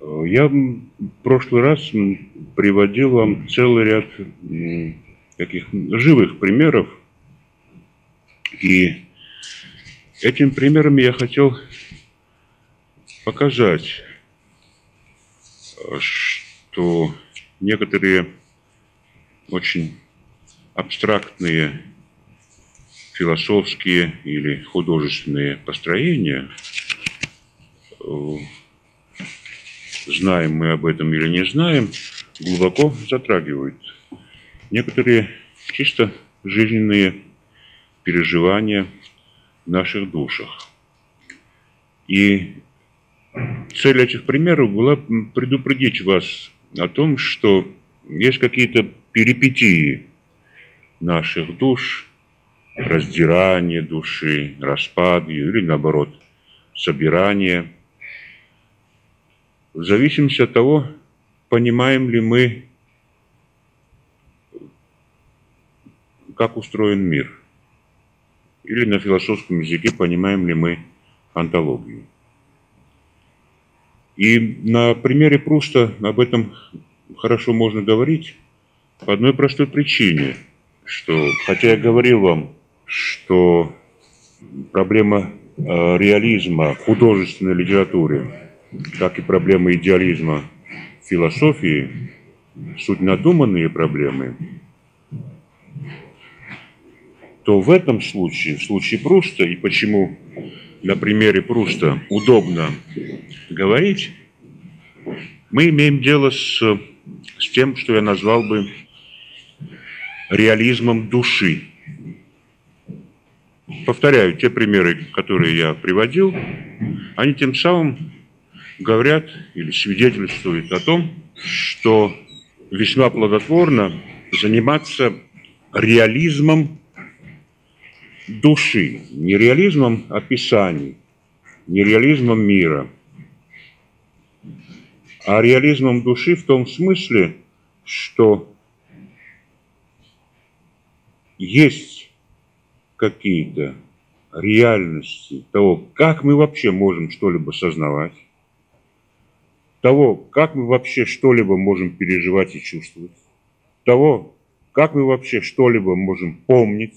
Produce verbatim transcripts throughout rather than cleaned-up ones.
Я в прошлый раз приводил вам целый ряд таких живых примеров, и этим примерами я хотел показать, что некоторые очень абстрактные философские или художественные построения, знаем мы об этом или не знаем, глубоко затрагивают некоторые чисто жизненные переживания в наших душах. И цель этих примеров была предупредить вас о том, что есть какие-то перипетии наших душ, раздирание души, распад ее, или наоборот, собирание, в зависимости от того, понимаем ли мы, как устроен мир, или на философском языке понимаем ли мы онтологию. И на примере Пруста об этом хорошо можно говорить по одной простой причине, что, хотя я говорил вам, что проблема э, реализма в художественной литературе, как и проблема идеализма в философии, суть надуманные проблемы, то в этом случае, в случае Пруста, и почему на примере Пруста удобно говорить, мы имеем дело с, с тем, что я назвал бы реализмом души. Повторяю, те примеры, которые я приводил, они тем самым говорят или свидетельствуют о том, что весьма плодотворно заниматься реализмом души, не реализмом описаний, не реализмом мира, а реализмом души в том смысле, что есть какие-то реальности того, как мы вообще можем что-либо сознавать, того, как мы вообще что-либо можем переживать и чувствовать, того, как мы вообще что-либо можем помнить.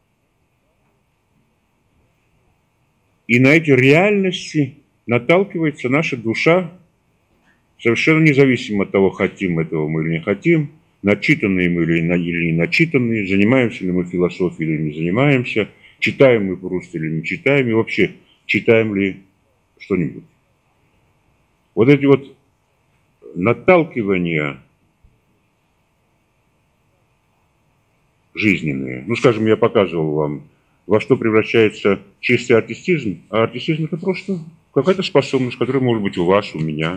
И на эти реальности наталкивается наша душа, совершенно независимо от того, хотим этого мы или не хотим, начитанные мы или не начитанные, занимаемся ли мы философией или не занимаемся, читаем мы Пруста или не читаем, и вообще читаем ли что-нибудь. Вот эти вот наталкивания жизненные, ну, скажем, я показывал вам, во что превращается чистый артистизм, а артистизм — это просто какая-то способность, которая может быть у вас, у меня.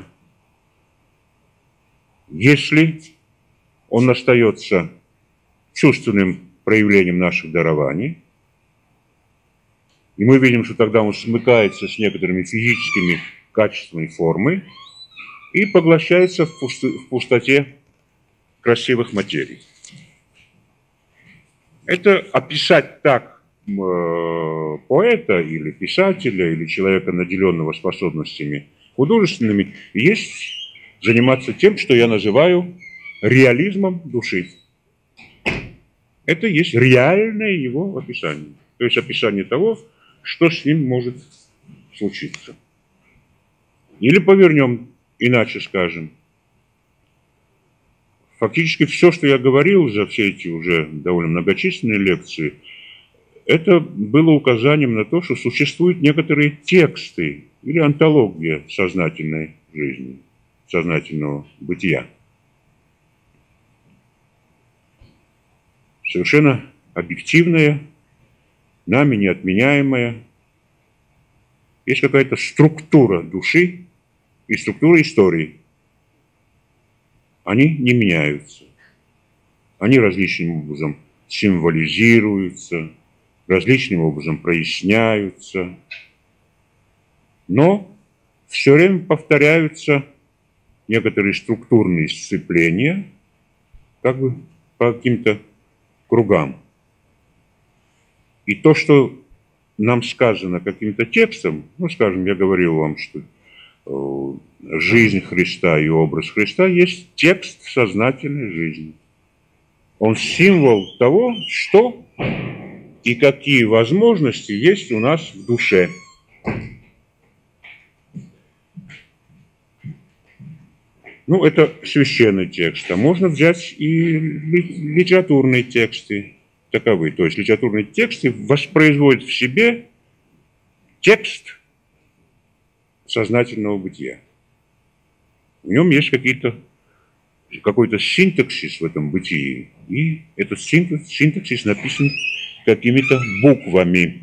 Если он остается чувственным проявлением наших дарований, и мы видим, что тогда он смыкается с некоторыми физическими качествами формы и поглощается в, пусто, в пустоте красивых материй. Это описать так э, поэта или писателя, или человека, наделенного способностями художественными, есть заниматься тем, что я называю реализмом души. Это есть реальное его описание. То есть описание того, что с ним может случиться. Или повернем, иначе скажем. Фактически все, что я говорил за все эти уже довольно многочисленные лекции, это было указанием на то, что существуют некоторые тексты или антология сознательной жизни, сознательного бытия. Совершенно объективная, нами неотменяемая. Есть какая-то структура души и структура истории. Они не меняются. Они различным образом символизируются, различным образом проясняются. Но все время повторяются некоторые структурные сцепления, как бы по каким-то кругам. И то, что нам сказано каким-то текстом, ну, скажем, я говорил вам, что жизнь Христа и образ Христа есть текст сознательной жизни. Он символ того, что и какие возможности есть у нас в душе. Ну, это священный текст, а можно взять и литературные тексты таковы. То есть литературные тексты воспроизводят в себе текст сознательного бытия. В нем есть какие-то, какой-то синтаксис в этом бытии, и этот синтаксис, синтаксис написан какими-то буквами.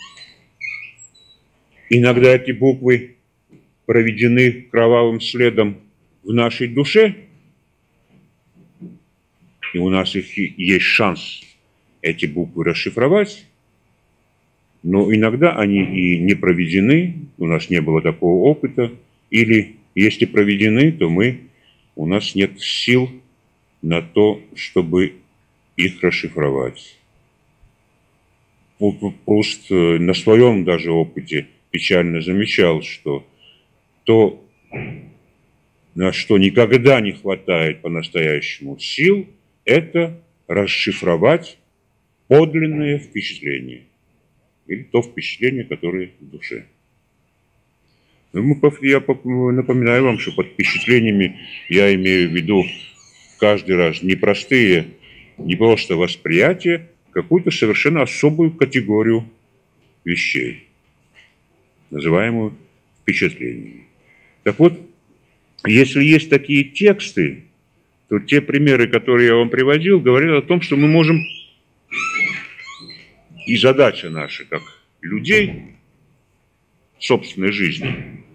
Иногда эти буквы проведены кровавым следом в нашей душе, и у нас есть шанс эти буквы расшифровать, но иногда они и не проведены, у нас не было такого опыта, или если проведены, то мы, у нас нет сил на то, чтобы их расшифровать. Пруст на своем даже опыте печально замечал, что то, на что никогда не хватает по-настоящему сил, это расшифровать подлинное впечатление. Или то впечатление, которое в душе. Я напоминаю вам, что под впечатлениями я имею в виду каждый раз не простые, не просто восприятие, какую-то совершенно особую категорию вещей, называемую впечатлениями. Так вот, если есть такие тексты, то те примеры, которые я вам приводил, говорят о том, что мы можем, и задача наша, как людей, собственной жизни,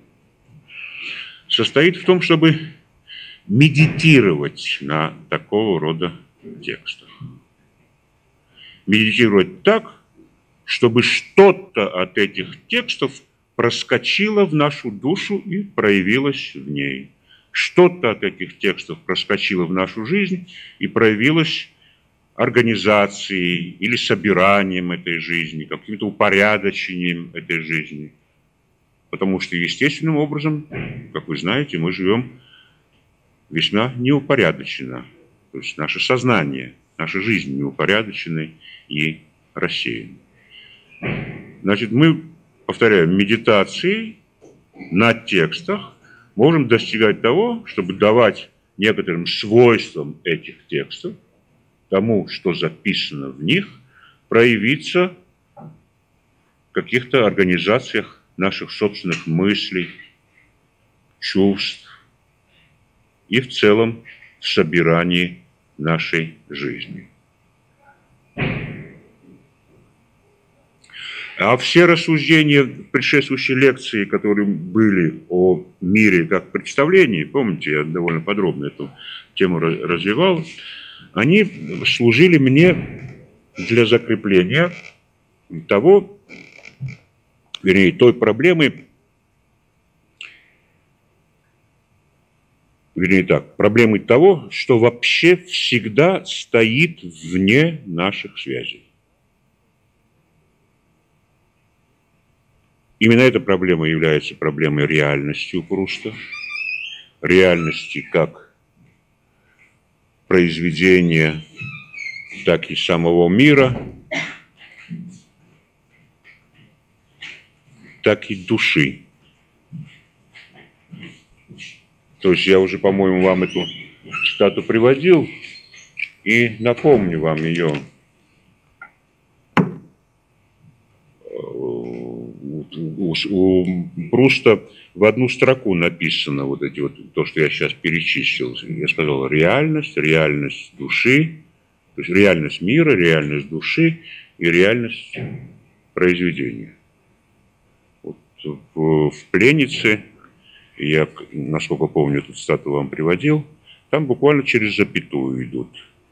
состоит в том, чтобы медитировать на такого рода текстах. Медитировать так, чтобы что-то от этих текстов проскочило в нашу душу и проявилось в ней. Что-то от этих текстов проскочило в нашу жизнь и проявилось организацией или собиранием этой жизни, каким-то упорядочением этой жизни. Потому что естественным образом, как вы знаете, мы живем весьма неупорядоченно. То есть наше сознание, наша жизнь неупорядочена и рассеяна. Значит, мы, повторяю, медитацией на текстах можем достигать того, чтобы давать некоторым свойствам этих текстов, тому, что записано в них, проявиться в каких-то организациях наших собственных мыслей, чувств и в целом в собирании нашей жизни. А все рассуждения предшествующей лекции, которые были о мире как представлении, помните, я довольно подробно эту тему развивал, они служили мне для закрепления того, вернее, той проблемы, вернее так, проблемы того, что вообще всегда стоит вне наших связей. Именно эта проблема является проблемой реальности у Пруста, реальности как произведения, так и самого мира, так и души. То есть я уже, по-моему, вам эту цитату приводил и напомню вам ее. У, у Пруста в одну строку написано вот эти вот, то, что я сейчас перечислил. Я сказал реальность, реальность души, то есть реальность мира, реальность души и реальность произведения. Вот в, в Пленнице, я, насколько помню, эту цитату вам приводил, там буквально через запятую идут.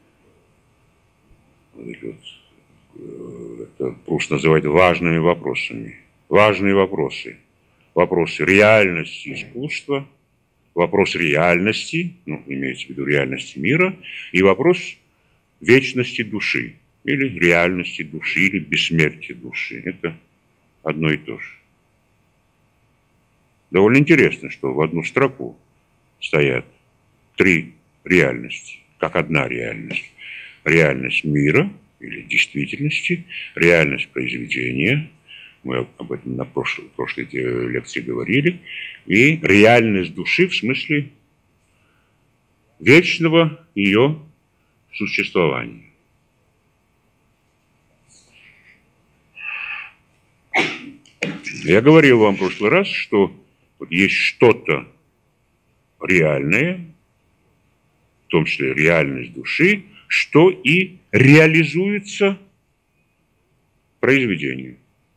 Это Пруст называет важными вопросами. Важные вопросы. Вопросы реальности искусства, вопрос реальности, ну, имеется в виду реальности мира, и вопрос вечности души, или реальности души, или бессмертия души. Это одно и то же. довольно интересно, что в одну строку стоят три реальности, как одна реальность. Реальность мира или действительности, реальность произведения, мы об этом на прошлой, прошлой лекции говорили, и реальность души в смысле вечного ее существования. Я говорил вам в прошлый раз, что вот есть что-то реальное, в том числе реальность души, что и реализуется произведением.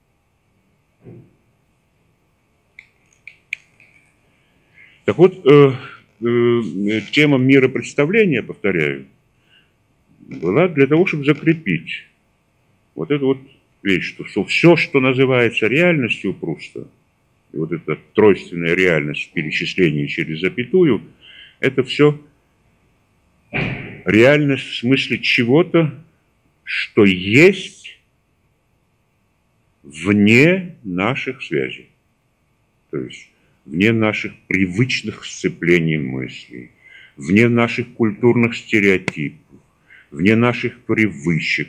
Так вот, э, э, тема миропредставления, повторяю, была для того, чтобы закрепить вот эту вот вещь, что, что все, что называется реальностью Пруста, и вот эта тройственная реальность в перечислении через запятую, это все реальность в смысле чего-то, что есть вне наших связей. То есть вне наших привычных сцеплений мыслей, вне наших культурных стереотипов, вне наших привычек,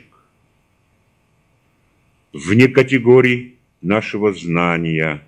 вне категорий нашего знания.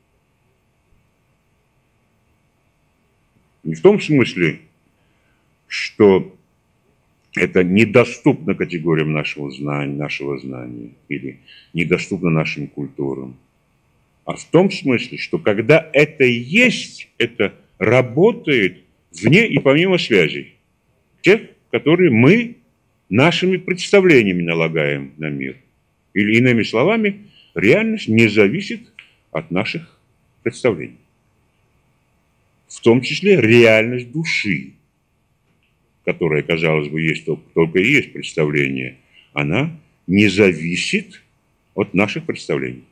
Не в том смысле, что это недоступно категориям нашего знания, нашего знания или недоступно нашим культурам, а в том смысле, что когда это есть, это работает вне и помимо связей, тех, которые мы нашими представлениями налагаем на мир. Или иными словами, реальность не зависит от наших представлений. В том числе реальность души, которая, казалось бы, есть только, только и есть представление, она не зависит от наших представлений.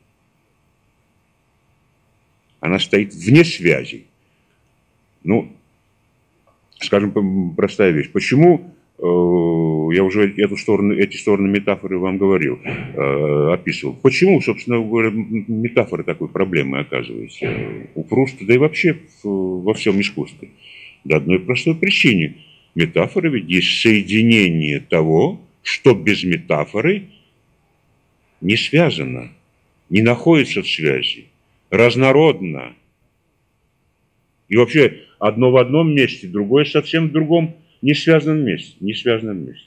Она стоит вне связей. Ну, скажем, простая вещь. Почему, э, я уже эту сторону, эти стороны метафоры вам говорил, э, описывал. Почему, собственно говоря, метафора такой проблемой оказывается у Пруста, да и вообще в, во всем искусстве? Да одной простой причине. Метафора ведь есть соединение того, что без метафоры не связано, не находится в связи, разнородно. И вообще одно в одном месте, другое совсем в другом не связанном месте, не связанном месте.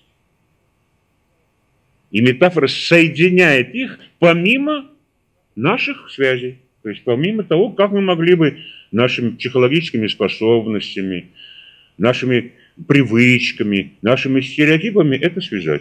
И метафора соединяет их помимо наших связей. То есть помимо того, как мы могли бы нашими психологическими способностями, нашими привычками, нашими стереотипами это связать.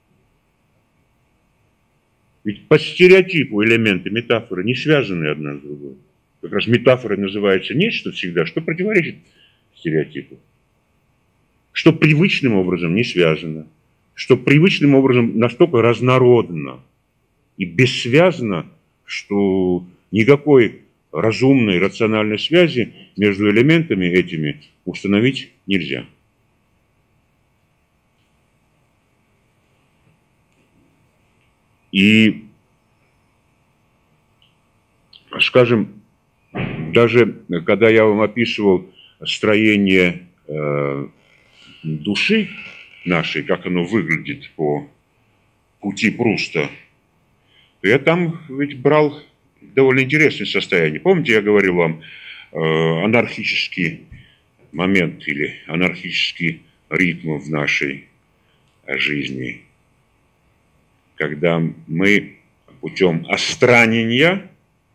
Ведь по стереотипу элементы метафоры не связаны одна с другой. Как раз метафорой называется нечто всегда, что противоречит стереотипу. Что привычным образом не связано. Что привычным образом настолько разнородно и бессвязно, что никакой разумной, рациональной связи между элементами этими установить нельзя. И, скажем, даже когда я вам описывал строение э, души нашей, как оно выглядит по пути Пруста, то я там ведь брал довольно интересное состояние. Помните, я говорил вам э, анархический момент или анархический ритм в нашей жизни, когда мы путем остранения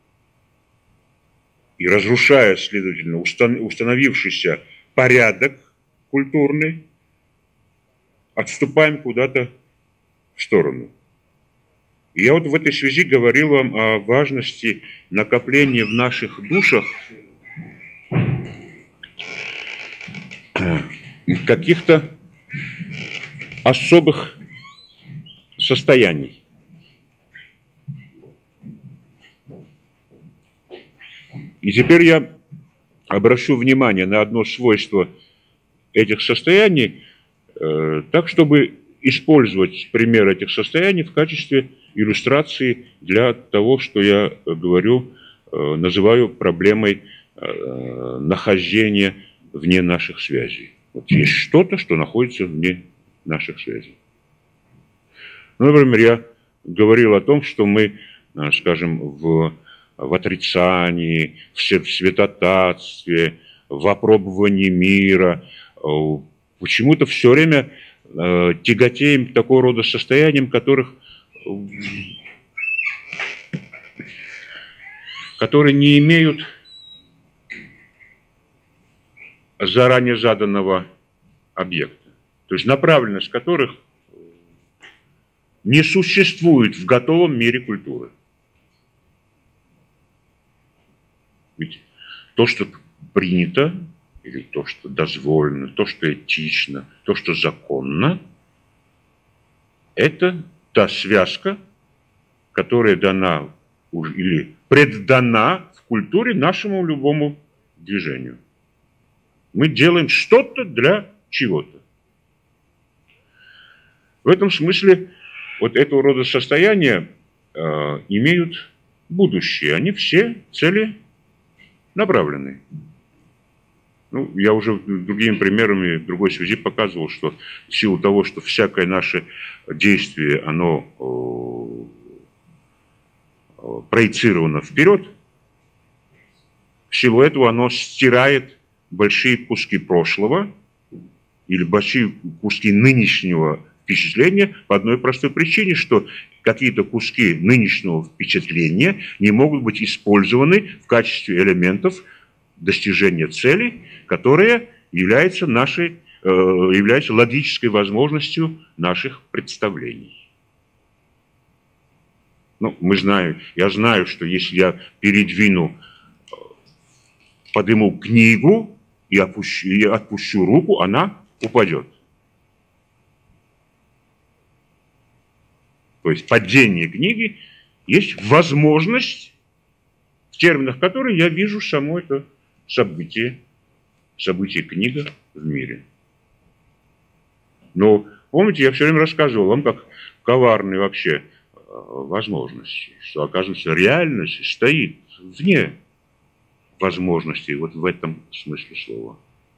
и разрушая, следовательно, установившийся порядок культурный, отступаем куда-то в сторону. И я вот в этой связи говорил вам о важности накопления в наших душах каких-то особых состояний. И теперь я обращу внимание на одно свойство этих состояний, э, так, чтобы использовать пример этих состояний в качестве иллюстрации для того, что я говорю, э, называю проблемой э, нахождения вне наших связей. Вот есть что-то, что находится вне наших связей. Ну, например, я говорил о том, что мы, скажем, в, в отрицании, в святотатстве, в опробовании мира, почему-то все время э, тяготеем к такого рода состояниям, которых, которые не имеют заранее заданного объекта, то есть направленность которых не существует в готовом мире культуры. Ведь то, что принято, или то, что дозволено, то, что этично, то, что законно, это та связка, которая дана или преддана в культуре нашему любому движению. Мы делаем что-то для чего-то. В этом смысле вот этого рода состояния э, имеют будущее. Они все целенаправленные. Ну, я уже другими примерами в другой связи показывал, что в силу того, что всякое наше действие, оно э, проецировано вперед, в силу этого оно стирает большие куски прошлого или большие куски нынешнего впечатления по одной простой причине, что какие-то куски нынешнего впечатления не могут быть использованы в качестве элементов достижения цели, которая является, нашей, э, является логической возможностью наших представлений. Ну, мы знаем, я знаю, что если я передвину, подниму книгу и, опущу, и отпущу руку, она упадет. То есть падение книги есть возможность, в терминах которой я вижу само это событие, событие книга в мире. Но помните, я все время рассказывал вам, как коварные вообще возможности, что, оказывается, реальность стоит вне возможностей, вот в этом смысле слова.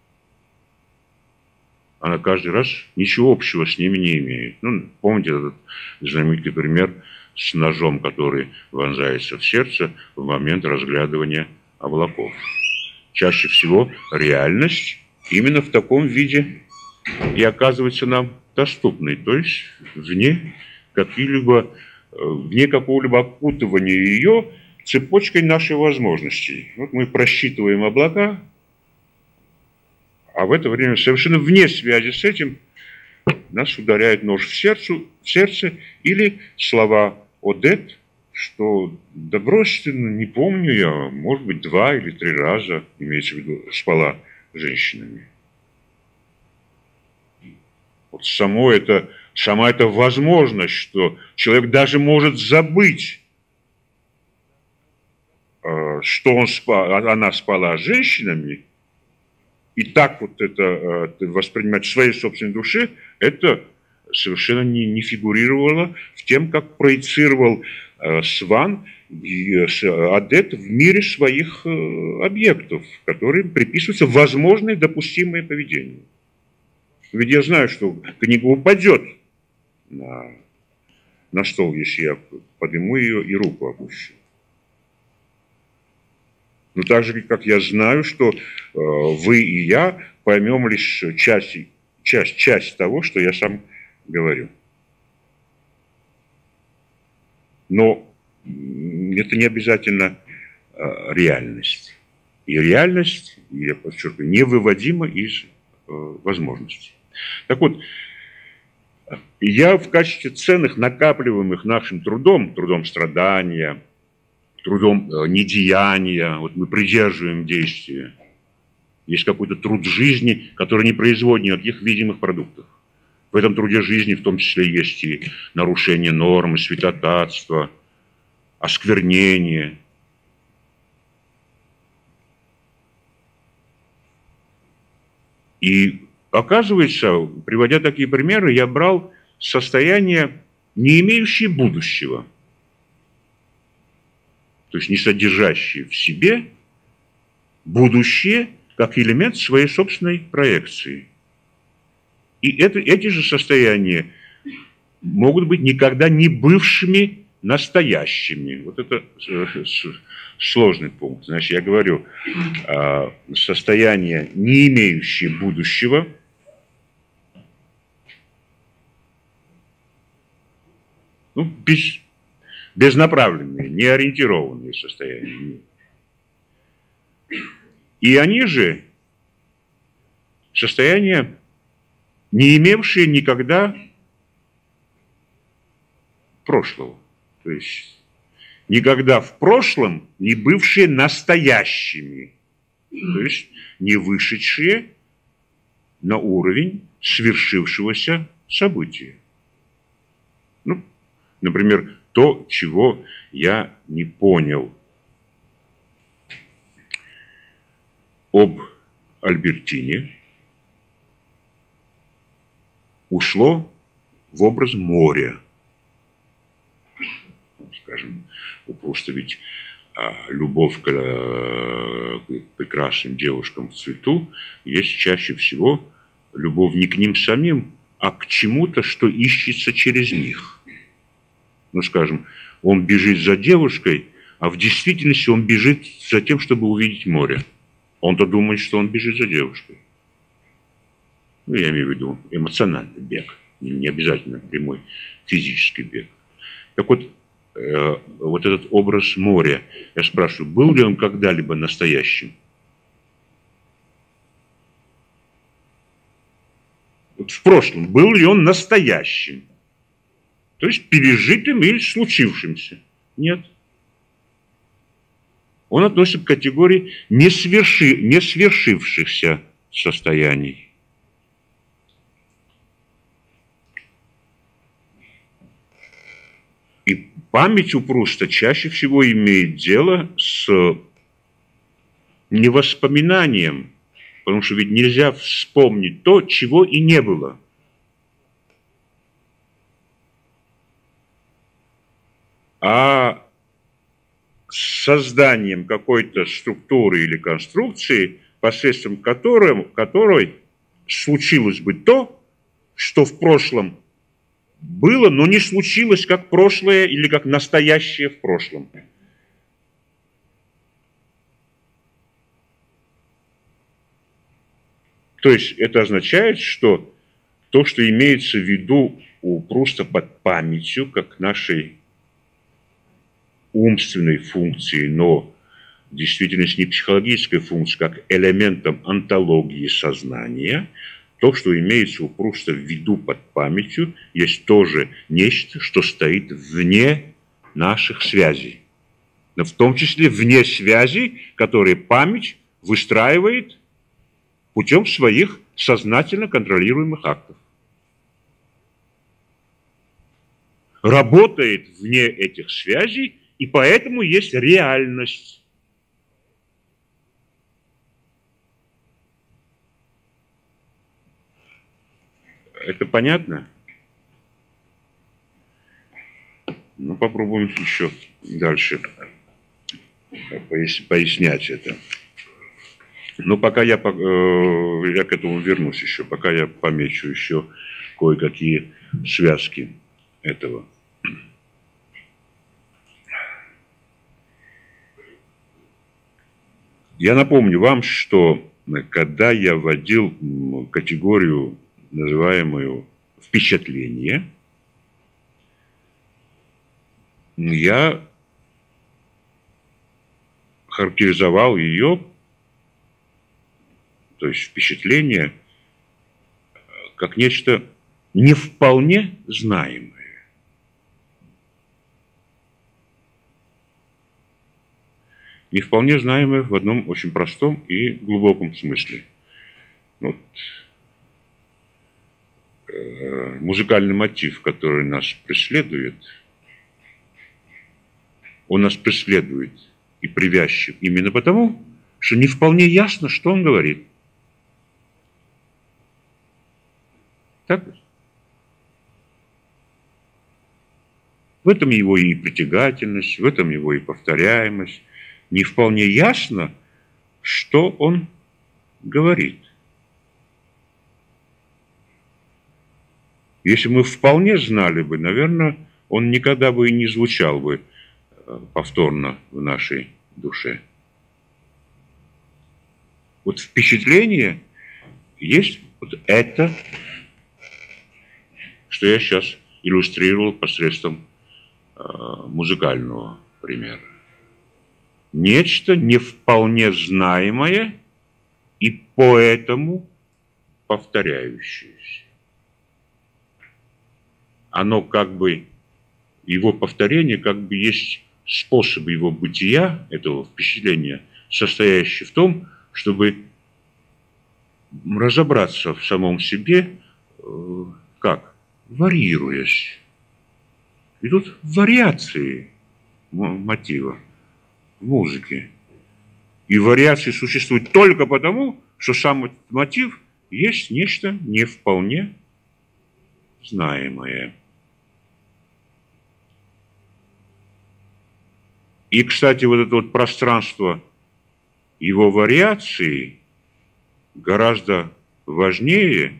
Она каждый раз ничего общего с ними не имеет. Ну, помните этот знаменитый пример с ножом, который вонзается в сердце в момент разглядывания облаков. Чаще всего реальность именно в таком виде и оказывается нам доступной, то есть вне каких-либо, вне какого-либо окутывания ее цепочкой наших возможностей. Вот мы просчитываем облака, а в это время совершенно вне связи с этим нас ударяет нож в сердце, в сердце или слова Одет, что да бросьте, не помню я, может быть, два или три раза, имеется в виду, спала с женщинами. Вот само это, сама эта возможность, что человек даже может забыть, что он спал, она спала с женщинами, и так вот это воспринимать в своей собственной душе, это совершенно не, не фигурировало в тем, как проецировал э, Сван и э, Одет в мире своих э, объектов, которым приписываются возможные допустимые поведения. Ведь я знаю, что книга упадет на, на стол, если я подниму ее и руку опущу. Но так же, как я знаю, что э, вы и я поймем лишь часть, часть, часть того, что я сам говорю. Но это не обязательно э, реальность. И реальность, я подчеркиваю, невыводима из э, возможностей. Так вот, я в качестве ценных, накапливаемых нашим трудом, трудом страдания, трудом э, недеяния, вот мы придерживаем действия. Есть какой-то труд жизни, который не производит никаких видимых продуктов. В этом труде жизни в том числе есть и нарушение нормы, святотатство, осквернение. И оказывается, приводя такие примеры, я брал состояние, не имеющее будущего, то есть не содержащее в себе будущее как элемент своей собственной проекции. И это, эти же состояния могут быть никогда не бывшими настоящими. Вот это сложный пункт. Значит, я говорю, состояние, не имеющее будущего, ну, без, безнаправленные, неориентированные состояния. И они же состояния, не имевшие никогда прошлого. То есть никогда в прошлом не бывшие настоящими. То есть не вышедшие на уровень свершившегося события. Ну, например, то, чего я не понял об Альбертине, ушло в образ моря. Скажем, просто ведь а, любовь к, а, к прекрасным девушкам в цвету есть чаще всего любовь не к ним самим, а к чему-то, что ищется через них. Ну, скажем, он бежит за девушкой, а в действительности он бежит за тем, чтобы увидеть море. Он-то думает, что он бежит за девушкой. Ну, я имею в виду эмоциональный бег, не обязательно прямой физический бег. Так вот, э, вот этот образ моря, я спрашиваю, был ли он когда-либо настоящим? Вот в прошлом, был ли он настоящим? То есть пережитым или случившимся? Нет. Он относится к категории не, сверши, не свершившихся состояний. И память у Пруста чаще всего имеет дело с невоспоминанием, потому что ведь нельзя вспомнить то, чего и не было. А созданием какой-то структуры или конструкции, посредством которой, которой случилось бы то, что в прошлом было, но не случилось как прошлое или как настоящее в прошлом. То есть это означает, что то, что имеется в виду у Пруста под памятью, как нашей умственной функции, но в действительности не психологической функции, как элементом онтологии сознания, то, что имеется у Пруста в виду под памятью, есть тоже нечто, что стоит вне наших связей. Но в том числе вне связей, которые память выстраивает путем своих сознательно контролируемых актов. Работает вне этих связей, и поэтому есть реальность. Это понятно? Ну, попробуем еще дальше пояснять это. Но пока я, я к этому вернусь еще, пока я помечу еще кое-какие связки этого. Я напомню вам, что когда я вводил категорию, называемую впечатление, я характеризовал ее, то есть впечатление, как нечто не вполне знаемое. Не вполне знаемое в одном очень простом и глубоком смысле. Вот. Э, музыкальный мотив, который нас преследует, он нас преследует и привязчив именно потому, что не вполне ясно, что он говорит. Так? В этом его и притягательность, в этом его и повторяемость. Не вполне ясно, что он говорит. Если мы вполне знали бы, наверное, он никогда бы и не звучал бы повторно в нашей душе. Вот впечатление есть вот это, что я сейчас иллюстрировал посредством э, музыкального примера. Нечто не вполне знаемое и поэтому повторяющееся. Оно как бы, его повторение как бы есть способ его бытия, этого впечатления, состоящий в том, чтобы разобраться в самом себе, э, как? Варьируясь. И тут вариации мотива в музыке. И вариации существуют только потому, что сам мотив есть нечто не вполне знаемое. И, кстати, вот это вот пространство его вариации гораздо важнее,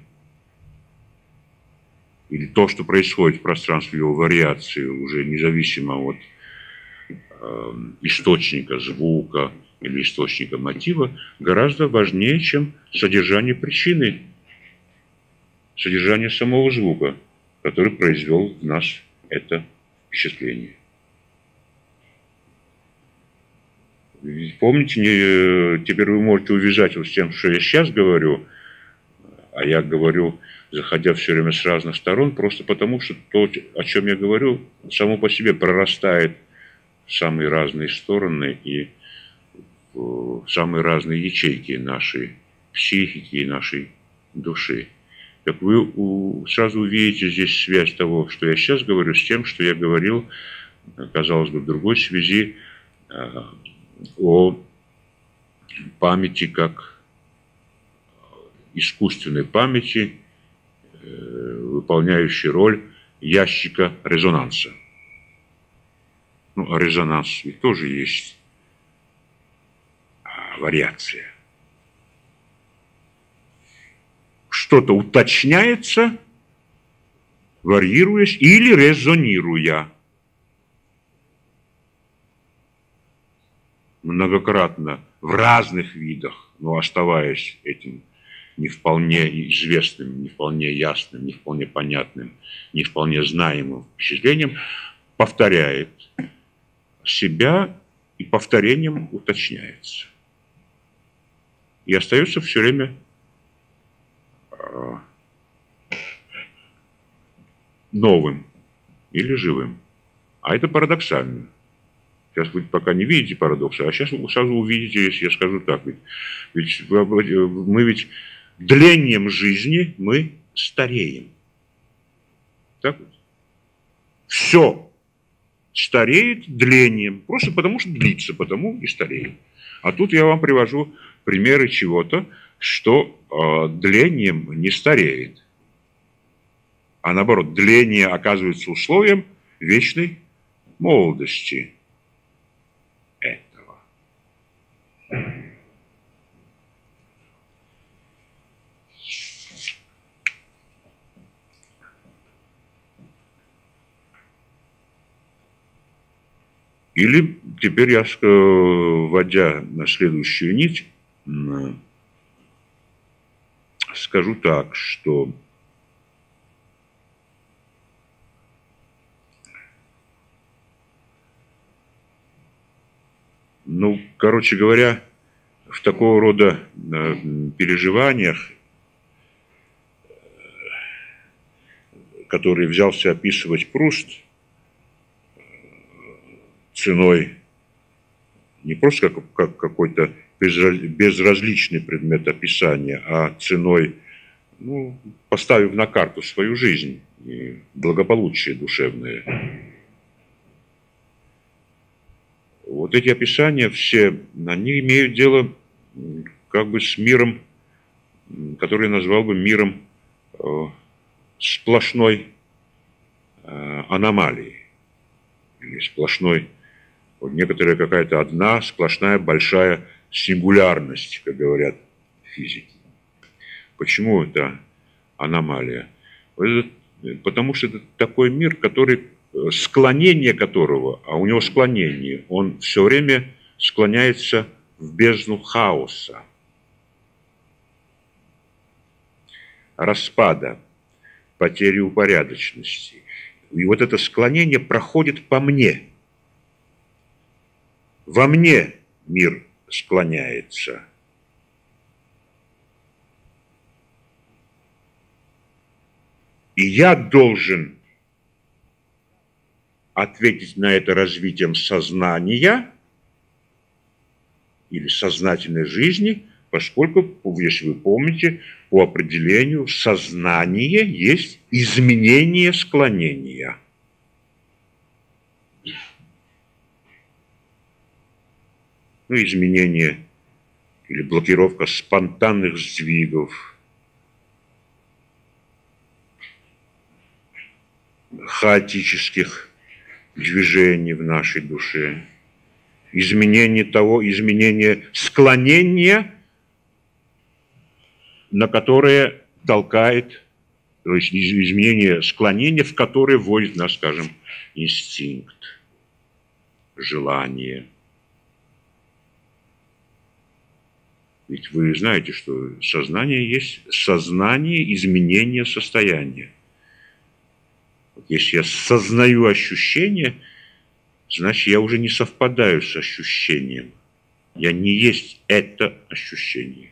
или то, что происходит в пространстве его вариации, уже независимо от э, источника звука или источника мотива, гораздо важнее, чем содержание причины, содержание самого звука, который произвел в нас это впечатление. Помните, не, теперь вы можете увязать вот с тем, что я сейчас говорю, а я говорю, заходя все время с разных сторон, просто потому, что то, о чем я говорю, само по себе прорастает в самые разные стороны и в самые разные ячейки нашей психики и нашей души. Так вы сразу увидите здесь связь того, что я сейчас говорю, с тем, что я говорил, казалось бы, в другой связи, о памяти как искусственной памяти, выполняющей роль ящика резонанса. Ну, а резонанс ведь тоже есть вариация. Что-то уточняется, варьируясь или резонируя. Многократно в разных видах, но оставаясь этим не вполне известным, не вполне ясным, не вполне понятным, не вполне знаемым впечатлением, повторяет себя и повторением уточняется. И остается все время э, новым или живым. А это парадоксально. Сейчас вы пока не видите парадокса, а сейчас вы сразу увидите, если я скажу так. Ведь, ведь мы ведь длением жизни мы стареем. Так вот. Все стареет длением, просто потому что длится, потому и стареет. А тут я вам привожу примеры чего-то, что э, длением не стареет. А наоборот, дление оказывается условием вечной молодости. Этого. Или теперь я, вводя на следующую нить, скажу так, что ну, короче говоря, в такого рода переживаниях, которые взялся описывать Пруст, ценой не просто как, как какой-то безразличный предмет описания, а ценой, ну, поставив на карту свою жизнь и благополучие душевное. Вот эти описания все, они имеют дело как бы с миром, который я назвал бы миром э, сплошной э, аномалии. Или сплошной, вот некоторая какая-то одна сплошная большая сингулярность, как говорят физики. Почему это аномалия? Потому что это такой мир, который, склонение которого, а у него склонение, он все время склоняется в бездну хаоса, распада, потери упорядоченности. И вот это склонение проходит по мне. Во мне мир склоняется. И я должен ответить на это развитием сознания или сознательной жизни, поскольку, если вы помните, по определению сознание есть изменение склонения. Ну, изменение или блокировка спонтанных сдвигов, хаотических движений в нашей душе, изменение того, изменение склонения, на которое толкает, то есть изменение склонения, в которое вводит нас, скажем, инстинкт, желание. Ведь вы знаете, что сознание есть сознание изменения состояния. Если я сознаю ощущение, значит, я уже не совпадаю с ощущением. Я не есть это ощущение.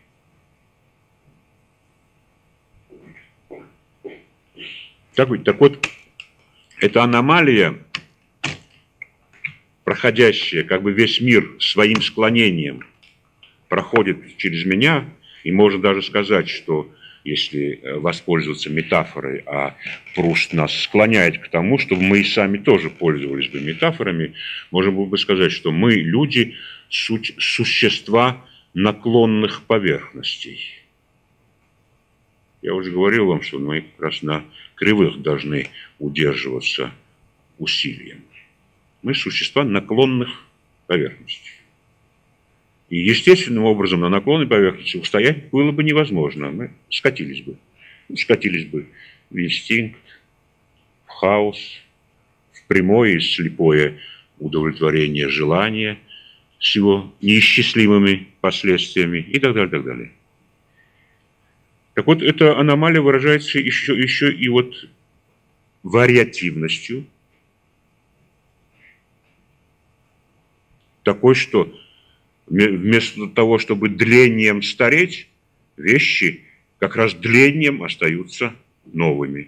Так, так вот, эта аномалия, проходящая, как бы весь мир своим склонением проходит через меня, и можно даже сказать, что если воспользоваться метафорой, а Пруст нас склоняет к тому, чтобы мы и сами тоже пользовались бы метафорами, можно было бы сказать, что мы, люди, суть существа наклонных поверхностей. Я уже говорил вам, что мы как раз на кривых должны удерживаться усилием. Мы существа наклонных поверхностей. И естественным образом на наклонной поверхности устоять было бы невозможно. Мы скатились бы. Скатились бы в инстинкт, в хаос, в прямое и слепое удовлетворение желания с его неисчислимыми последствиями и так далее, так далее. Так вот, эта аномалия выражается еще, еще и вот вариативностью, такой, что вместо того, чтобы длением стареть, вещи как раз длением остаются новыми.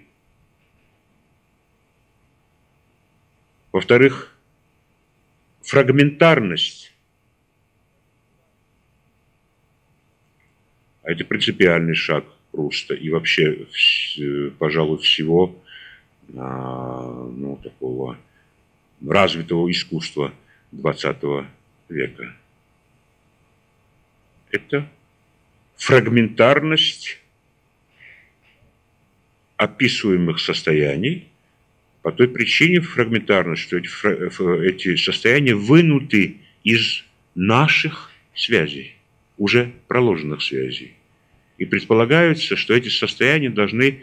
Во-вторых, фрагментарность. А это принципиальный шаг Пруста и вообще, пожалуй, всего ну, такого развитого искусства двадцатого века. Это фрагментарность описываемых состояний, по той причине фрагментарность, что эти, эти состояния вынуты из наших связей, уже проложенных связей. И предполагается, что эти состояния должны,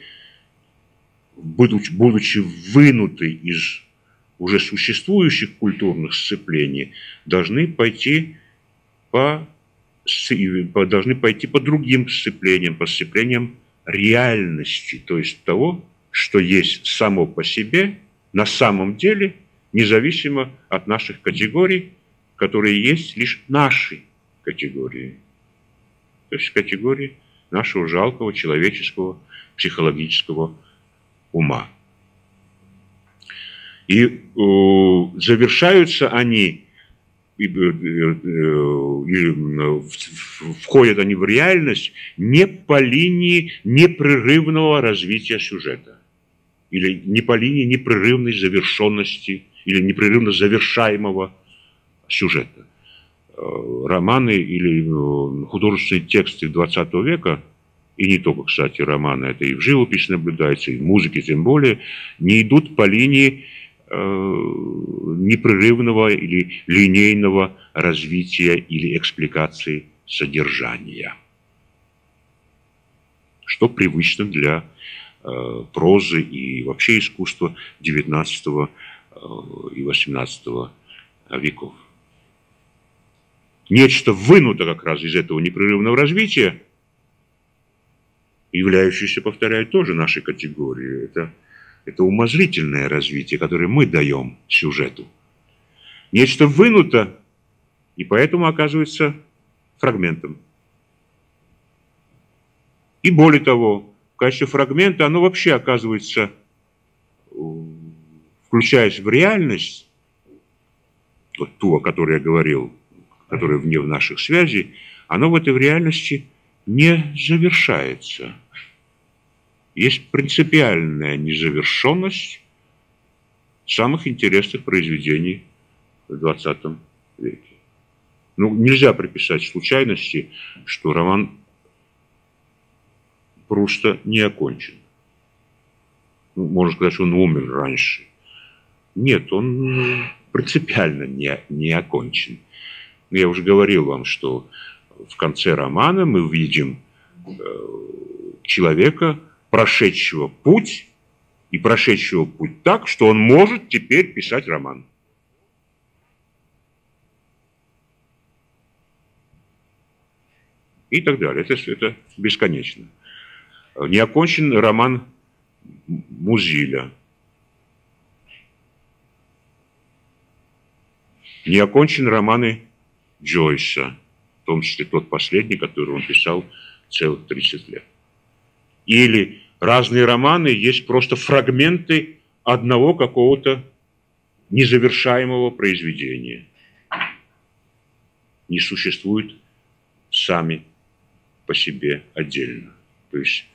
будучи вынуты из уже существующих культурных сцеплений, должны пойти по, должны пойти по другим сцеплениям, по сцеплениям реальности, то есть того, что есть само по себе, на самом деле, независимо от наших категорий, которые есть лишь наши категории. То есть категории нашего жалкого человеческого психологического ума. И э, завершаются они, э, э, э, входят они в реальность не по линии непрерывного развития сюжета, или не по линии непрерывной завершенности, или непрерывно завершаемого сюжета. Романы или художественные тексты двадцатого века, и не только, кстати, романы, это и в живописи наблюдается, и в музыке тем более, не идут по линии непрерывного или линейного развития или экспликации содержания, что привычно для э, прозы и вообще искусства девятнадцатого э, и восемнадцатого веков. Нечто вынуто как раз из этого непрерывного развития, являющееся, повторяю, тоже нашей категорией. Это, это умозрительное развитие, которое мы даем сюжету. Нечто вынуто, и поэтому оказывается фрагментом. И более того, в качестве фрагмента оно вообще оказывается, включаясь в реальность, вот ту, о которой я говорил, которая вне наших связей, оно в этой реальности не завершается. Есть принципиальная незавершенность самых интересных произведений в двадцатом веке. Ну, нельзя приписать случайности, что роман Пруста не окончен. Ну, можно сказать, что он умер раньше. Нет, он принципиально не, не окончен. Я уже говорил вам, что в конце романа мы видим человека, прошедшего путь, и прошедшего путь так, что он может теперь писать роман. И так далее. Это, это бесконечно. Не окончен роман Музиля. Не окончен романы Джойса, в том числе тот последний, который он писал целых тридцать лет. Или разные романы есть просто фрагменты одного какого-то незавершаемого произведения. Не существуют сами по себе отдельно. То есть,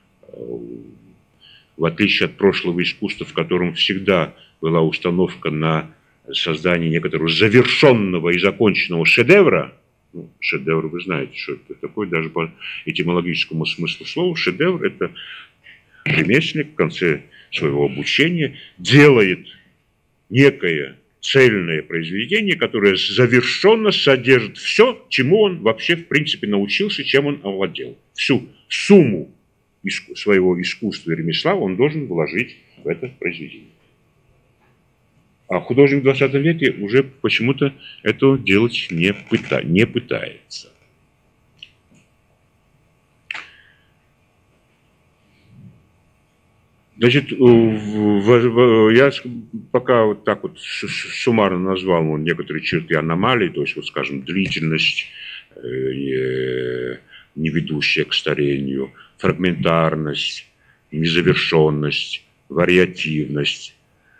в отличие от прошлого искусства, в котором всегда была установка на создание некоторого завершенного и законченного шедевра, ну, шедевр, вы знаете, что это такое, даже по этимологическому смыслу слова, шедевр – это ремесленник в конце своего обучения делает некое цельное произведение, которое завершенно содержит все, чему он вообще в принципе научился, чем он овладел. Всю сумму иску- своего искусства и ремесла он должен вложить в это произведение. А художник в двадцатом веке уже почему-то этого делать не, пыта, не пытается. Значит, я пока вот так вот суммарно назвал ну, некоторые черты аномалий, то есть, вот, скажем, длительность, не ведущая к старению, фрагментарность, незавершенность, вариативность.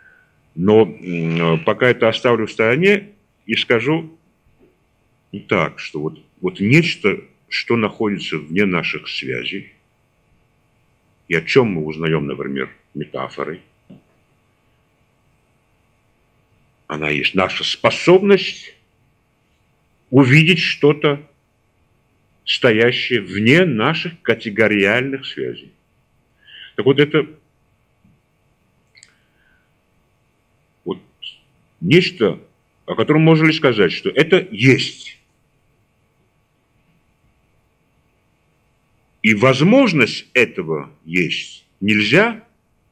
Но пока это оставлю в стороне и скажу так, что вот, вот нечто, что находится вне наших связей, и о чем мы узнаем, например, метафорой, она есть наша способность увидеть что-то, стоящее вне наших категориальных связей. Так вот это вот нечто, о котором можно ли сказать, что это есть. И возможность этого есть. Нельзя.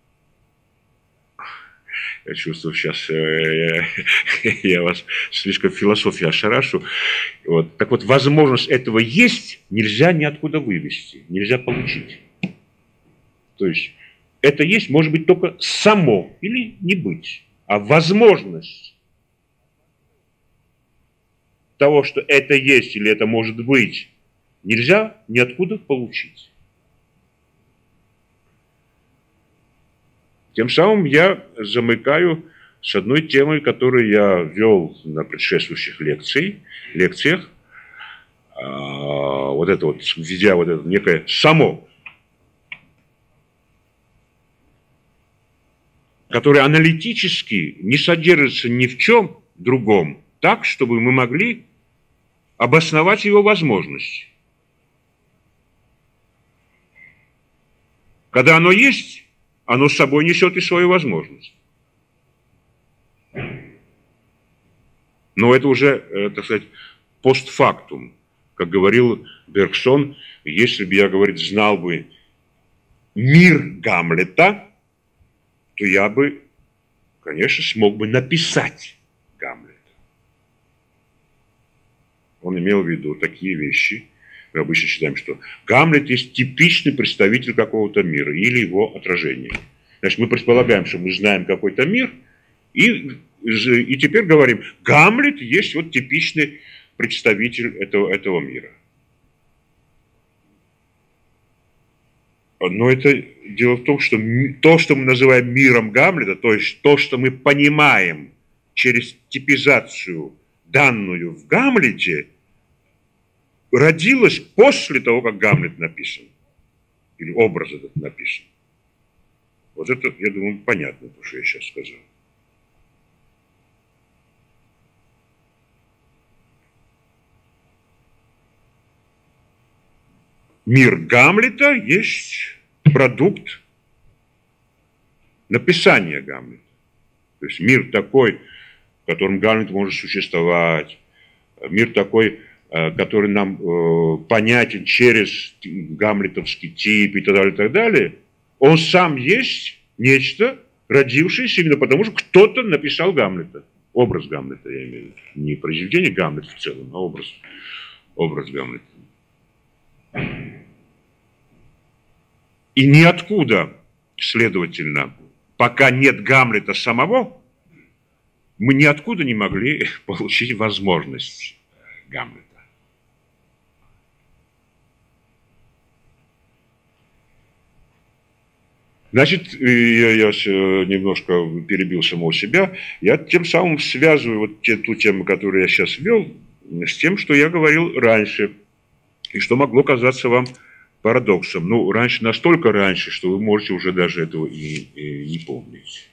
Я чувствую, сейчас э, я вас слишком в философии ошарашу. Вот. Так вот, возможность этого есть, нельзя ниоткуда вывести, нельзя получить. То есть, это есть, может быть, только само или не быть. А возможность того, что это есть или это может быть, нельзя ниоткуда получить. Тем самым я замыкаю с одной темой, которую я вел на предшествующих лекциях, лекциях. А, вот это вот, введя вот это некое само, которое аналитически не содержится ни в чем другом, так, чтобы мы могли обосновать его возможность. Когда оно есть, оно с собой несет и свою возможность. Но это уже, э, так сказать, постфактум. Как говорил Бергсон, если бы я, говорит, знал бы мир Гамлета, то я бы, конечно, смог бы написать Гамлета. Он имел в виду такие вещи. Мы обычно считаем, что Гамлет есть типичный представитель какого-то мира или его отражение. Значит, мы предполагаем, что мы знаем какой-то мир, и, и теперь говорим, Гамлет есть вот типичный представитель этого, этого мира. Но это дело в том, что то, что мы называем миром Гамлета, то есть то, что мы понимаем через типизацию, данную в Гамлете, родилось после того, как Гамлет написан. Или образ этот написан. Вот это, я думаю, понятно, то, что я сейчас сказал. Мир Гамлета есть продукт написания Гамлета. То есть мир такой, в котором Гамлет может существовать, мир такой, который нам э, понятен через гамлетовский тип и так далее, и так далее, он сам есть нечто, родившееся именно потому, что кто-то написал Гамлета. Образ Гамлета, я имею в виду. Не произведение Гамлета в целом, а образ, образ Гамлета. И ниоткуда, следовательно, пока нет Гамлета самого, мы ниоткуда не могли получить возможность Гамлета. Значит, я, я немножко перебил самого себя, я тем самым связываю вот те, ту тему, которую я сейчас вел, с тем, что я говорил раньше, и что могло казаться вам парадоксом. Ну, раньше, настолько раньше, что вы можете уже даже этого и, и не помнить.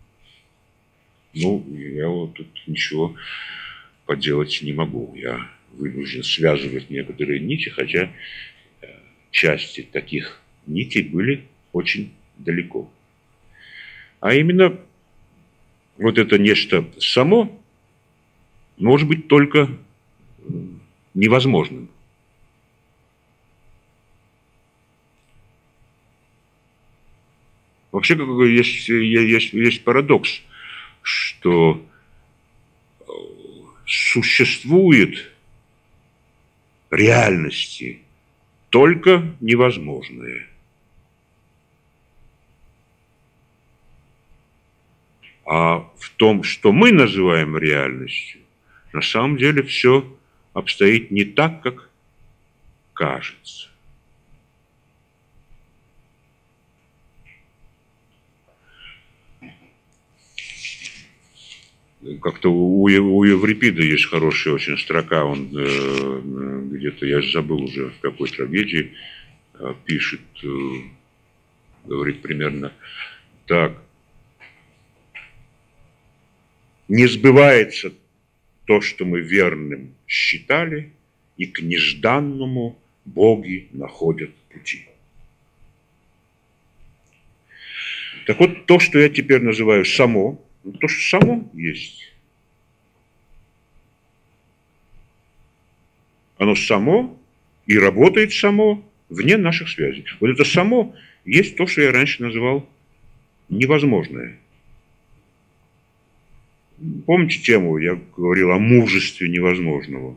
Ну, я вот тут ничего поделать не могу. Я вынужден связывать некоторые нити, хотя части таких нитей были очень далеко. А именно, вот это нечто само может быть только невозможным. Вообще, есть, есть, есть парадокс, что существует реальности только невозможные. А в том, что мы называем реальностью, на самом деле все обстоит не так, как кажется. Как-то у, у Еврипида есть хорошая очень строка, он э, где-то, я забыл уже в какой трагедии, э, пишет, э, говорит примерно так. Не сбывается то, что мы верным считали, и к нежданному боги находят пути. Так вот, то, что я теперь называю само, ну, то, что само есть. Оно само и работает само вне наших связей. Вот это само есть то, что я раньше называл невозможное. Помните тему, я говорил о мужестве невозможного.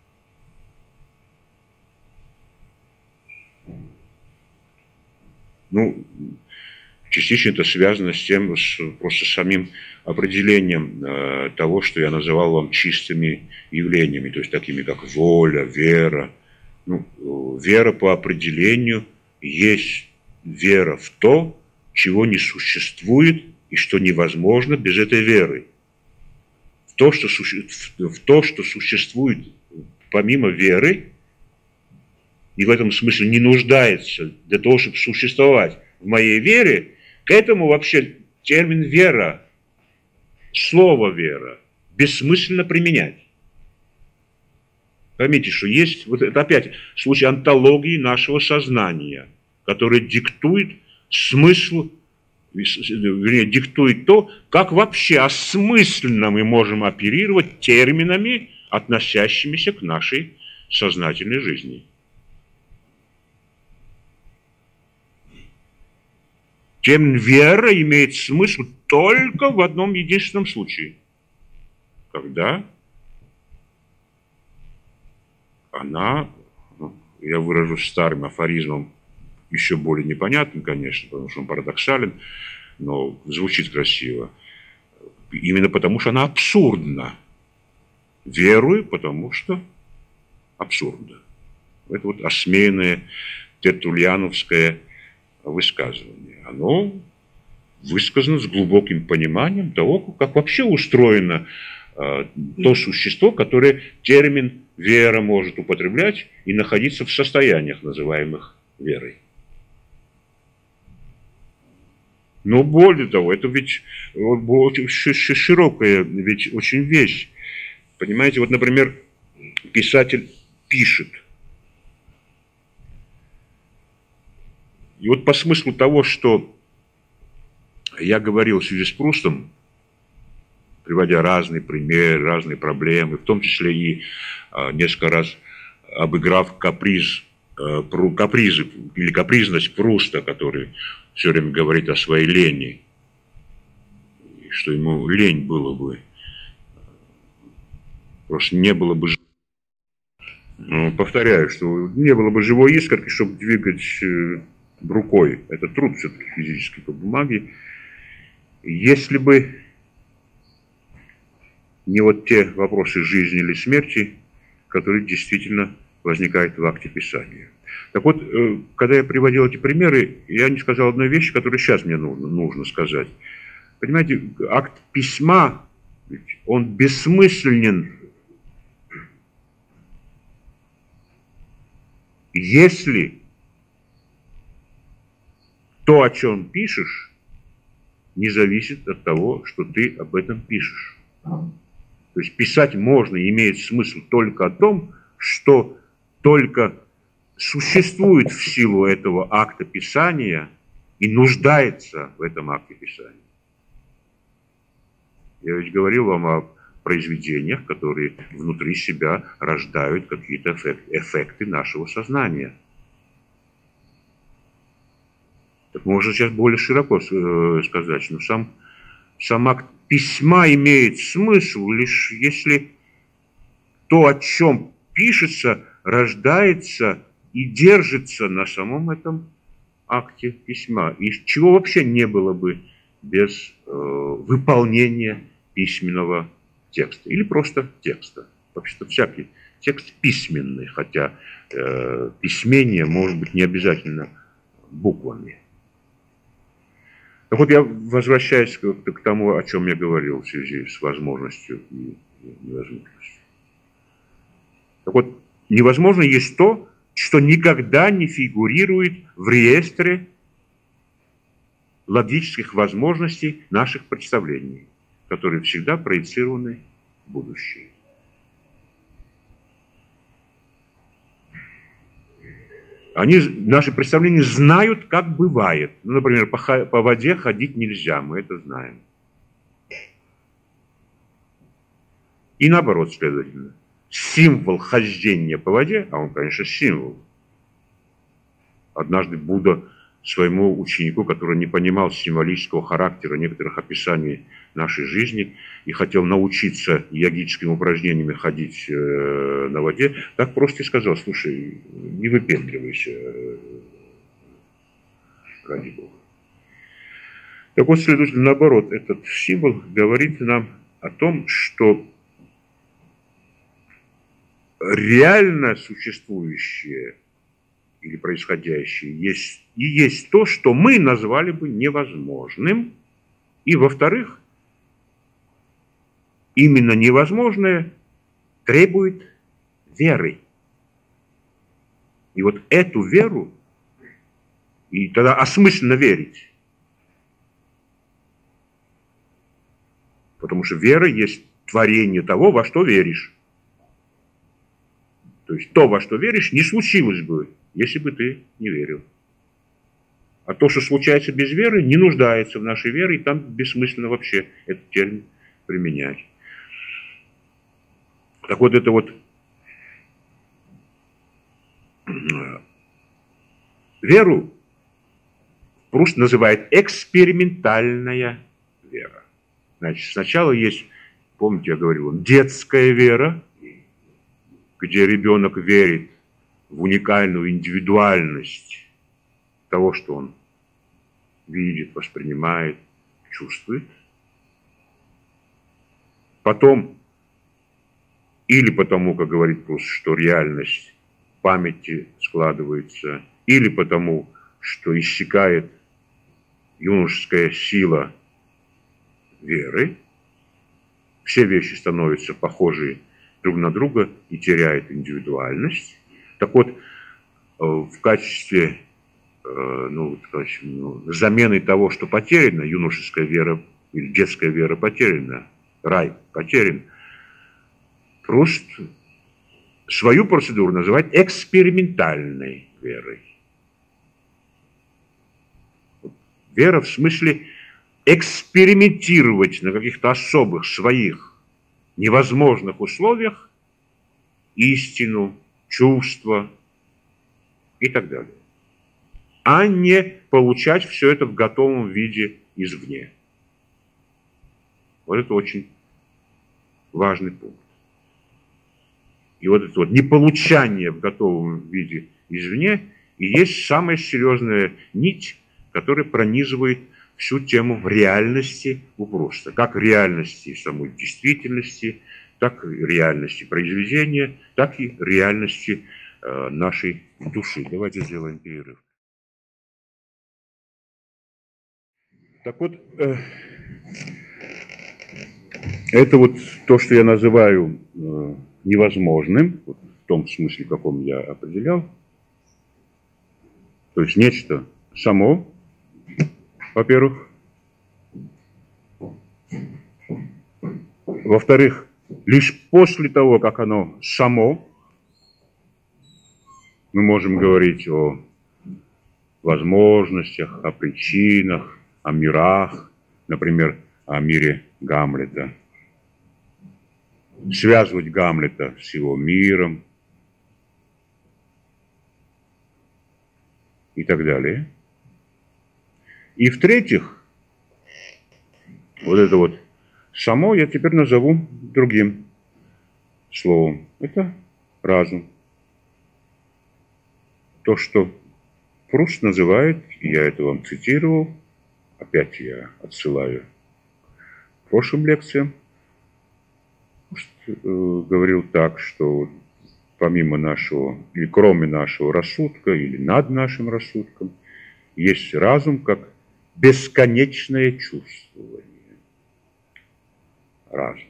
Ну, частично это связано с тем, с, просто самим определением э, того, что я называл вам чистыми явлениями, то есть такими как воля, вера. Ну, вера по определению есть вера в то, чего не существует и что невозможно без этой веры. В то, что, суще... в то, что существует помимо веры, и в этом смысле не нуждается для того, чтобы существовать в моей вере, к этому вообще термин «вера», слово «вера» бессмысленно применять. Поймите, что есть, вот это опять случай онтологии нашего сознания, который диктует смысл вернее, диктует то, как вообще осмысленно мы можем оперировать терминами, относящимися к нашей сознательной жизни. Термин «вера» имеет смысл только в одном единственном случае, когда она, ну, я выражусь старым афоризмом, еще более непонятным, конечно, потому что он парадоксален, но звучит красиво. Именно потому, что она абсурдна. Верую, потому что абсурдно. Это вот осмеянное тертульяновское высказывание. Оно высказано с глубоким пониманием того, как вообще устроено э, то существо, которое термин «вера» может употреблять и находиться в состояниях, называемых верой. Но более того, это ведь очень широкая ведь очень вещь. Понимаете, вот, например, писатель пишет. И вот по смыслу того, что я говорил в связи с Прустом, приводя разные примеры, разные проблемы, в том числе и а, несколько раз обыграв каприз, а, пру, капризы или капризность Пруста, который все время говорит о своей лени, что ему лень было бы, просто не было бы, ну, повторяю, что не было бы живой искорки, чтобы двигать э, рукой. Это труд все-таки физический по бумаге. Если бы не вот те вопросы жизни или смерти, которые действительно возникают в акте писания. Так вот, когда я приводил эти примеры, я не сказал одной вещи, которую сейчас мне нужно, нужно сказать. Понимаете, акт письма, он бессмысленен, если то, о чем пишешь, не зависит от того, что ты об этом пишешь. То есть писать можно и имеет смысл только о том, что только существует в силу этого акта писания и нуждается в этом акте писания. Я ведь говорил вам о произведениях, которые внутри себя рождают какие-то эффекты, эффекты нашего сознания. Так можно сейчас более широко сказать, но сам, сам акт письма имеет смысл лишь если то, о чем пишется, рождается и держится на самом этом акте письма. И чего вообще не было бы без э, выполнения письменного текста. Или просто текста. Вообще-то всякий текст письменный, хотя э, письмение может быть не обязательно буквами. Так вот, я возвращаюсь к, к тому, о чем я говорил в связи с возможностью и невозможностью. Так вот, невозможно есть то, что никогда не фигурирует в реестре логических возможностей наших представлений, которые всегда проецированы в будущее. Они, наши представления знают, как бывает. Ну, например, по, по воде ходить нельзя, мы это знаем. И наоборот, следовательно. Символ хождения по воде, а он, конечно, символ. Однажды Будда своему ученику, который не понимал символического характера некоторых описаний нашей жизни и хотел научиться йогическими упражнениями ходить э, на воде, так просто и сказал: слушай, не выпендривайся, э, ради Бога. Так вот, следовательно, наоборот, этот символ говорит нам о том, что реально существующее или происходящее есть и есть то, что мы назвали бы невозможным. И, во-вторых, именно невозможное требует веры. И вот эту веру, и тогда осмысленно верить. Потому что вера есть творение того, во что веришь. То есть то, во что веришь, не случилось бы, если бы ты не верил. А то, что случается без веры, не нуждается в нашей вере, и там бессмысленно вообще этот термин применять. Так вот, это вот веру Пруст называет экспериментальная вера. Значит, сначала есть, помните, я говорил, детская вера, где ребенок верит в уникальную индивидуальность того, что он видит, воспринимает, чувствует. Потом, или потому, как говорит Пруст, что реальность памяти складывается, или потому, что иссякает юношеская сила веры, все вещи становятся похожи друг на друга и теряют индивидуальность. Так вот, в качестве ну, ну, замены того, что потеряно, юношеская вера или детская вера потеряна, рай потерян, Пруст свою процедуру называет экспериментальной верой. Вера в смысле экспериментировать на каких-то особых своих невозможных условиях истину, чувства и так далее. А не получать все это в готовом виде извне. Вот это очень важный пункт. И вот это вот неполучание в готовом виде извне и есть самая серьезная нить, которая пронизывает всю тему реальности у Пруста. Как реальности самой действительности, так и реальности произведения, так и реальности э, нашей души. Давайте сделаем перерыв. Так вот, э, это вот то, что я называю э, невозможным, вот в том смысле, в каком я определял. То есть нечто само, во-первых. Во-вторых, лишь после того, как оно само, мы можем говорить о возможностях, о причинах, о мирах, например, о мире Гамлета. Связывать Гамлета с его миром и так далее. И в-третьих, вот это вот само я теперь назову другим словом. Это разум. То, что Пруст называет, я это вам цитировал, опять я отсылаю к прошлым лекциям, Пруст э, говорил так, что помимо нашего, или кроме нашего рассудка, или над нашим рассудком, есть разум как бесконечное чувствование. Разум.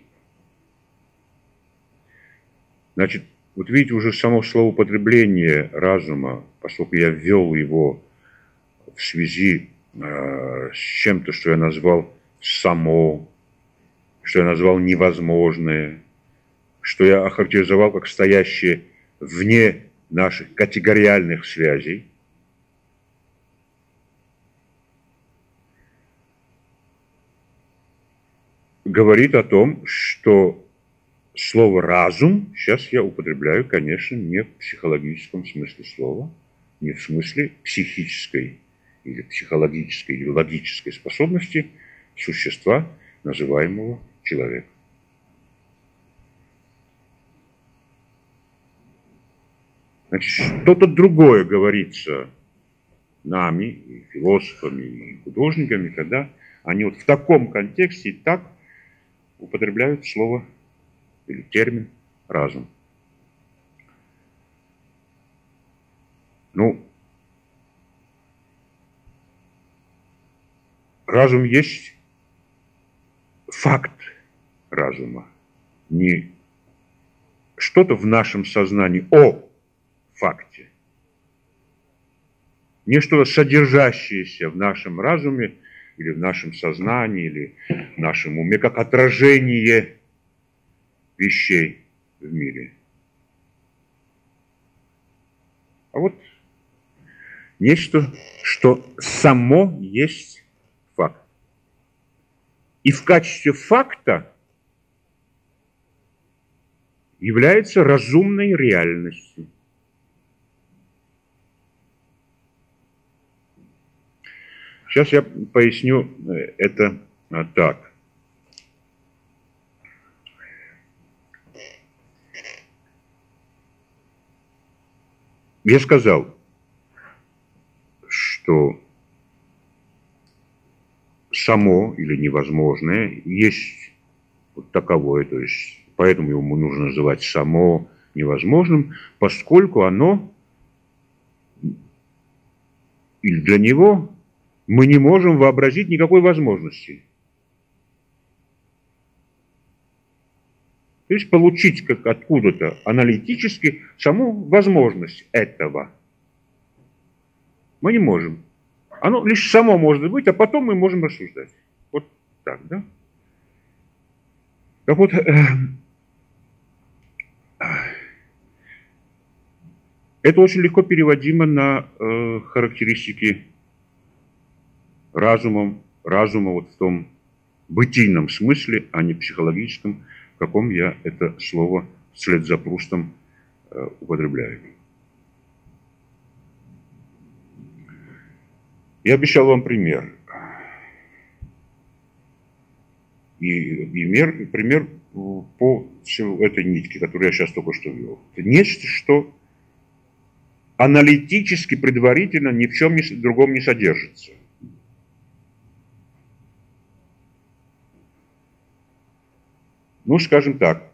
Значит, вот видите, уже само словоупотребление разума, поскольку я ввел его в связи э, с чем-то, что я назвал само, что я назвал невозможное, что я охарактеризовал как стоящее вне наших категориальных связей, говорит о том, что слово «разум» сейчас я употребляю, конечно, не в психологическом смысле слова, не в смысле психической или психологической или логической способности существа, называемого человеком. Значит, что-то другое говорится нами, и философами, и художниками, когда они вот в таком контексте и так употребляют слово или термин «разум». Ну, разум есть факт разума, не что-то в нашем сознании о факте, не что-то содержащееся в нашем разуме или в нашем сознании, или в нашем уме, как отражение вещей в мире. А вот нечто, что само есть факт. И в качестве факта является разумной реальностью. Сейчас я поясню это так. Я сказал, что само или невозможное есть вот таковое, то есть поэтому его нужно называть само невозможным, поскольку оно или для него мы не можем вообразить никакой возможности. То есть получить как откуда-то аналитически саму возможность этого. Мы не можем. Оно лишь само может быть, а потом мы можем рассуждать. Вот так, да? Так вот, это очень легко переводимо на э, характеристики разумом, разума вот в том бытийном смысле, а не психологическом, в каком я это слово вслед за Прустом э, употребляю. Я обещал вам пример. И, и мер, пример по этой нитке, которую я сейчас только что вел. Это нечто, что аналитически, предварительно ни в чем не, другом не содержится. Ну, скажем так,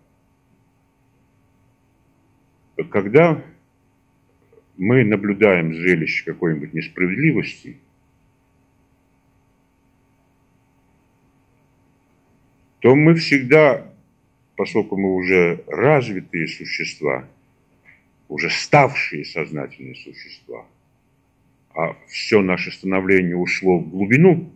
когда мы наблюдаем зрелище какой-нибудь несправедливости, то мы всегда, поскольку мы уже развитые существа, уже ставшие сознательные существа, а все наше становление ушло в глубину,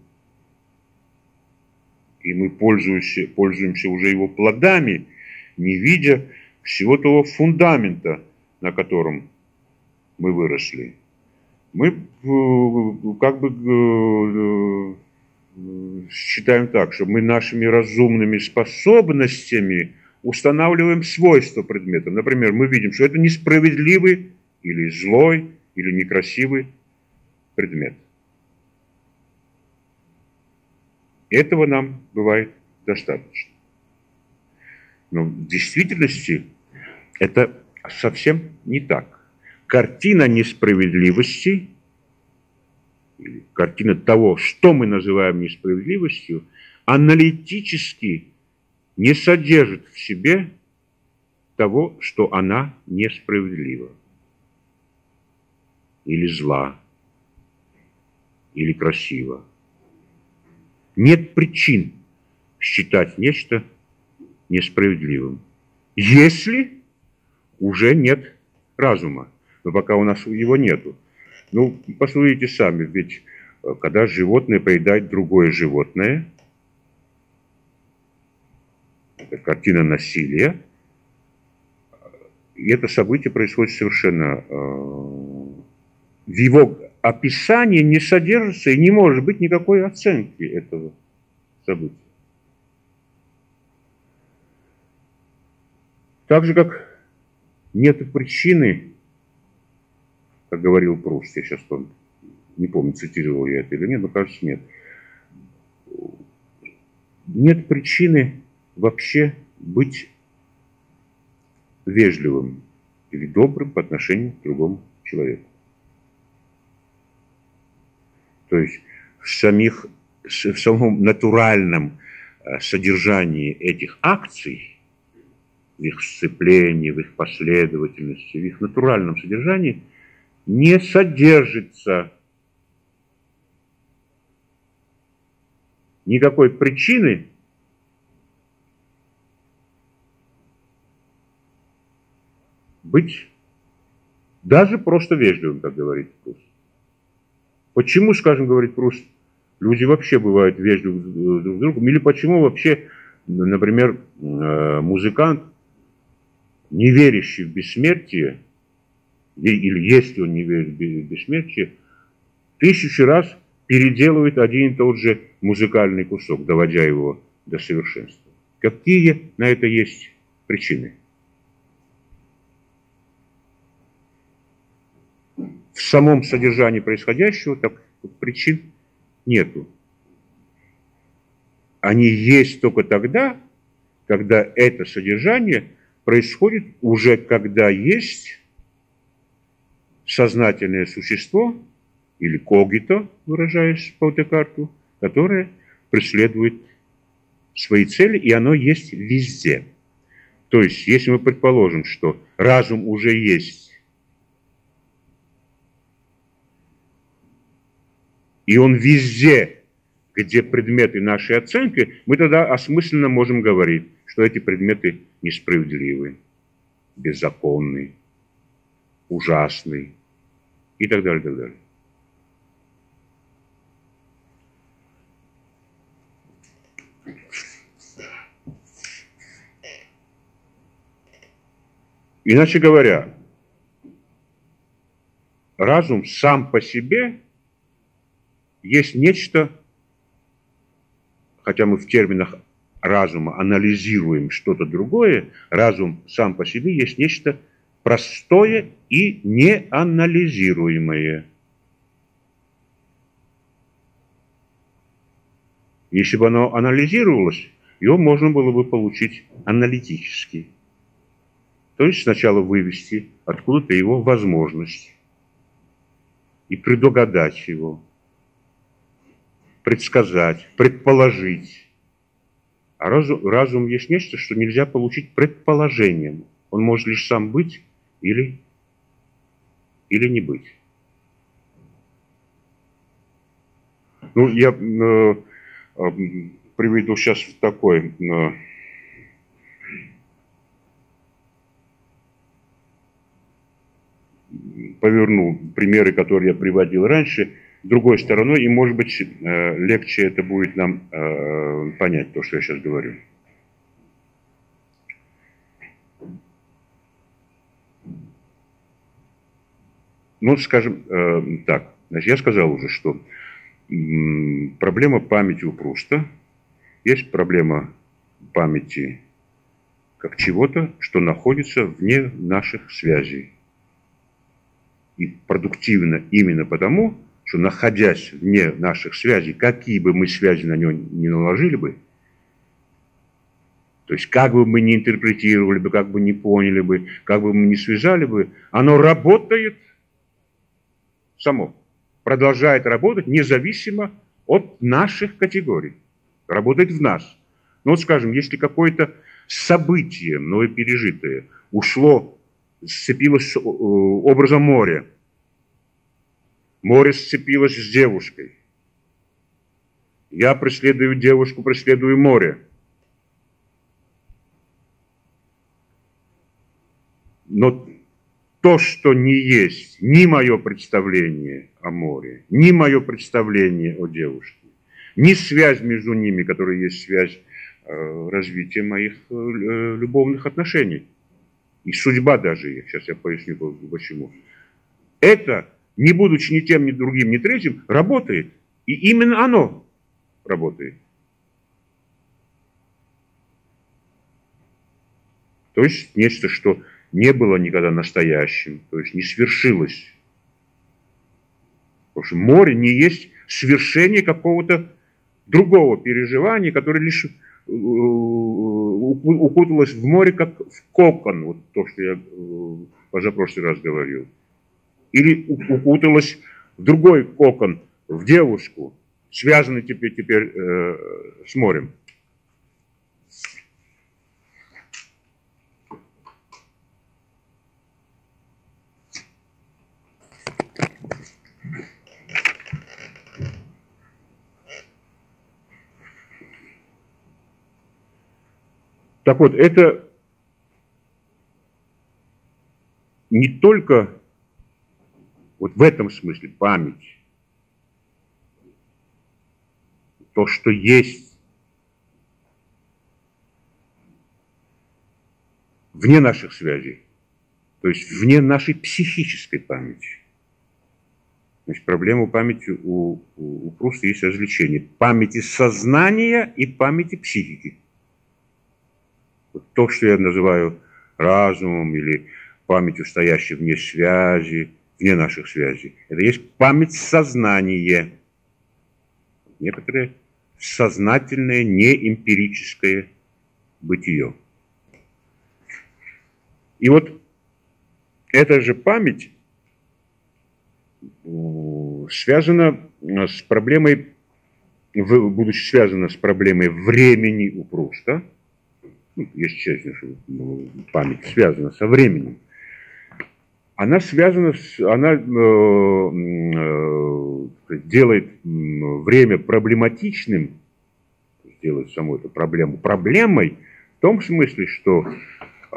и мы пользуемся, пользуемся уже его плодами, не видя всего того фундамента, на котором мы выросли. Мы как бы считаем так, что мы нашими разумными способностями устанавливаем свойства предмета. Например, мы видим, что это несправедливый или злой, или некрасивый предмет. Этого нам бывает достаточно. Но в действительности это совсем не так. Картина несправедливости, или картина того, что мы называем несправедливостью, аналитически не содержит в себе того, что она несправедлива, или зла, или красива. Нет причин считать нечто несправедливым, если уже нет разума. Но пока у нас его нету. Ну, посмотрите сами, ведь когда животное поедает другое животное, это картина насилия, и это событие происходит совершенно... Э, в его описании не содержится и не может быть никакой оценки этого события. Так же, как нет причины, как говорил Пруст, я сейчас помню, не помню, цитировал я это или нет, но кажется, нет. Нет причины вообще быть вежливым или добрым по отношению к другому человеку. То есть в, самих, в самом натуральном содержании этих акций, в их сцеплении, в их последовательности, в их натуральном содержании не содержится никакой причины быть даже просто вежливым, как говорит Пруст. Почему, скажем, говорит Пруст, люди вообще бывают вежливы друг с другом? Или почему вообще, например, музыкант, не верящий в бессмертие, или если он не верит в бессмертие, тысячу раз переделывает один и тот же музыкальный кусок, доводя его до совершенства. Какие на это есть причины? В самом содержании происходящего так причин нету. Они есть только тогда, когда это содержание происходит уже когда есть сознательное существо, или когито, выражаясь по Декарту, которое преследует свои цели, и оно есть везде. То есть, если мы предположим, что разум уже есть, и он везде, где предметы нашей оценки, мы тогда осмысленно можем говорить, что эти предметы несправедливы, беззаконны, ужасны и так далее, и так далее. Иначе говоря, разум сам по себе есть нечто, хотя мы в терминах разума анализируем что-то другое, разум сам по себе есть нечто простое и неанализируемое. Если бы оно анализировалось, его можно было бы получить аналитически. То есть сначала вывести откуда-то его возможность и предугадать его, предсказать, предположить. А разум, разум есть нечто, что нельзя получить предположением. Он может лишь сам быть или, или не быть. Ну, я э, э, приведу сейчас такой... Э, поверну примеры, которые я приводил раньше, другой стороной, и, может быть, легче это будет нам понять, то, что я сейчас говорю. Ну, скажем так, значит, я сказал уже, что проблема памяти у Пруста, есть проблема памяти как чего-то, что находится вне наших связей. И продуктивно именно потому, что, находясь вне наших связей, какие бы мы связи на него не наложили бы, то есть как бы мы ни интерпретировали бы, как бы не поняли бы, как бы мы не связали бы, оно работает само, продолжает работать независимо от наших категорий, работает в нас. Ну вот, скажем, если какое-то событие, мною пережитое, ушло, сцепилось с образом моря, море сцепилось с девушкой, я преследую девушку, преследую море. Но то, что не есть ни мое представление о море, ни мое представление о девушке, ни связь между ними, которая есть связь э, развития моих э, любовных отношений, и судьба даже их, сейчас я поясню почему, это, не будучи ни тем, ни другим, ни третьим, работает. И именно оно работает. То есть нечто, что не было никогда настоящим, то есть не свершилось. Потому что море не есть свершение какого-то другого переживания, которое лишь укуталось в море, как в кокон, вот то, что я позапрошлый раз говорил. Или укуталось в другой кокон, в девушку, связанный теперь, теперь э, с морем. Так вот, это не только вот в этом смысле память, то, что есть вне наших связей, то есть вне нашей психической памяти. Значит, проблема памяти у, у, у Пруста есть различение памяти сознания и памяти психики. Вот то, что я называю разумом или памятью, стоящей вне связи, вне наших связей, это есть память сознания. Некоторое сознательное, неэмпирическое бытие. И вот эта же память связана с проблемой, будучи связана с проблемой времени у Пруста, ну, есть честно, что память связана со временем, она связана с, она э, э, делает время проблематичным, делает саму эту проблему проблемой в том смысле, что э,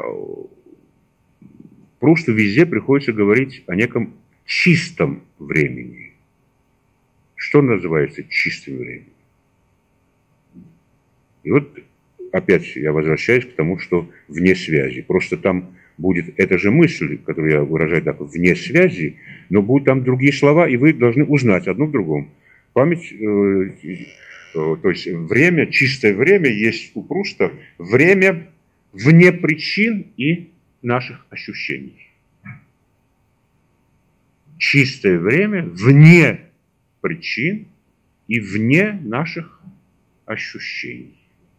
Прусту везде приходится говорить о неком чистом времени. Что называется чистым временем? И вот опять я возвращаюсь к тому, что вне связи. Просто там будет эта же мысль, которую я выражаю так, вне связи, но будут там другие слова, и вы должны узнать одно в другом. Память, э, э, то есть время, чистое время есть у Пруста время вне причин и наших ощущений. Чистое время вне причин и вне наших ощущений.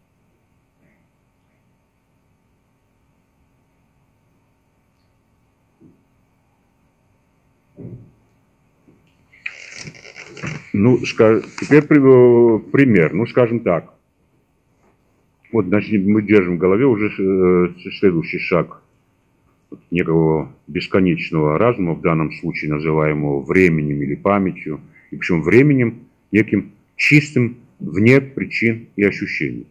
Ну, теперь пример. Ну, скажем так. Вот, значит, мы держим в голове уже следующий шаг некого бесконечного разума, в данном случае называемого временем или памятью, и причем временем неким чистым, вне причин и ощущений.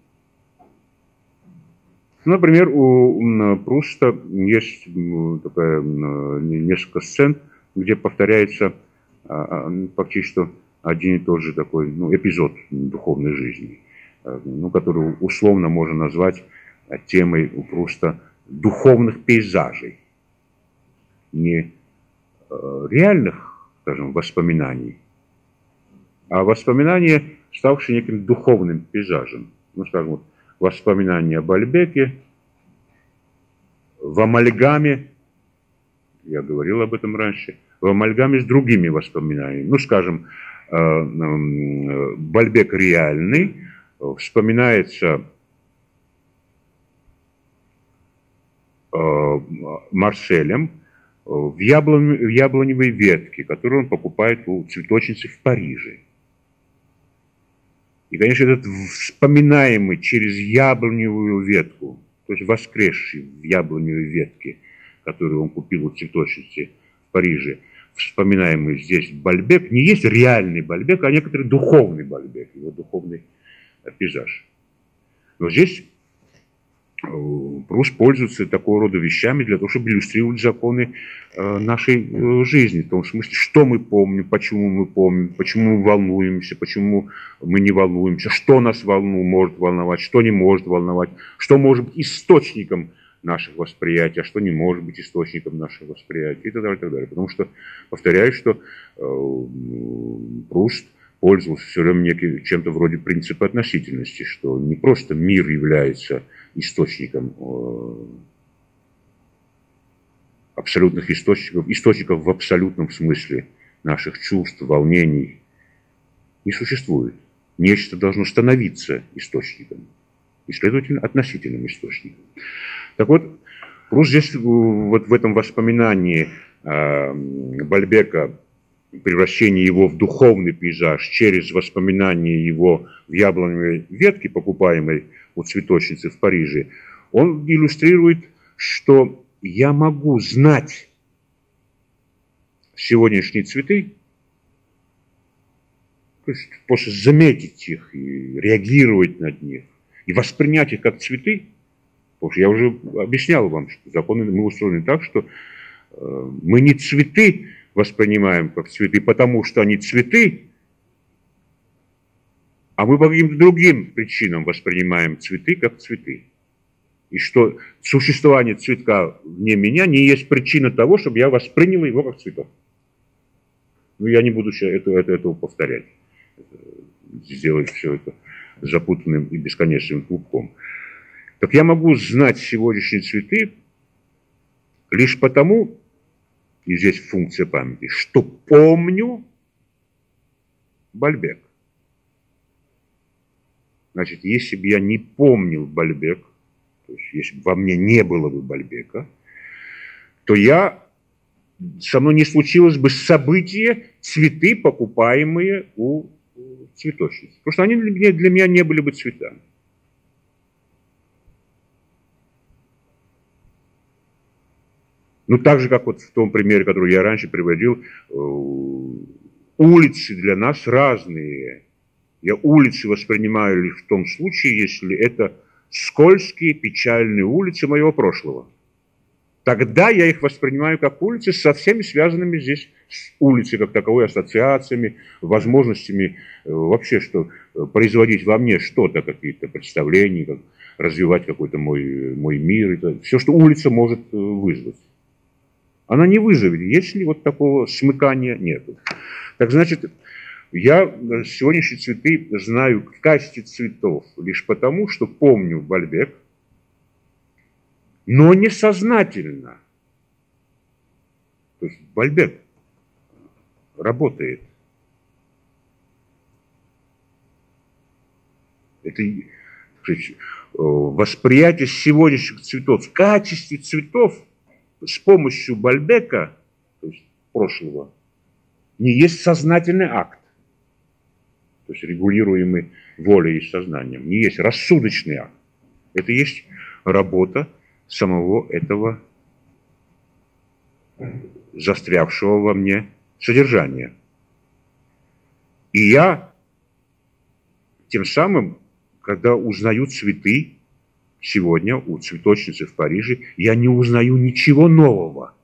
Например, у Пруста есть такая, несколько сцен, где повторяется почти что один и тот же такой, ну, эпизод духовной жизни, ну, который условно можно назвать темой у Пруста духовных пейзажей, не э, реальных, скажем, воспоминаний, а воспоминания, ставшие неким духовным пейзажем. Ну, скажем, вот, воспоминания о Бальбеке в амальгаме, я говорил об этом раньше, в амальгаме с другими воспоминаниями. Ну, скажем, э, э, Бальбек реальный, вспоминается Марселем в, яблон, в яблоневой ветке, которую он покупает у цветочницы в Париже. И, конечно, этот вспоминаемый через яблоневую ветку, то есть воскресший в яблоневой ветке, которую он купил у цветочницы в Париже, вспоминаемый здесь Бальбек, не есть реальный Бальбек, а некоторый духовный Бальбек, его духовный пейзаж. Но здесь Пруст пользуется такого рода вещами для того, чтобы иллюстрировать законы нашей жизни. В том смысле, что мы помним, почему мы помним, почему мы волнуемся, почему мы не волнуемся, что нас волнует, может волновать, что не может волновать, что может быть источником наших восприятий, а что не может быть источником нашего восприятия и так далее, и так далее. Потому что, повторяю, что э, Пруст пользовался все время неким, чем-то вроде принципа относительности, что не просто мир является источником э, абсолютных источников, источников в абсолютном смысле наших чувств, волнений, не существует. Нечто должно становиться источником, и, следовательно, относительным источником. Так вот, Пруст здесь вот в этом воспоминании э, Бальбека, превращение его в духовный пейзаж через воспоминания его в яблоневой ветке, покупаемой у цветочницы в Париже, он иллюстрирует, что я могу знать сегодняшние цветы, то есть просто заметить их и реагировать на них, и воспринять их как цветы, потому что я уже объяснял вам, что законы мы устроены так, что э, мы не цветы воспринимаем как цветы, потому что они цветы, а мы по каким-то другим причинам воспринимаем цветы как цветы. И что существование цветка вне меня не есть причина того, чтобы я воспринял его как цветок. Ну, я не буду это, это, этого повторять. Сделать все это запутанным и бесконечным клубком. Так я могу знать сегодняшние цветы лишь потому, и здесь функция памяти, что помню Бальбек. Значит, если бы я не помнил Бальбек, то есть если бы во мне не было бы Бальбека, то я, со мной не случилось бы событие, цветы, покупаемые у цветочниц. Потому что они для меня, для меня не были бы цветами. Ну, так же, как вот в том примере, который я раньше приводил, улицы для нас разные. Я улицы воспринимаю лишь в том случае, если это скользкие, печальные улицы моего прошлого. Тогда я их воспринимаю как улицы со всеми связанными здесь с улицей как таковой, ассоциациями, возможностями вообще что, производить во мне что-то, какие-то представления, как, развивать какой-то мой, мой мир. Это, все, что улица может вызвать. Она не вызовет, если вот такого смыкания нет. Так значит, я сегодняшние цветы знаю в качестве цветов лишь потому, что помню Бальбек, но несознательно. То есть Бальбек работает. Это сказать, восприятие сегодняшних цветов в качестве цветов с помощью Бальбека, то есть прошлого, не есть сознательный акт, то есть регулируемый волей и сознанием, не есть рассудочный акт. Это есть работа самого этого застрявшего во мне содержания. И я тем самым, когда узнаю цветы, сегодня у цветочницы в Париже, я не узнаю ничего нового.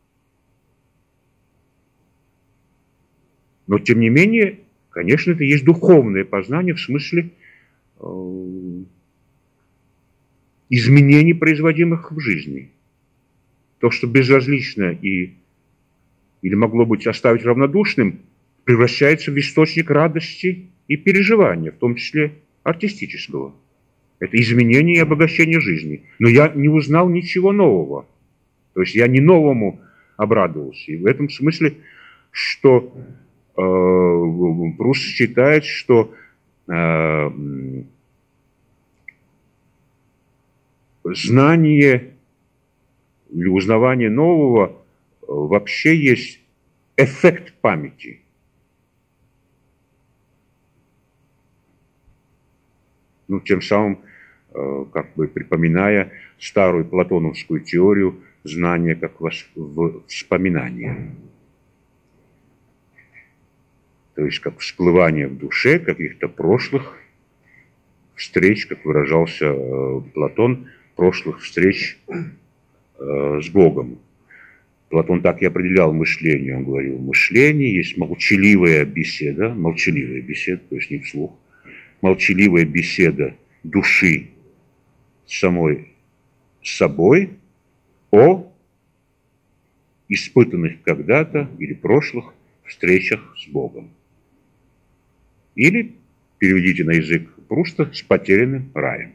Но, тем не менее, конечно, это есть духовное познание в смысле э, изменений, производимых в жизни. То, что безразлично и, или могло быть оставить равнодушным, превращается в источник радости и переживания, в том числе артистического. Это изменение и обогащение жизни. Но я не узнал ничего нового. То есть я не новому обрадовался. И в этом смысле, что э, Пруст считает, что э, знание или узнавание нового вообще есть эффект памяти. Ну, тем самым, э, как бы припоминая старую платоновскую теорию знания как вспоминание. То есть как всплывание в душе каких-то прошлых встреч, как выражался э, Платон, прошлых встреч э, с Богом. Платон так и определял мышление. Он говорил, мышление есть молчаливая беседа, молчаливая беседа, то есть не вслух, молчаливая беседа души с самой собой о испытанных когда-то или прошлых встречах с Богом. Или, переведите на язык Пруста, с потерянным раем.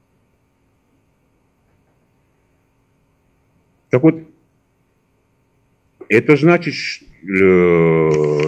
Так вот, это значит, что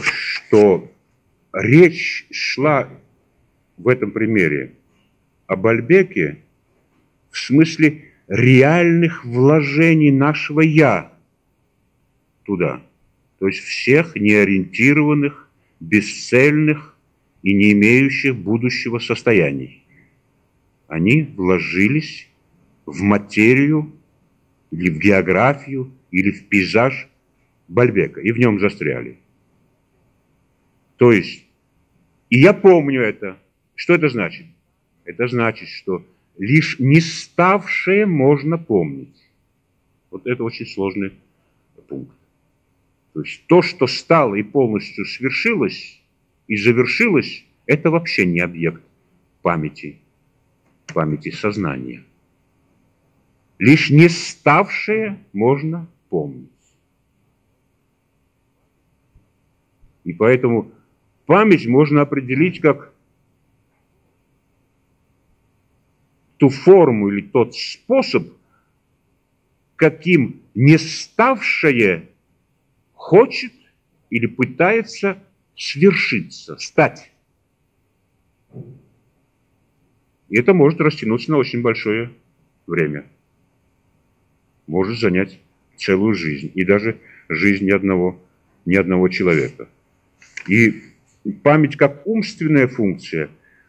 речь шла в этом примере о Бальбеке в смысле реальных вложений нашего «я» туда. То есть всех неориентированных, бесцельных и не имеющих будущего состояний. Они вложились в материю, или в географию, или в пейзаж Бальбека, и в нем застряли. То есть, и я помню это. Что это значит? Это значит, что лишь не ставшее можно помнить. Вот это очень сложный пункт. То есть то, что стало и полностью свершилось и завершилось, это вообще не объект памяти, памяти сознания. Лишь не ставшее можно помнить. И поэтому память можно определить как ту форму или тот способ, каким не ставшее хочет или пытается свершиться, стать. И это может растянуться на очень большое время. Может занять целую жизнь. И даже жизнь ни одного, ни одного человека. И память как умственная функция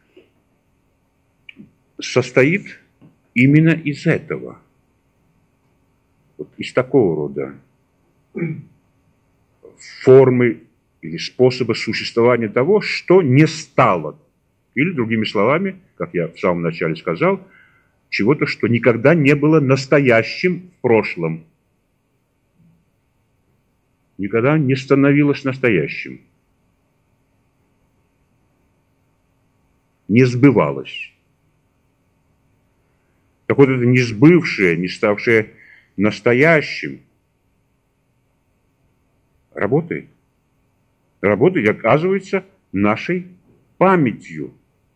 состоит именно из этого. Вот из такого рода формы или способа существования того, что не стало. Или, другими словами, как я в самом начале сказал, чего-то, что никогда не было настоящим в прошлом. Никогда не становилось настоящим. Не сбывалось. Так вот, это не сбывшее, не ставшее настоящим, работает. Работает и оказывается нашей памятью.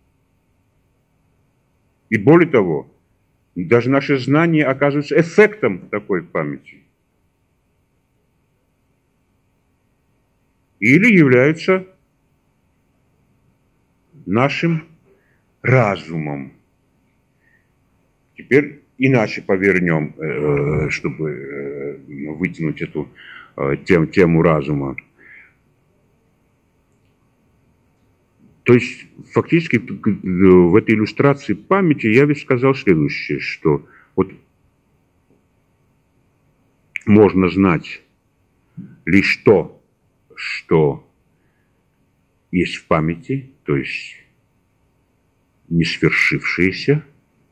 И более того, даже наши знания оказываются эффектом такой памяти. Или являются нашим разумом. Теперь иначе повернем, чтобы вытянуть эту тему разума. То есть, фактически, в этой иллюстрации памяти я ведь сказал следующее, что вот можно знать лишь то, что есть в памяти, то есть не свершившееся,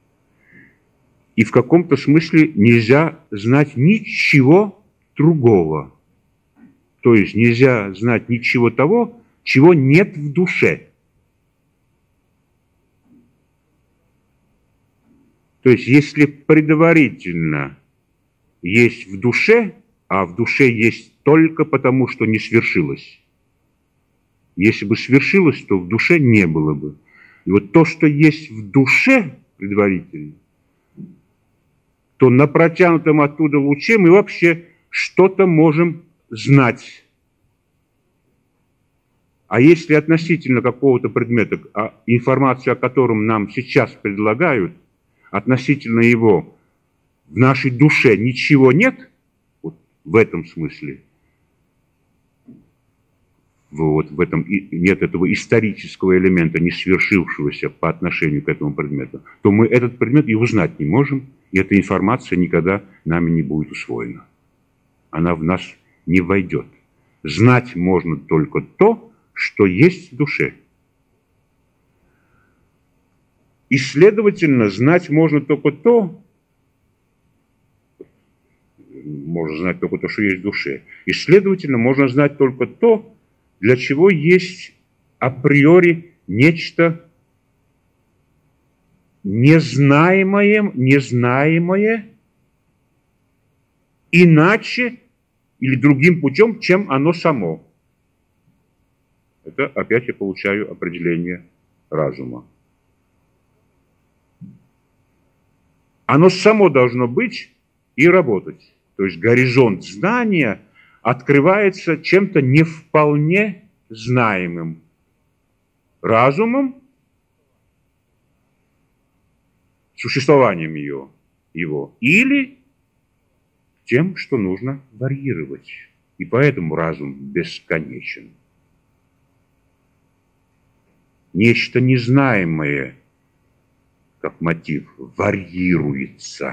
и в каком-то смысле нельзя знать ничего другого. То есть нельзя знать ничего того, чего нет в душе. То есть если предварительно есть в душе, а в душе есть только потому, что не свершилось. Если бы свершилось, то в душе не было бы. И вот то, что есть в душе предварительно, то на протянутом оттуда луче мы вообще что-то можем знать. А если относительно какого-то предмета, информацию о котором нам сейчас предлагают, относительно его в нашей душе ничего нет, вот в этом смысле, вот в этом нет этого исторического элемента, не свершившегося по отношению к этому предмету, то мы этот предмет и узнать не можем, и эта информация никогда нами не будет усвоена. Она в нас не войдет. Знать можно только то, что есть в душе. И, следовательно, знать можно только то, можно знать только то, что есть в душе. И, следовательно, можно знать только то, для чего есть априори нечто незнаемое, незнаемое иначе или другим путем, чем оно само. Это опять я получаю определение разума. Оно само должно быть и работать. То есть горизонт знания открывается чем-то не вполне знаемым. Разумом, существованием ее, его, или тем, что нужно варьировать. И поэтому разум бесконечен. Нечто незнаемое, как мотив, варьируется.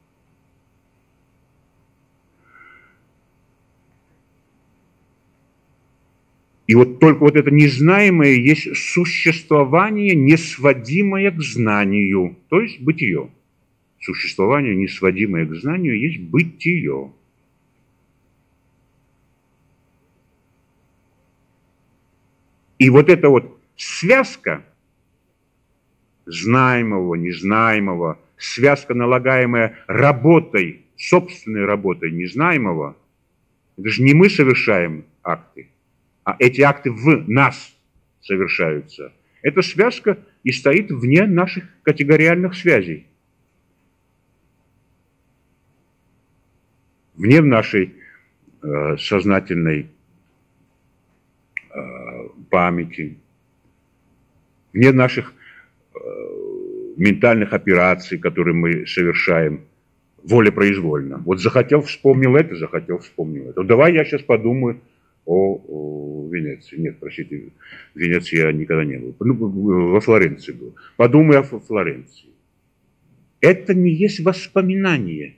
И вот только вот это незнаемое есть существование, не сводимое к знанию, то есть бытие. Существование, не сводимое к знанию, есть бытие. И вот эта вот связка знаемого, незнаемого, связка, налагаемая работой, собственной работой незнаемого, это же не мы совершаем акты, а эти акты в нас совершаются, эта связка и стоит вне наших категориальных связей, вне нашей э, сознательной э, памяти, вне наших э, ментальных операций, которые мы совершаем волепроизвольно. Вот захотел, вспомнил это, захотел, вспомнил это. Вот давай я сейчас подумаю о, о Венеции. Нет, простите, в Венеции я никогда не был. Ну, во Флоренции был. Подумай о Флоренции. Это не есть воспоминание.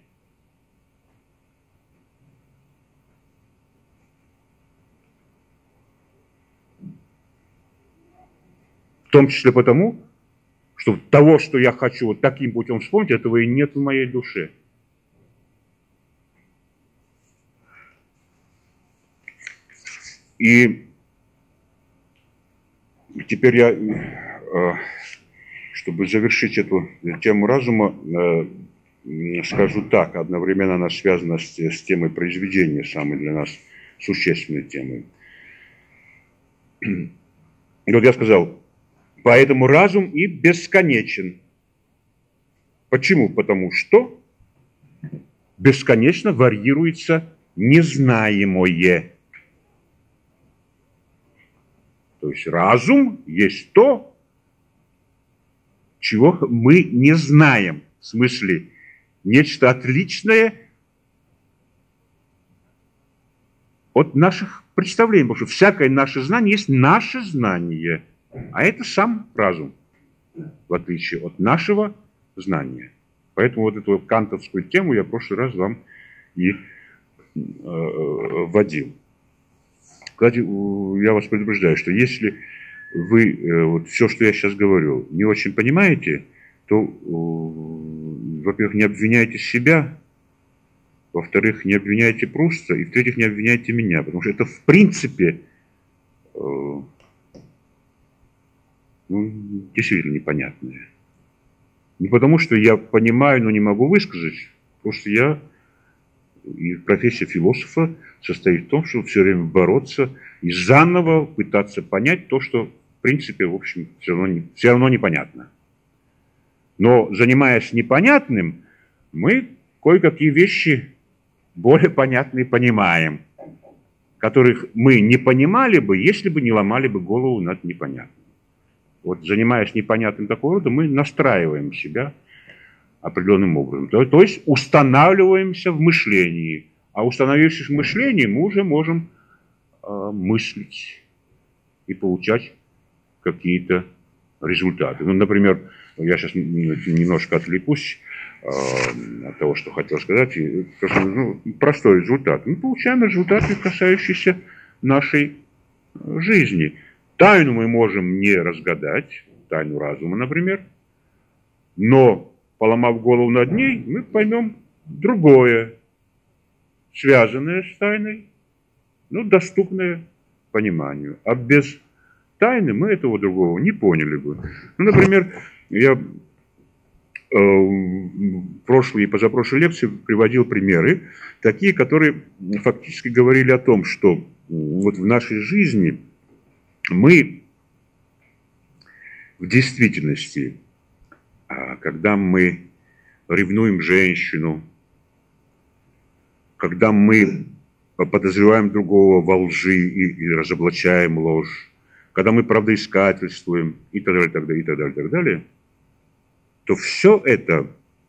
В том числе потому, что того, что я хочу вот таким путем вспомнить, этого и нет в моей душе. И теперь я, чтобы завершить эту тему разума, скажу так, одновременно она связана с, с темой произведения, самой для нас существенной темой. И вот я сказал, поэтому разум и бесконечен. Почему? Потому что бесконечно варьируется незнаемое. То есть разум есть то, чего мы не знаем. В смысле, нечто отличное от наших представлений. Потому что всякое наше знание есть наше знание. А это сам разум, в отличие от нашего знания. Поэтому вот эту кантовскую тему я в прошлый раз вам и э, вводил. Кстати, я вас предупреждаю, что если вы э, вот все, что я сейчас говорю, не очень понимаете, то, э, во-первых, не обвиняйте себя, во-вторых, не обвиняйте Пруста, и в-третьих, не обвиняйте меня, потому что это в принципе э, ну, действительно непонятное. Не потому, что я понимаю, но не могу высказать, потому что я, и профессия философа состоит в том, чтобы все время бороться и заново пытаться понять то, что, в принципе, в общем, все равно, не, все равно непонятно. Но, занимаясь непонятным, мы кое-какие вещи более понятные понимаем, которых мы не понимали бы, если бы не ломали бы голову над непонятным. Вот, занимаясь непонятным такого рода, мы настраиваем себя определенным образом. То, то есть устанавливаемся в мышлении. А установившись в мышлении, мы уже можем э, мыслить и получать какие-то результаты. Ну, например, я сейчас немножко отвлекусь э, от того, что хотел сказать. И, ну, простой результат. Мы получаем результаты, касающиеся нашей жизни. Тайну мы можем не разгадать, тайну разума, например, но, поломав голову над ней, мы поймем другое, связанное с тайной, но доступное пониманию. А без тайны мы этого другого не поняли бы. Ну, например, я э, в прошлой и позапрошлой лекции приводил примеры, такие, которые фактически говорили о том, что вот в нашей жизни мы в действительности, когда мы ревнуем женщину, когда мы подозреваем другого во лжи и, и разоблачаем ложь, когда мы правдоискательствуем и так далее, и так далее, и так далее, и так далее, то все это,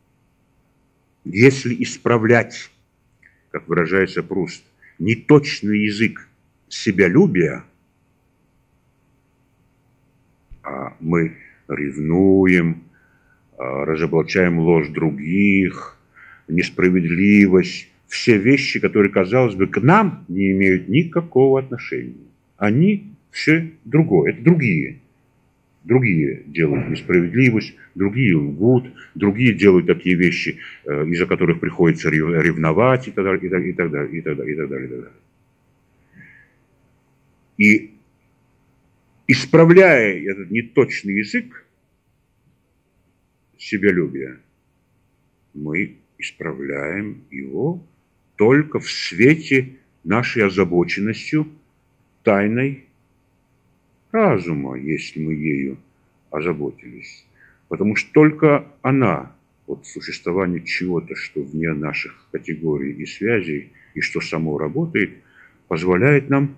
если исправлять, как выражается Пруст, неточный язык себялюбия, а мы ревнуем, разоблачаем ложь других, несправедливость, все вещи, которые, казалось бы, к нам не имеют никакого отношения. Они все другое, это другие. Другие делают несправедливость, другие лгут, другие делают такие вещи, из-за которых приходится ревновать и так далее, и так далее, и так далее, и так далее, и так далее. И так далее. И исправляя этот неточный язык себялюбия, мы исправляем его только в свете нашей озабоченностью тайной разума, если мы ею озаботились. Потому что только она, вот существование чего-то, что вне наших категорий и связей, и что само работает, позволяет нам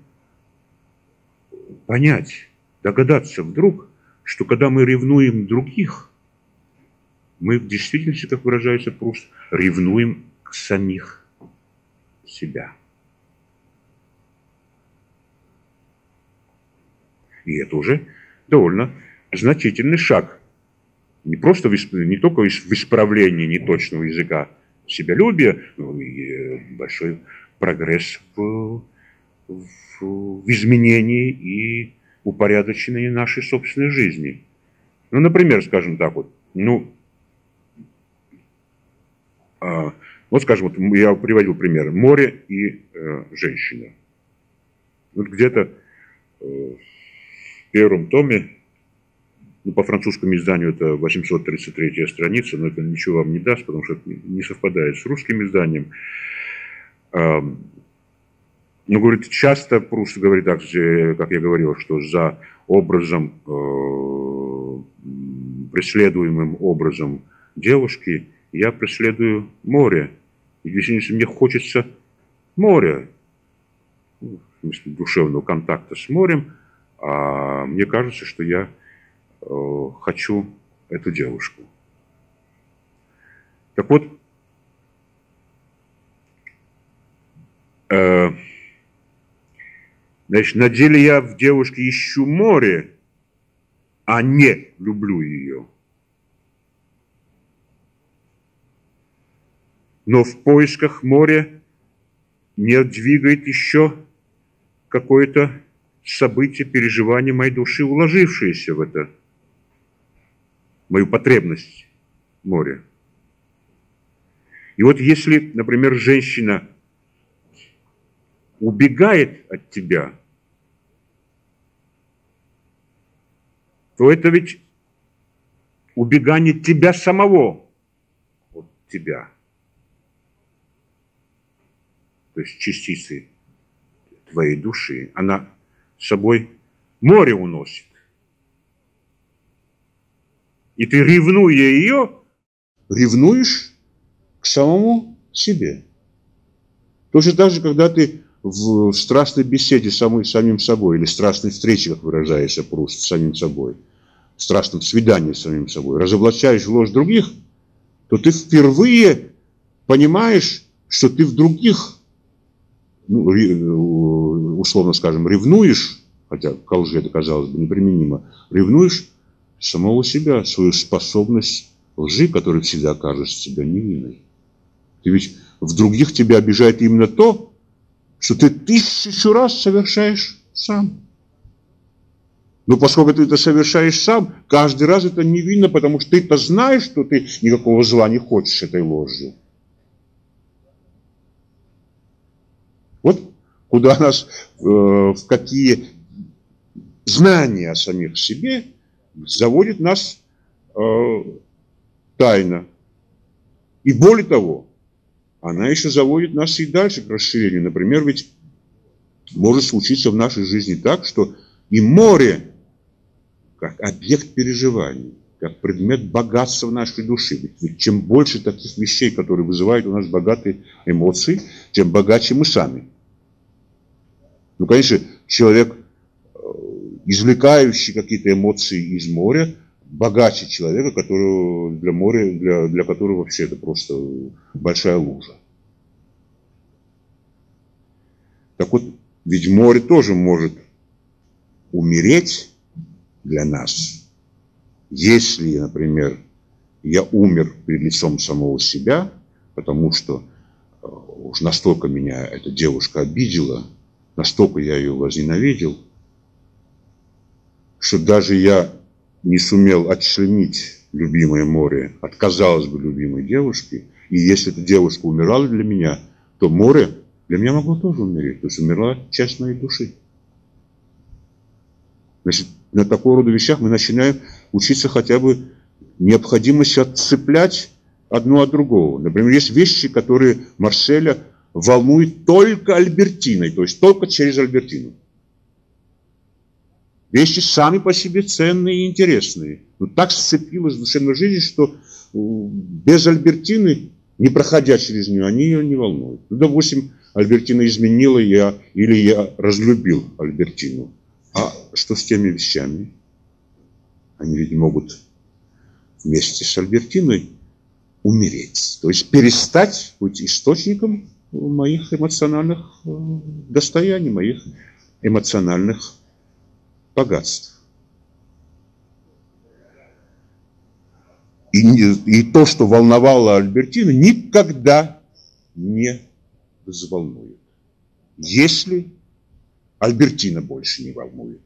понять, догадаться вдруг, что когда мы ревнуем других, мы в действительности, как выражается Пруст, ревнуем к самих себя. И это уже довольно значительный шаг. Не просто в, не только в исправлении неточного языка себялюбия, но и большой прогресс в, в, в изменении и упорядочении нашей собственной жизни. Ну, например, скажем так вот, ну, а, вот, скажем, вот я приводил пример: море и э, женщина. Вот где-то э, в первом томе, ну, по французскому изданию это восемьсот тридцать третья страница, но это ничего вам не даст, потому что это не совпадает с русским изданием. А, ну, говорит, часто Пруст говорит так, как я говорил, что за образом, э, преследуемым образом девушки я преследую море. И действительно, мне хочется моря, в смысле душевного контакта с морем, а мне кажется, что я э, хочу эту девушку. Так вот, э, значит, на деле я в девушке ищу море, а не люблю ее. Но в поисках моря меня двигает еще какое-то событие, переживание моей души, уложившееся в это, мою потребность моря. И вот если, например, женщина убегает от тебя, то это ведь убегание тебя самого от тебя. То есть частицы твоей души, она с собой море уносит. И ты, ревнуя ее, ревнуешь к самому себе. Точно так же, когда ты в страстной беседе с самой, самим собой, или страстной встрече, как выражается Пруст, с самим собой, в страстном свидании с самим собой, разоблачаешь ложь других, то ты впервые понимаешь, что ты в других, ну, условно скажем, ревнуешь, хотя к лжи это, казалось бы, неприменимо, ревнуешь самого себя, свою способность лжи, которая всегда кажется тебя невинной. Ты ведь в других тебя обижает именно то, что ты тысячу раз совершаешь сам. Но поскольку ты это совершаешь сам, каждый раз это невинно, потому что ты-то знаешь, что ты никакого зла не хочешь этой ложью. Вот куда нас, э, в какие знания о самих себе заводит нас э, тайна. И более того, она еще заводит нас и дальше к расширению. Например, ведь может случиться в нашей жизни так, что и море, как объект переживаний, как предмет богатства нашей души. Ведь, ведь чем больше таких вещей, которые вызывают у нас богатые эмоции, тем богаче мы сами. Ну, конечно, человек, извлекающий какие-то эмоции из моря, богаче человека, которого для моря, для, для которого вообще это просто большая лужа. Так вот, ведь море тоже может умереть для нас, если, например, я умер перед лицом самого себя, потому что уж настолько меня эта девушка обидела, настолько я ее возненавидел, что даже я не сумел отчленить любимое море от, казалось бы, любимой девушки. И если эта девушка умирала для меня, то море для меня могло тоже умереть. То есть умерла часть моей души. Значит, на такого рода вещах мы начинаем учиться хотя бы необходимости отцеплять одно от другого. Например, есть вещи, которые Марселя волнуют только Альбертиной, то есть только через Альбертину. Вещи сами по себе ценные и интересные. Но так сцепилась в душевной жизни, что без Альбертины, не проходя через нее, они ее не волнуют. Ну, допустим, Альбертина изменила, я, или я разлюбил Альбертину. А что с теми вещами? Они ведь могут вместе с Альбертиной умереть. То есть перестать быть источником моих эмоциональных достояний, моих эмоциональных богатств. И, и то, что волновало Альбертину, никогда не взволнует, если Альбертина больше не волнует.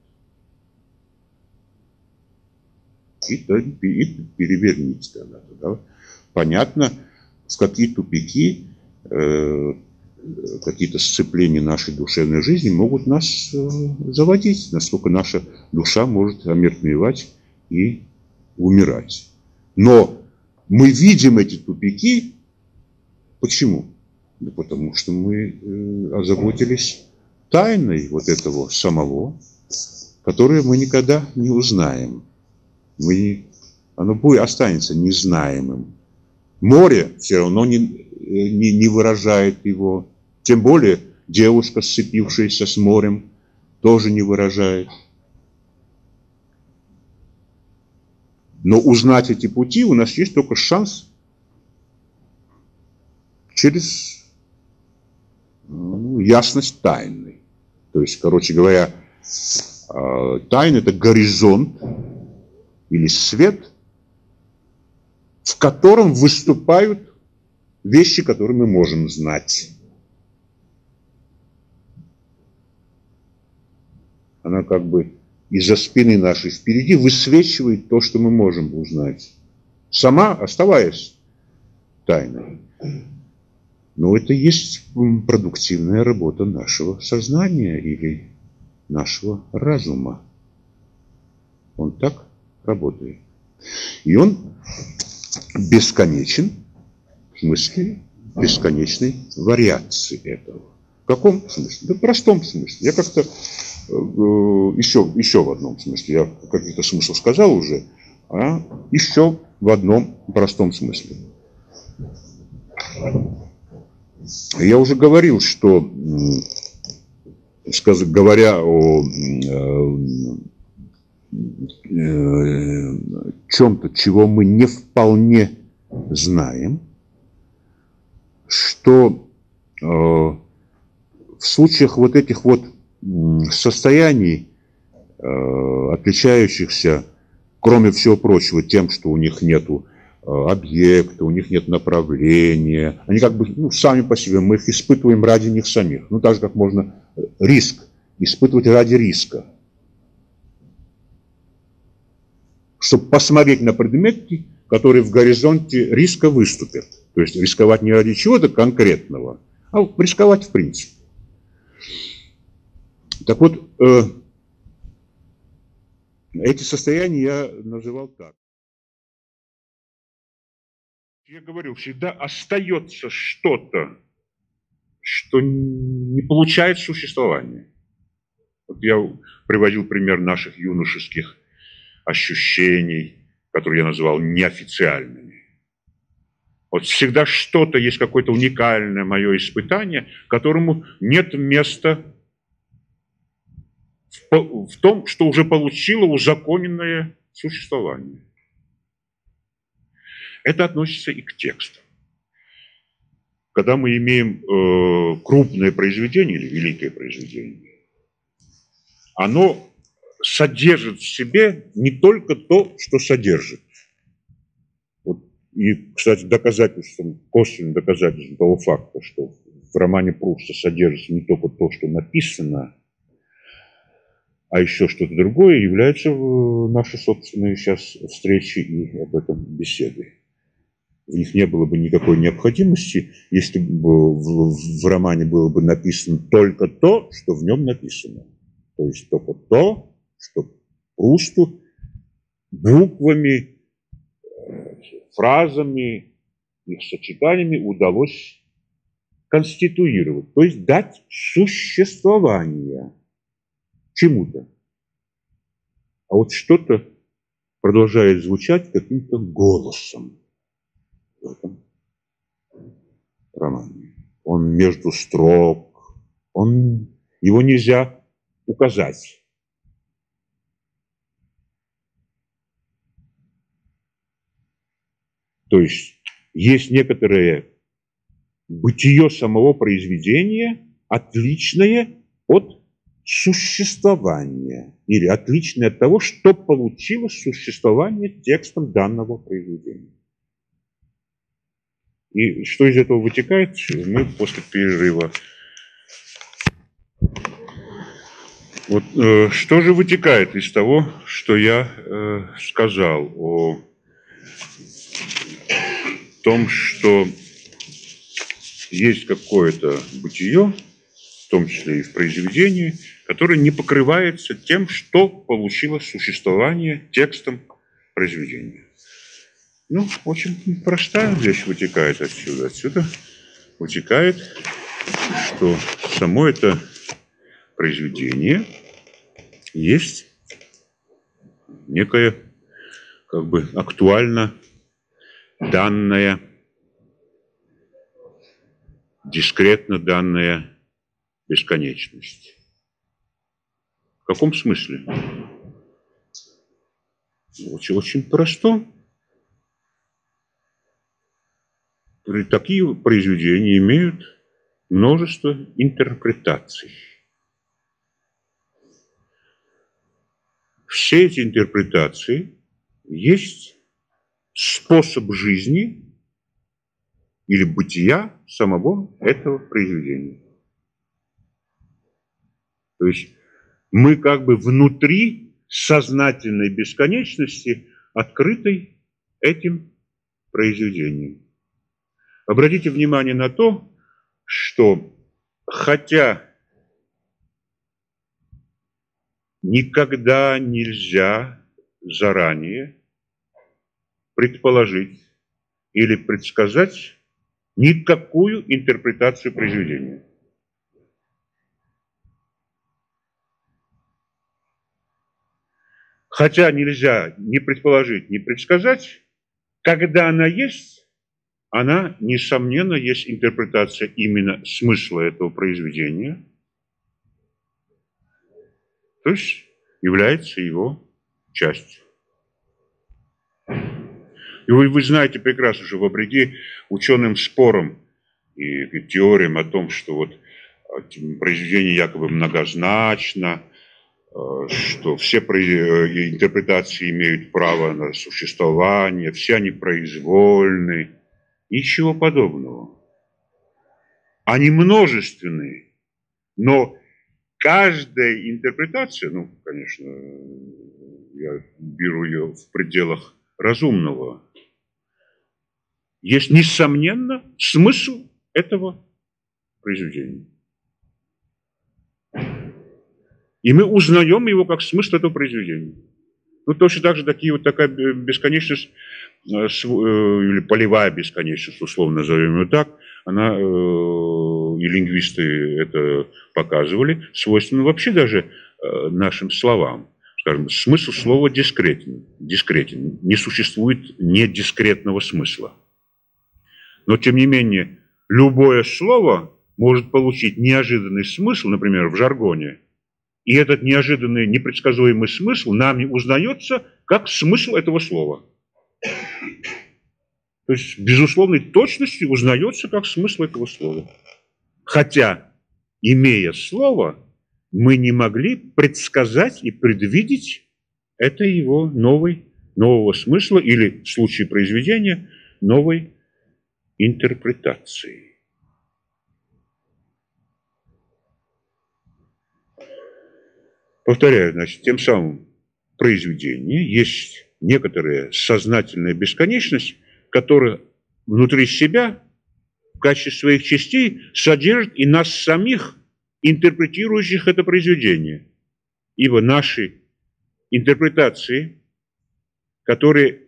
И, и переверните тогда. Да? Понятно, в какие тупики, э, какие-то сцепления нашей душевной жизни могут нас э, заводить, насколько наша душа может омертвевать и умирать. Но мы видим эти тупики. Почему? Да потому что мы э, озаботились тайной вот этого самого, которое мы никогда не узнаем. Мы, оно будет, останется незнаемым. Море все равно не, не, не выражает его. Тем более девушка, сцепившаяся с морем, тоже не выражает. Но узнать эти пути у нас есть только шанс через ну, ясность тайны. То есть, короче говоря, тайна – это горизонт или свет, в котором выступают вещи, которые мы можем знать. Она как бы из-за спины нашей впереди высвечивает то, что мы можем узнать, сама оставаясь тайной. Но это есть продуктивная работа нашего сознания или нашего разума. Он так работает. И он бесконечен, в смысле бесконечной вариации этого. В каком смысле? Да в простом смысле. Я как-то еще, еще в одном смысле. Я какой-то смысл сказал уже, а еще в одном простом смысле. Я уже говорил, что, скажем, говоря о чем-то, чего мы не вполне знаем, что э, в случаях вот этих вот состояний, э, отличающихся, кроме всего прочего, тем, что у них нету э, объекта, у них нет направления, они как бы ну, сами по себе, мы их испытываем ради них самих. Ну, так же, как можно риск испытывать ради риска. Чтобы посмотреть на предметы, которые в горизонте риска выступят. То есть рисковать не ради чего-то конкретного, а рисковать в принципе. Так вот, э, эти состояния я называл так. Я говорил, всегда остается что-то, что не получает существования. Вот я приводил пример наших юношеских ощущений, которые я называл неофициальными. Вот всегда что-то есть, какое-то уникальное мое испытание, которому нет места в, в том, что уже получило узаконенное существование. Это относится и к тексту. Когда мы имеем э, крупное произведение или великое произведение, оно содержит в себе не только то, что содержит. Вот, и, кстати, доказательством, косвенным доказательством того факта, что в романе Пруста содержится не только то, что написано, а еще что-то другое, являются наши собственные сейчас встречи и об этом беседы. В них не было бы никакой необходимости, если бы в, в романе было бы написано только то, что в нем написано. То есть только то, что Прусту буквами, фразами, их сочетаниями удалось конституировать, то есть дать существование чему-то. а вот что-то продолжает звучать каким-то голосом в этом романе. Он между строк, он, его нельзя указать. То есть есть некоторое бытие самого произведения, отличное от существования, или отличное от того, что получилось существование текстом данного произведения. И что из этого вытекает, мы после перерыва. Вот, э, что же вытекает из того, что я э, сказал о том, что есть какое-то бытие, в том числе и в произведении, которое не покрывается тем, что получилось существование текстом произведения. Ну, очень простая вещь вытекает отсюда. Отсюда вытекает, что само это произведение есть некое, как бы, актуально данная, дискретно данная бесконечность. В каком смысле? Очень, очень просто. Такие произведения имеют множество интерпретаций. Все эти интерпретации есть способ жизни или бытия самого этого произведения. То есть мы как бы внутри сознательной бесконечности, открытой этим произведением. Обратите внимание на то, что хотя никогда нельзя заранее предположить или предсказать никакую интерпретацию произведения. Хотя нельзя ни предположить, ни предсказать, когда она есть, она, несомненно, есть интерпретация именно смысла этого произведения, то есть является его частью. И вы, вы знаете прекрасно, что вопреки ученым спорам и, и теориям о том, что вот произведение якобы многозначно, что все интерпретации имеют право на существование, все они произвольны, ничего подобного. Они множественные, но каждая интерпретация, ну, конечно, я беру ее в пределах разумного, есть, несомненно, смысл этого произведения. И мы узнаем его как смысл этого произведения. Ну, точно так же такие вот такая бесконечность, или полевая бесконечность, условно назовем ее так, она, и лингвисты это показывали, свойственно вообще даже нашим словам. Скажем, смысл слова дискретен. дискретен. Не существует недискретного смысла. Но, тем не менее, любое слово может получить неожиданный смысл, например, в жаргоне, и этот неожиданный, непредсказуемый смысл нами узнается как смысл этого слова. То есть с безусловной точностью узнается как смысл этого слова. Хотя, имея слово, мы не могли предсказать и предвидеть это его новый, нового смысла или, в случае произведения, новой интерпретации. Повторяю, значит, тем самым в произведении есть некоторая сознательная бесконечность, которая внутри себя в качестве своих частей содержит и нас самих, интерпретирующих это произведение. Ибо наши интерпретации, которые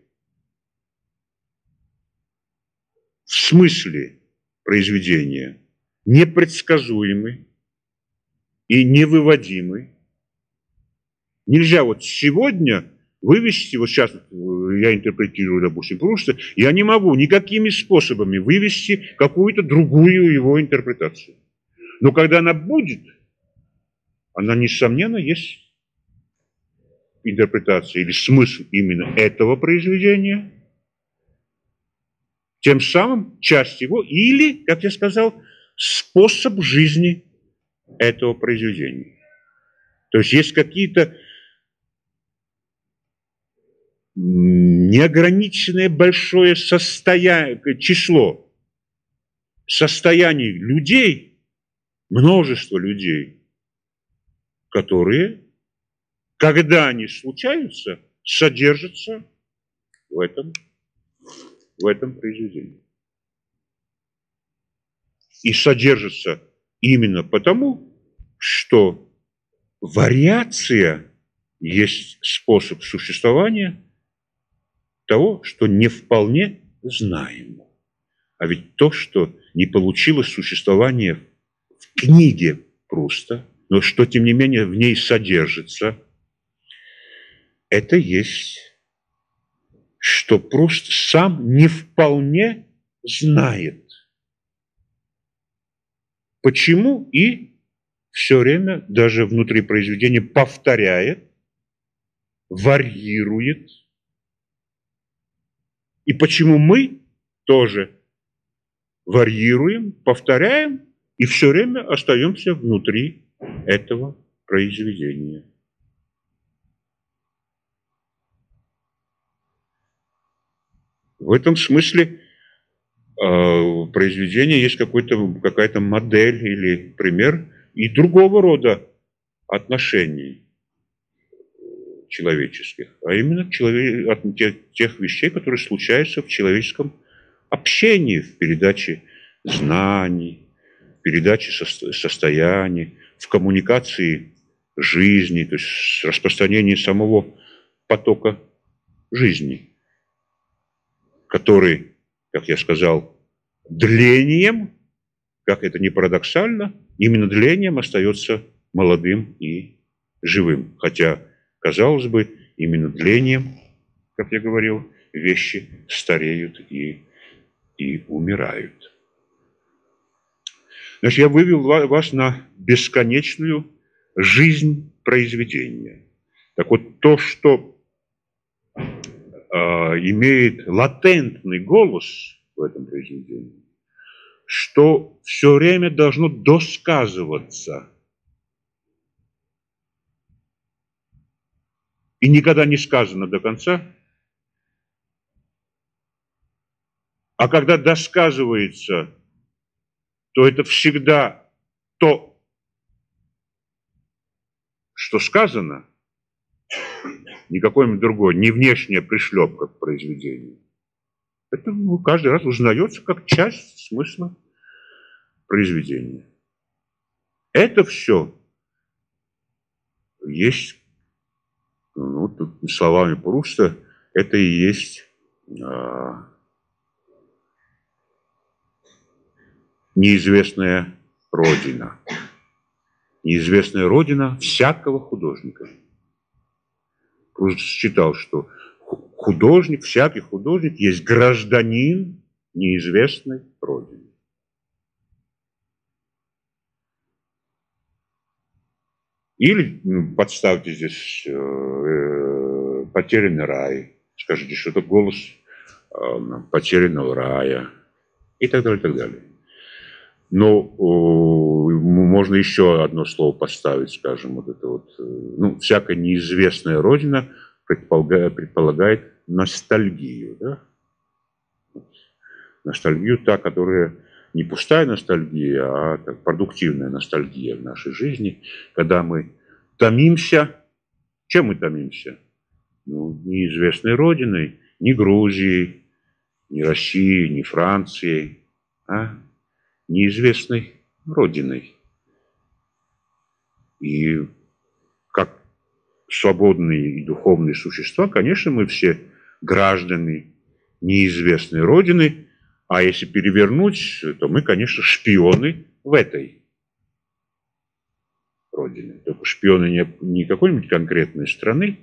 в смысле произведения непредсказуемы и невыводимы, Нельзя вот сегодня вывести, вот сейчас я интерпретирую, допустим, Пруста, я не могу никакими способами вывести какую-то другую его интерпретацию. Но когда она будет, она, несомненно, есть интерпретация или смысл именно этого произведения, тем самым часть его, или, как я сказал, способ жизни этого произведения. То есть есть какие-то неограниченное большое состояние, число состояний людей, множество людей, которые, когда они случаются, содержатся в этом, в этом произведении. И содержатся именно потому, что вариация есть способ существования того, что не вполне знаем. А ведь то, что не получило существования в книге Пруста, но что, тем не менее, в ней содержится, это есть, что Пруст сам не вполне знает. Почему? И все время, даже внутри произведения, повторяет, варьирует. И почему мы тоже варьируем, повторяем и все время остаемся внутри этого произведения. В этом смысле э, произведение есть какой-то, какая-то модель или пример и другого рода отношений человеческих, а именно человек, от тех, тех вещей, которые случаются в человеческом общении, в передаче знаний, в передаче со, состояний, в коммуникации жизни, то есть распространении самого потока жизни, который, как я сказал, длением, как это ни парадоксально, именно длением остается молодым и живым. Хотя, казалось бы, именно длением, как я говорил, вещи стареют и, и умирают. Значит, я вывел вас на бесконечную жизнь произведения. Так вот, то, что э, имеет латентный голос в этом произведении, что все время должно досказываться и никогда не сказано до конца, а когда досказывается, то это всегда то, что сказано, не какое-нибудь другое, не внешняя пришлепка к произведению. Это ну, каждый раз узнается как часть смысла произведения. Это все есть, ну, тут словами Пруста, это и есть а, неизвестная родина. Неизвестная родина всякого художника. Пруст считал, что художник, всякий художник есть гражданин неизвестной родины. Или ну, подставьте здесь э, э, потерянный рай, скажите, что это голос э, потерянного рая и так далее, и так далее. Но э, можно еще одно слово поставить, скажем, вот это вот, э, ну, всякая неизвестная родина предполагает, предполагает ностальгию, да? Ностальгию, та, которая не пустая ностальгия, а так, продуктивная ностальгия в нашей жизни, когда мы томимся. Чем мы томимся? Ну, неизвестной родиной, ни Грузией, ни Россией, ни Францией, а неизвестной родиной. И как свободные и духовные существа, конечно, мы все граждане неизвестной родины, а если перевернуть, то мы, конечно, шпионы в этой Родины. Только шпионы не, не какой-нибудь конкретной страны,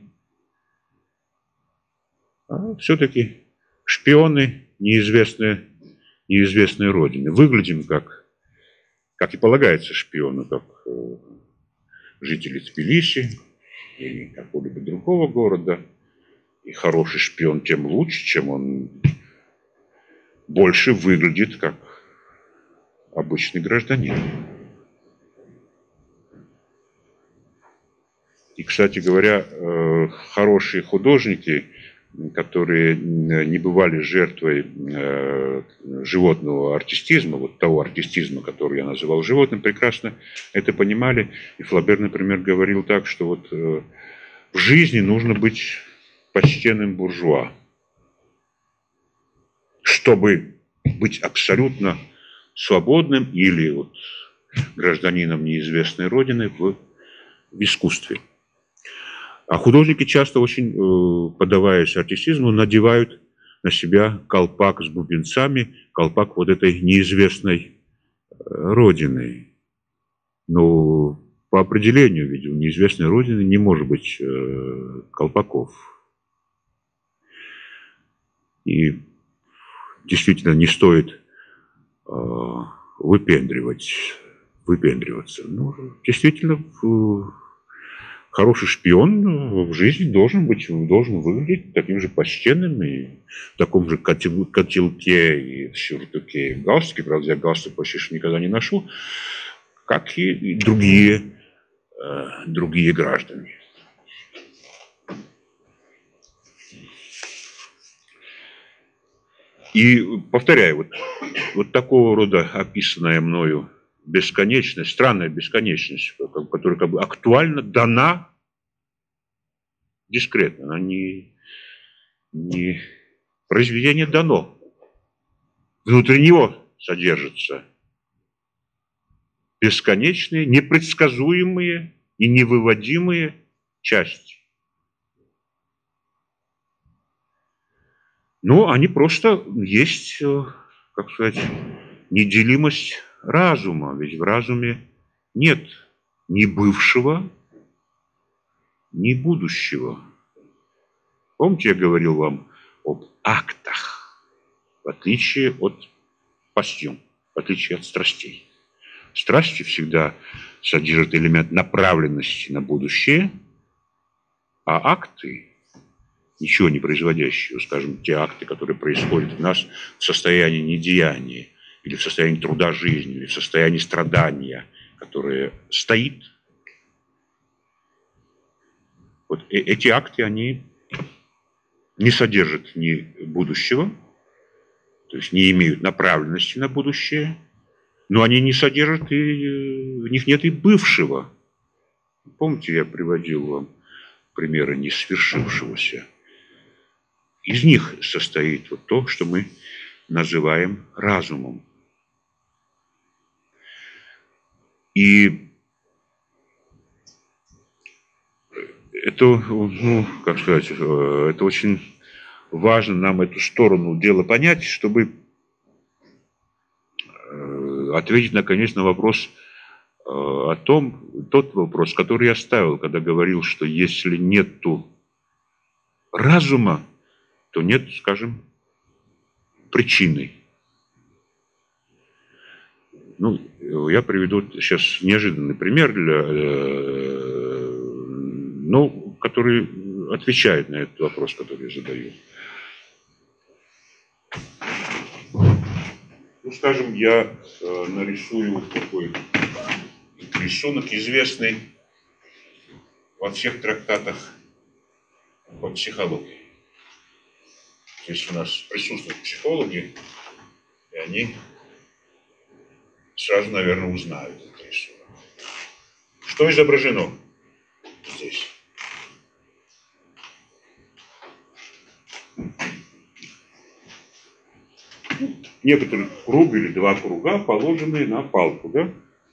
а все-таки шпионы неизвестной, неизвестной Родины. Выглядим как, как и полагается шпиону, как э, жители Тбилиси или какого-либо другого города. И хороший шпион тем лучше, чем он больше выглядит как обычный гражданин. И, кстати говоря, хорошие художники, которые не бывали жертвой животного артистизма, вот того артистизма, который я называл животным, прекрасно это понимали. И Флабер, например, говорил так, что вот в жизни нужно быть почтенным буржуа, чтобы быть абсолютно свободным или вот гражданином неизвестной Родины в, в искусстве. А художники часто очень, поддаваясь артистизму, надевают на себя колпак с бубенцами, колпак вот этой неизвестной Родины. Но по определению, ведь у неизвестной Родины не может быть колпаков. И действительно не стоит выпендривать, выпендриваться. Ну, действительно, хороший шпион в жизни должен быть, должен выглядеть таким же почтенным и в таком же котелке и сюртуке и в галстуке. Правда, я галстук почти что никогда не ношу, как и другие, э, другие граждане. И повторяю, вот, вот такого рода описанная мною бесконечность, странная бесконечность, которая как бы актуально дана дискретно, она не, не произведение дано. Внутри него содержатся бесконечные, непредсказуемые и невыводимые части. Но они просто есть, как сказать, неделимость разума. Ведь в разуме нет ни бывшего, ни будущего. Помните, я говорил вам об актах, в отличие от пассион, в отличие от страстей. Страсти всегда содержат элемент направленности на будущее, а акты, ничего не производящие, скажем, те акты, которые происходят в нас в состоянии недеяния, или в состоянии труда жизни, или в состоянии страдания, которое стоит. Вот эти акты, они не содержат ни будущего, то есть не имеют направленности на будущее, но они не содержат и в них нет и бывшего. Помните, я приводил вам примеры не свершившегося. Из них состоит вот то, что мы называем разумом. И это, ну, как сказать, это очень важно нам эту сторону дела понять, чтобы ответить, наконец, на вопрос о том, тот вопрос, который я ставил, когда говорил, что если нету разума, то нет, скажем, причины. Ну, я приведу сейчас неожиданный пример, для, ну, который отвечает на этот вопрос, который я задаю. Ну, скажем, я э, нарисую вот такой рисунок, известный во всех трактатах по психологии. Здесь у нас присутствуют психологи, и они сразу, наверное, узнают этот рисунок. Что изображено здесь? Некоторый круг или два круга, положенные на палку, да?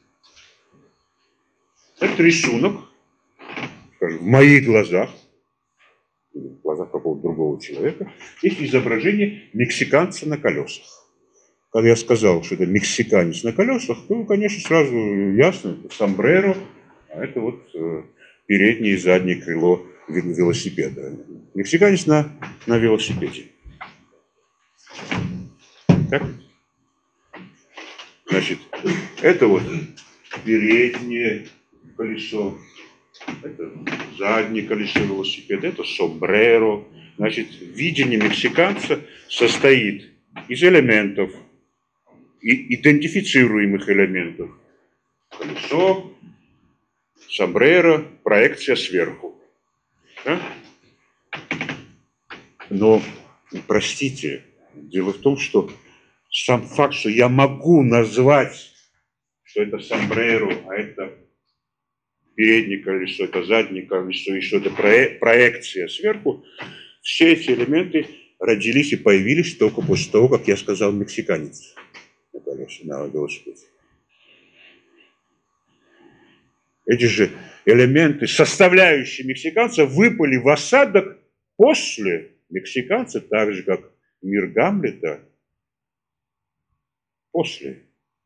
Это рисунок, скажем, в моих глазах, или в глазах какого-то другого человека, есть изображение мексиканца на колесах. Когда я сказал, что это мексиканец на колесах, то, конечно, сразу ясно, это сомбреро, А это вот э, переднее и заднее крыло велосипеда. Мексиканец на, на велосипеде. Так? Значит, это вот переднее колесо, это заднее колесо велосипеда, это сомбреро. Значит, видение мексиканца состоит из элементов, и идентифицируемых элементов. Колесо, сомбреро, проекция сверху. Да? Но, простите, дело в том, что сам факт, что я могу назвать, что это сомбреро, а это переднее колесо, это заднее колесо, и что это проекция сверху, все эти элементы родились и появились только после того, как я сказал мексиканец на велосипеде. Эти же элементы, составляющие мексиканца, выпали в осадок после мексиканца, так же, как мир Гамлета, после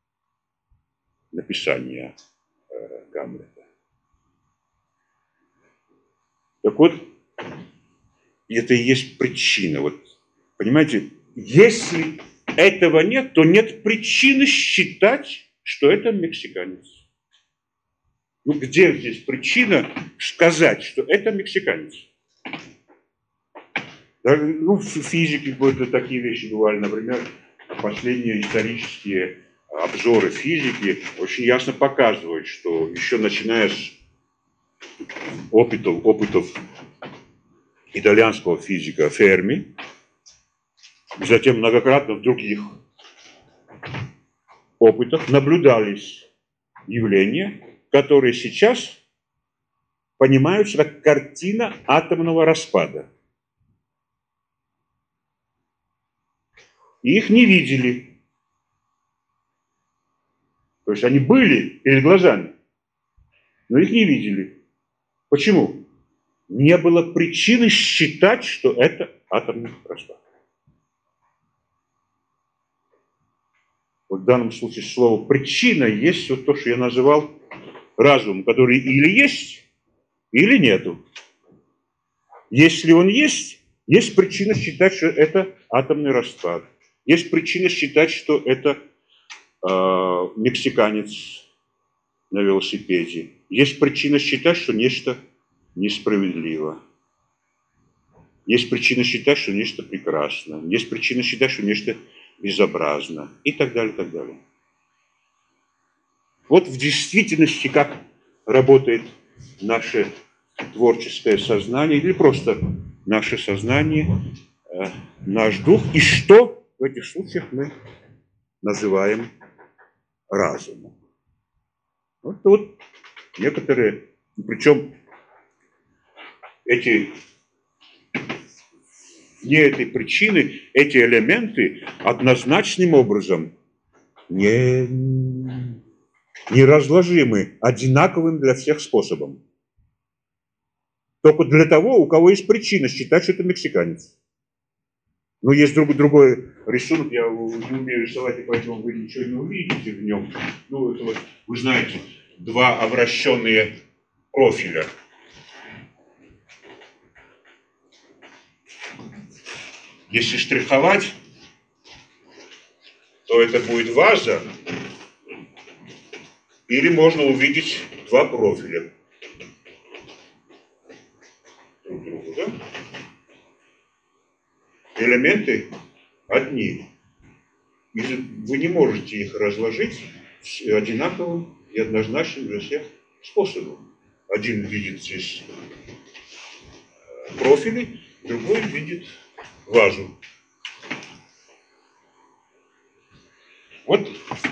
написания э, Гамлета. Так вот, это и есть причина. Вот, понимаете, если этого нет, то нет причины считать, что это мексиканец. Ну, где здесь причина сказать, что это мексиканец? Да, ну, в физике вот такие вещи бывали, например, последние исторические обзоры физики очень ясно показывают, что еще начиная с опытов, опытов итальянского физика Ферми, затем многократно в других опытах наблюдались явления, которые сейчас понимаются как картина атомного распада. И их не видели. То есть они были перед глазами, но их не видели. Почему? Не было причины считать, что это атомный распад. Вот в данном случае слово «причина» есть вот то, что я называл разум, который или есть, или нету. Если он есть, есть причина считать, что это атомный распад. Есть причина считать, что это э, мексиканец на велосипеде. Есть причина считать, что нечто несправедливо. Есть причина считать, что нечто прекрасно. Есть причина считать, что нечто безобразно. И так далее, и так далее. Вот в действительности, как работает наше творческое сознание, или просто наше сознание, э, наш дух, и что в этих случаях мы называем разумом. Вот, вот некоторые, причем эти, не этой причины, эти элементы однозначным образом не, не разложимы одинаковым для всех способом. Только для того, у кого есть причина считать, что это мексиканец. Но есть друг, другой рисунок, я не умею рисовать, и поэтому вы ничего не увидите в нем. Ну, это вот, вы знаете, два обращенные профиля. Если штриховать, то это будет ваза, или можно увидеть два профиля. Друг другу, да? Элементы одни. И вы не можете их разложить одинаковым и однозначным для всех способом. Один видит здесь профили, другой видит вазу. Вот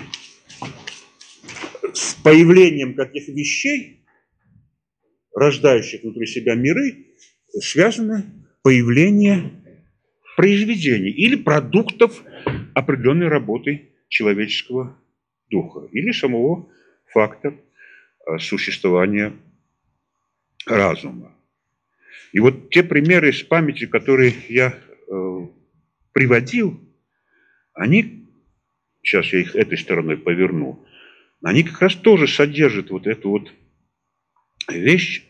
с появлением каких вещей, рождающих внутри себя миры, связано появление произведений или продуктов определенной работы человеческого духа или самого факта существования разума. И вот те примеры из памяти, которые я э, приводил, они, сейчас я их этой стороной поверну, они как раз тоже содержат вот эту вот вещь,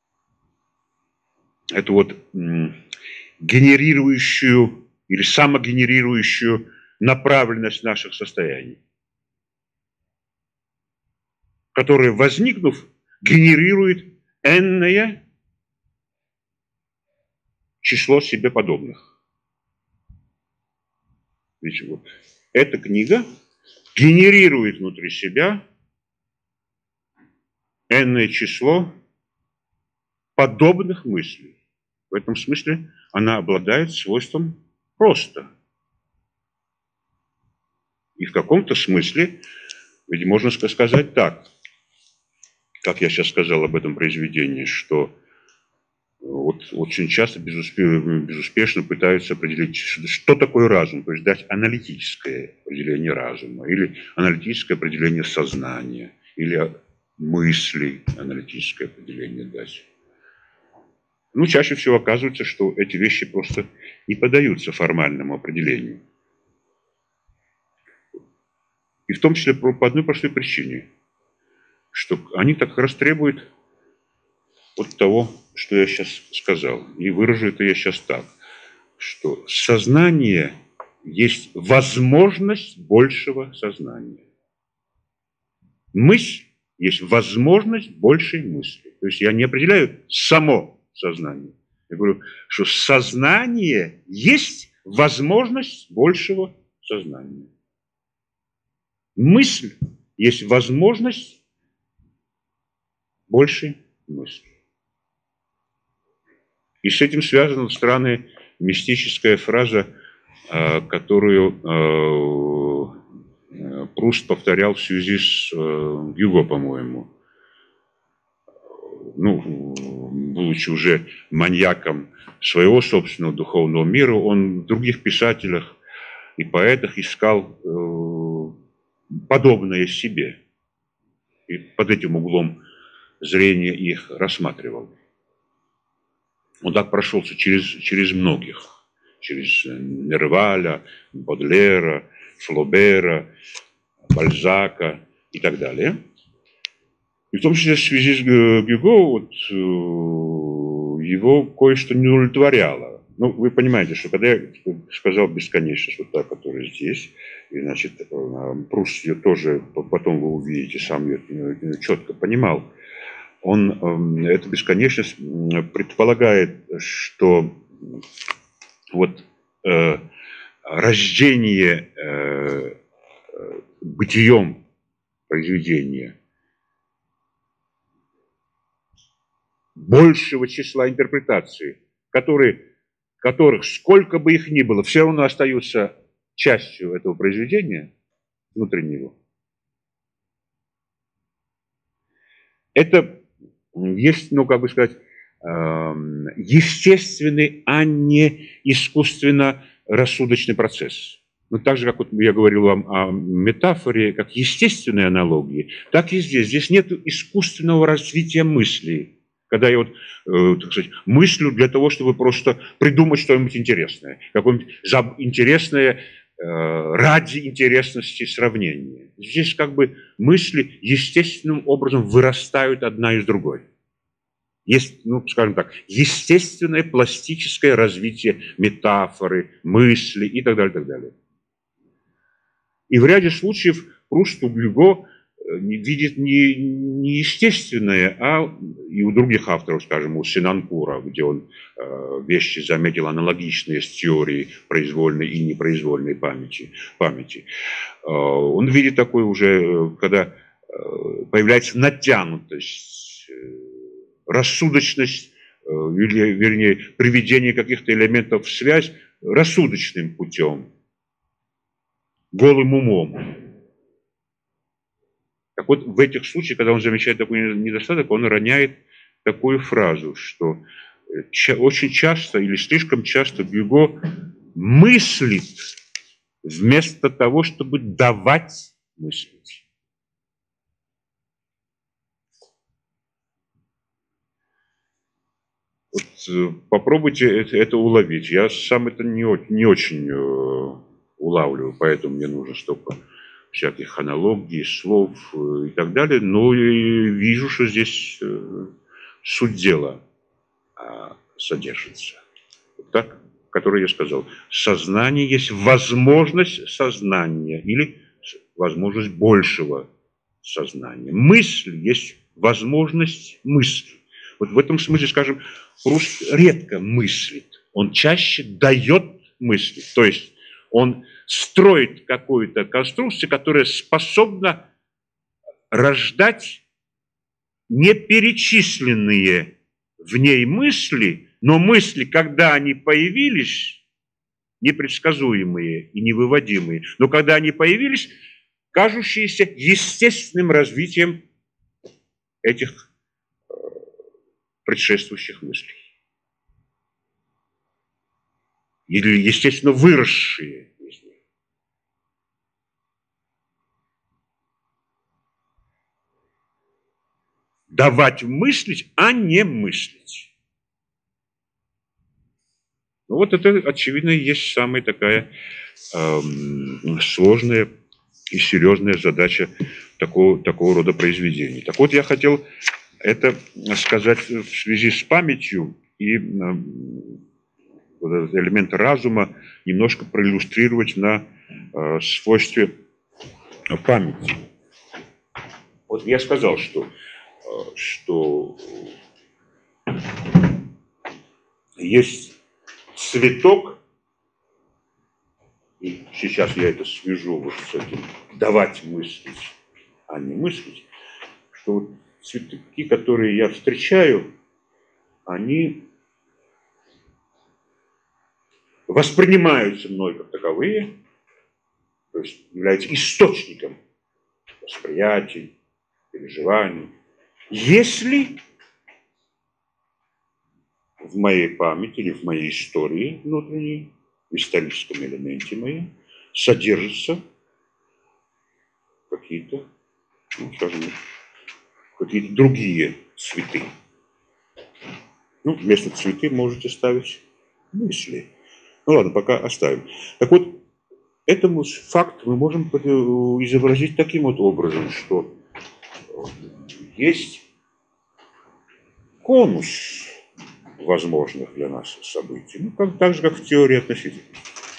эту вот генерирующую или самогенерирующую направленность наших состояний, которая, возникнув, генерирует энное число себе подобных. Ведь вот эта книга генерирует внутри себя энное число подобных мыслей. В этом смысле она обладает свойством просто. И в каком-то смысле, ведь можно сказать так, как я сейчас сказал об этом произведении, что вот очень часто безуспешно, безуспешно пытаются определить, что такое разум, то есть дать аналитическое определение разума, или аналитическое определение сознания, или мыслей аналитическое определение дать. Ну, чаще всего оказывается, что эти вещи просто не поддаются формальному определению. И в том числе по одной простой причине, что они так раз требуют от того, что я сейчас сказал. И выражу это я сейчас так, что сознание есть возможность большего сознания. Мысль есть возможность большей мысли. То есть я не определяю само сознание. Я говорю, что сознание есть возможность большего сознания. Мысль есть возможность большей мысли. И с этим связана странная мистическая фраза, которую Пруст повторял в связи с Гюго, по-моему. Ну, будучи уже маньяком своего собственного духовного мира, он в других писателях и поэтах искал подобное себе. И под этим углом зрения их рассматривал. Он так прошелся через, через многих. Через Нерваля, Бодлера, Флобера, Бальзака и так далее. И в том числе в связи с Гюго вот, его кое-что не удовлетворяло. Ну, вы понимаете, что когда я сказал бесконечность, вот та, которая здесь, и, значит, Пруст ее тоже, потом вы увидите, сам ее четко понимал, он, эта бесконечность предполагает, что вот э, рождение э, бытием произведения большего числа интерпретаций, которые, которых, сколько бы их ни было, все равно остаются частью этого произведения внутреннего. Это есть, ну, как бы сказать, естественный, а не искусственно-рассудочный процесс. Ну, так же, как вот я говорил вам о метафоре, как естественной аналогии, так и здесь. Здесь нет искусственного развития мысли. Когда я вот, э, так сказать, мыслю для того, чтобы просто придумать что-нибудь интересное. Какое-нибудь интересное э, ради интересности сравнения. Здесь как бы мысли естественным образом вырастают одна из другой. Есть, ну, скажем так, естественное пластическое развитие метафоры, мысли и так далее, так далее. И в ряде случаев Пруст у Гюго видит не, не естественное, а и у других авторов, скажем, у Сенанкура, где он э, вещи заметил аналогичные с теорией произвольной и непроизвольной памяти. памяти. Э, он видит такое уже, когда э, появляется натянутость, э, рассудочность, э, или, вернее, приведение каких-то элементов в связь рассудочным путем, голым умом. Так вот, в этих случаях, когда он замечает такой недостаток, он роняет такую фразу, что очень часто или слишком часто Гюго мыслит вместо того, чтобы давать мыслить. Вот, попробуйте это, это уловить. Я сам это не, не очень э, улавливаю, поэтому мне нужно столько всяких аналогий, слов и так далее. Но и вижу, что здесь э, суть дела а, содержится. Так, который я сказал. Сознание есть возможность сознания или возможность большего сознания. Мысль есть возможность мысли. Вот в этом смысле, скажем, Пруст редко мыслит. Он чаще дает мысли. То есть он строит какую-то конструкцию, которая способна рождать неперечисленные в ней мысли, но мысли, когда они появились, непредсказуемые и невыводимые, но когда они появились, кажущиеся естественным развитием этих предшествующих мыслей. Или, естественно, выросшие из них. Давать мыслить, а не мыслить. Ну, вот это, очевидно, и есть самая такая эм, сложная и серьезная задача такого, такого рода произведений. Так вот, я хотел это сказать в связи с памятью и эм, вот этот элемент разума немножко проиллюстрировать на э, свойстве памяти. Вот я сказал, что, э, что есть цветок, и сейчас я это свяжу вот с этим, давать мыслить, а не мыслить, что вот цветки, которые я встречаю, они воспринимаются мной как таковые, то есть являются источником восприятий, переживаний. Если в моей памяти или в моей истории внутренней, в историческом элементе моей, содержатся какие-то, ну, скажем, какие-то другие цветы. Ну, вместо цветы можете ставить мысли. Ну ладно, пока оставим. Так вот, этому факт мы можем изобразить таким вот образом, что есть конус возможных для нас событий. Ну, как, так же, как в теории относительности.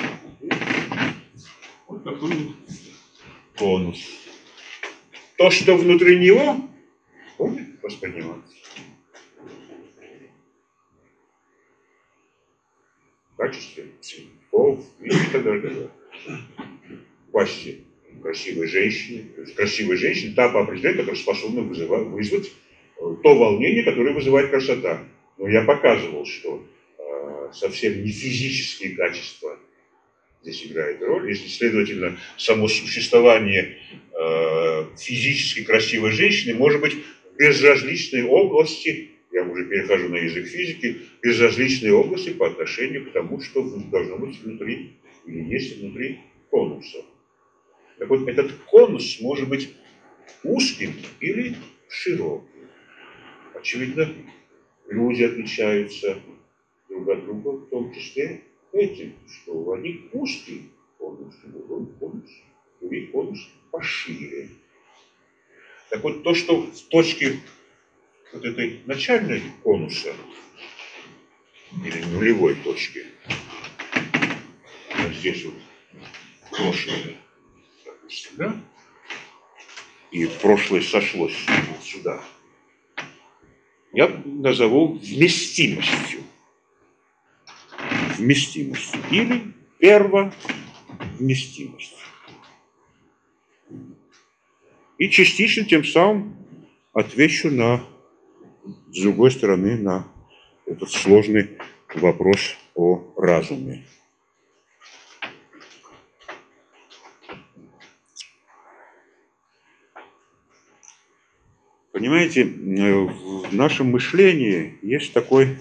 Вот такой конус. То, что внутри него, будет восприниматься. В качестве цветков и так далее. В качестве красивой женщины. То есть красивая женщина, та по определению, которая способна вызывать, вызвать то волнение, которое вызывает красота. Но я показывал, что э, совсем не физические качества здесь играют роль. Если, следовательно, само существование э, физически красивой женщины может быть в безразличной области, я уже перехожу на язык физики, безразличной области по отношению к тому, что должно быть внутри или есть внутри конуса. Так вот, этот конус может быть узким или широким. Очевидно, люди отличаются друг от друга, в том числе этим, что у одних узкий конус, у других конус, других конус пошире. Так вот, то, что в точке вот этой начальной конуса, или нулевой точки, вот здесь вот прошлое, допустим, да, и прошлое сошлось вот сюда, я назову вместимостью. Вместимостью. Или первовместимостью. И частично тем самым отвечу на, с другой стороны, на этот сложный вопрос о разуме. Понимаете, в нашем мышлении есть такой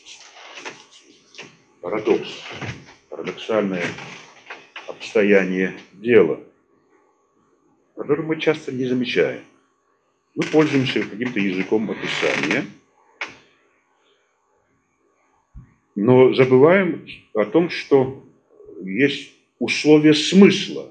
парадокс, парадоксальное обстояние дела, который мы часто не замечаем. Мы пользуемся каким-то языком описания, но забываем о том, что есть условия смысла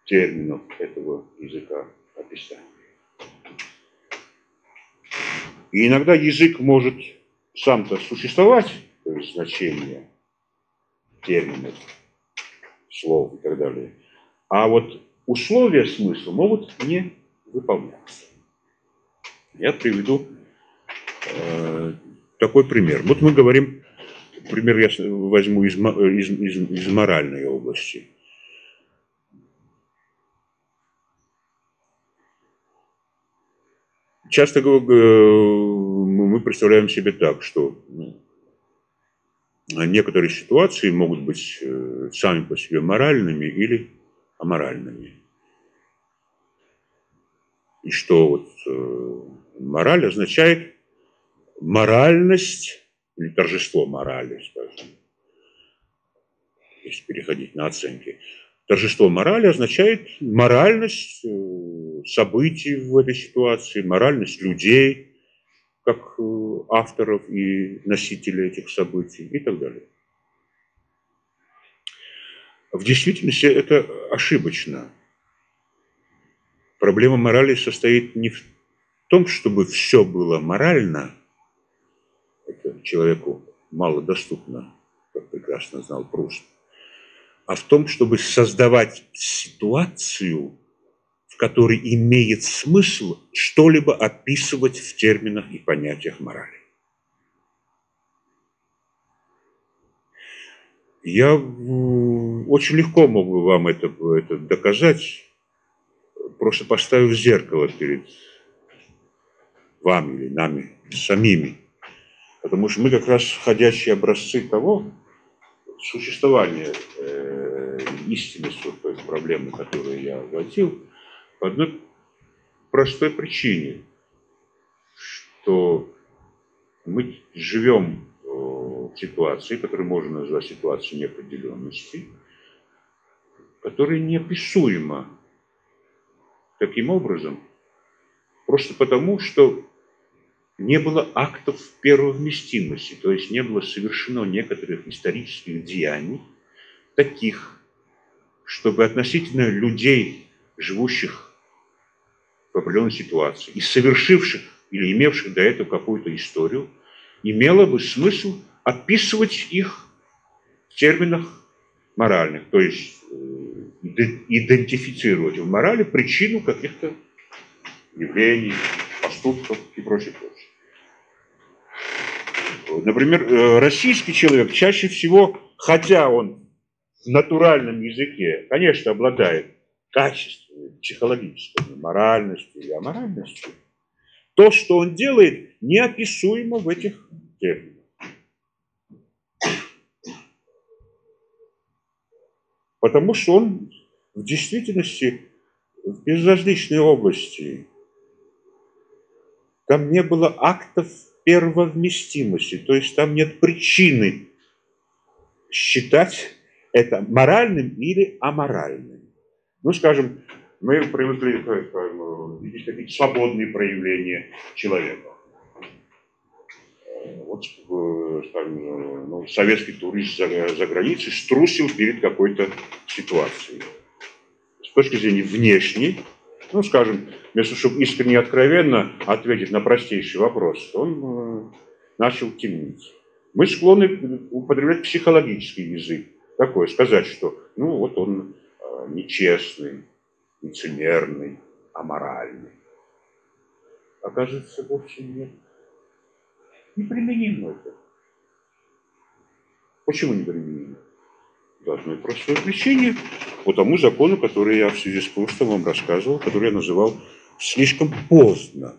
терминов этого языка описания. И иногда язык может сам-то существовать, то есть значение терминов, слов и так далее. А вот условия смысла могут не выполняться. Я приведу э, такой пример. Вот мы говорим, пример я возьму из, из, из, из моральной области. Часто мы представляем себе так, что некоторые ситуации могут быть сами по себе моральными или аморальными. И что вот э, мораль означает моральность или торжество морали, скажем, если переходить на оценки. Торжество морали означает моральность э, событий в этой ситуации, моральность людей, как э, авторов и носителей этих событий и так далее. В действительности это ошибочно. Проблема морали состоит не в том, чтобы все было морально, это человеку мало доступно, как прекрасно знал Пруст, а в том, чтобы создавать ситуацию, в которой имеет смысл что-либо описывать в терминах и понятиях морали. Я очень легко мог бы вам это, это доказать, просто поставив зеркало перед вами или нами самими. Потому что мы как раз ходящие образцы того существования э, истинности вот той проблемы, которую я огласил, по одной простой причине, что мы живем в ситуации, которую можно назвать ситуацией неопределенности, которая неописуема таким образом, просто потому, что не было актов первовместимости, то есть не было совершено некоторых исторических деяний, таких, чтобы относительно людей, живущих в определенной ситуации и совершивших или имевших до этого какую-то историю, имело бы смысл описывать их в терминах моральных, то есть идентифицировать в морали причину каких-то явлений, поступков и прочее, прочее. Например, российский человек чаще всего, хотя он в натуральном языке, конечно, обладает качествами психологическими, моральностью и аморальностью, то, что он делает, неописуемо в этих терминах. Потому что он в действительности в безразличной области. Там не было актов первовместимости, то есть там нет причины считать это моральным или аморальным. Ну, скажем, мы привыкли, скажем, видеть какие-то свободные проявления человека. Вот, скажем, ну, советский турист за, за границей струсил перед какой-то ситуацией. С точки зрения внешней, ну, скажем, вместо чтобы искренне и откровенно ответить на простейший вопрос, он э, начал темнить. Мы склонны употреблять психологический язык. Такое, сказать, что, ну, вот он э, нечестный, лицемерный, аморальный. Оказывается, вовсе нет. Неприменимо это. Почему неприменимо? По одной простой причине, по тому закону, который я в связи с Прустом вам рассказывал, который я называл слишком поздно.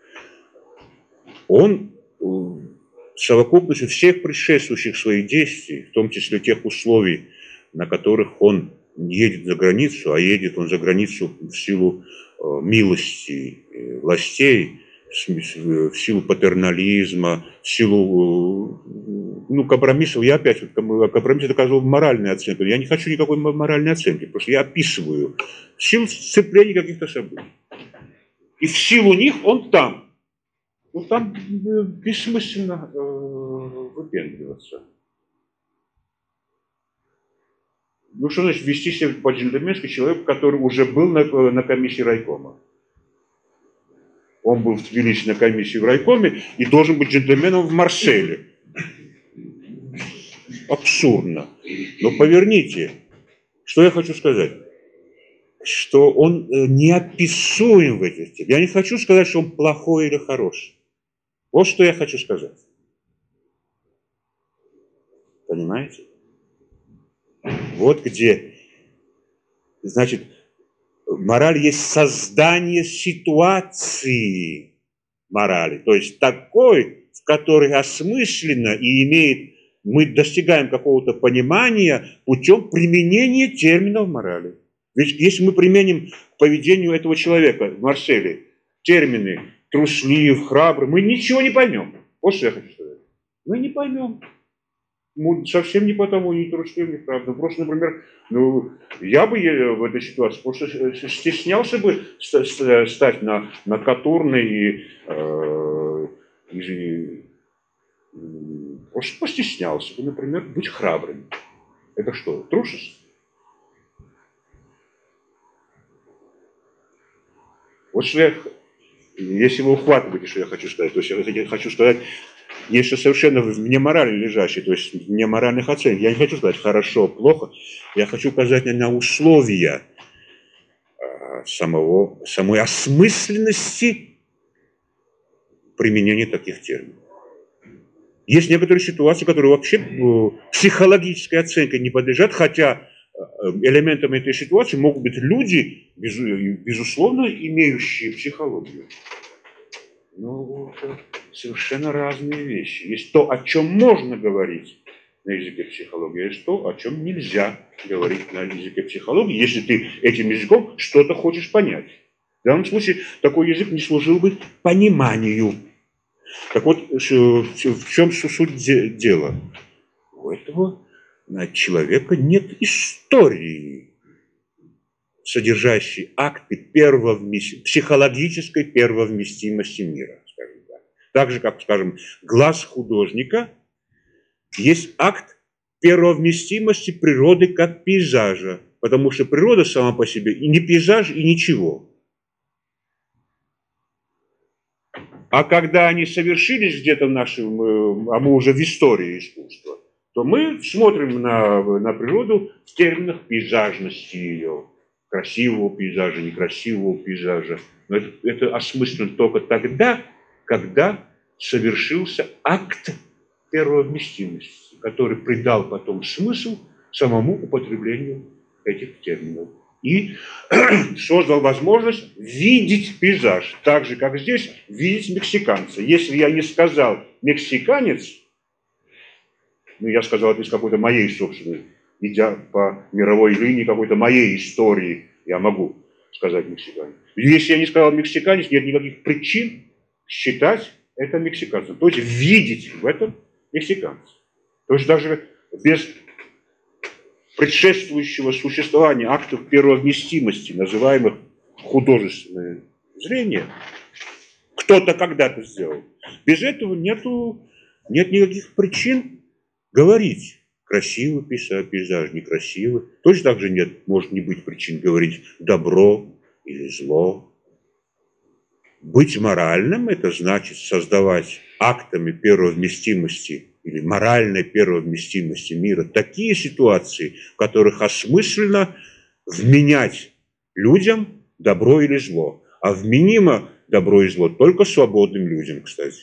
Он совокупностью всех предшествующих своих действий, в том числе тех условий, на которых он не едет за границу, а едет он за границу в силу э, милости э, властей, в силу патернализма, в силу, ну, компромиссов. Я опять, компромисс доказывал моральную оценку. Я не хочу никакой моральной оценки, просто я описываю в силу сцепления каких-то событий. И в силу них он там. Ну, там бессмысленно э, выпендриваться. Ну, что значит вести себя по-джентльменски человек, который уже был на, на комиссии райкома? Он был в Тбилиси на комиссии в райкоме и должен быть джентльменом в Марселе. Абсурдно. Но поверните, что я хочу сказать. Что он неописуем в этих темах. Я не хочу сказать, что он плохой или хороший. Вот что я хочу сказать. Понимаете? Вот где, значит, мораль есть создание ситуации морали. То есть такой, в которой осмысленно и имеет, мы достигаем какого-то понимания путем применения терминов морали. Ведь если мы применим к поведению этого человека в Марселе термины труслив, храбрый, мы ничего не поймем. Вот что я хочу сказать. Мы не поймем. Мы совсем не потому, не труслив, не храбрый. Просто, например, ну, я бы в этой ситуации просто стеснялся бы стать на, на Катурной и, э, и просто постеснялся бы, например, быть храбрым. Это что, трусость? Вот что я, если вы ухватываете, что я хочу сказать, то есть я хочу сказать нечто совершенно вне морали лежащее, то есть вне моральных оценок. Я не хочу сказать хорошо, плохо, я хочу указать на условия самого, самой осмысленности применения таких терминов. Есть некоторые ситуации, которые вообще психологической оценке не подлежат, хотя элементом этой ситуации могут быть люди, безусловно, имеющие психологию. Но это совершенно разные вещи. Есть то, о чем можно говорить на языке психологии, есть то, о чем нельзя говорить на языке психологии, если ты этим языком что-то хочешь понять. В данном случае такой язык не служил бы пониманию. Так вот, в чем суть дела? У этого человека нет истории, содержащей акты первовмести... психологической первовместимости мира. Скажем так. Так же, как, скажем, глаз художника есть акт первовместимости природы как пейзажа, потому что природа сама по себе и не пейзаж, и ничего. А когда они совершились где-то в нашем, а мы уже в истории искусства, то мы смотрим на, на природу в терминах пейзажности ее, красивого пейзажа, некрасивого пейзажа. Но это, это осмысленно только тогда, когда совершился акт первовместимости, который придал потом смысл самому употреблению этих терминов. И создал возможность видеть пейзаж, так же, как здесь видеть мексиканца. Если я не сказал «мексиканец», ну, я сказал это из какой-то моей собственной, идя по мировой линии какой-то моей истории, я могу сказать мексиканец. Если я не сказал мексиканец, нет никаких причин считать это мексиканцем. То есть видеть в этом мексиканца. То есть даже без предшествующего существования актов первовместимости, называемых художественное зрение, кто-то когда-то сделал. Без этого нету, нет никаких причин говорить, красивый пейзаж, некрасивый. Точно так же нет, может не быть причин говорить добро или зло. Быть моральным – это значит создавать актами первовместимости или моральной первовместимости мира такие ситуации, в которых осмысленно вменять людям добро или зло. А вменимо добро и зло только свободным людям, кстати.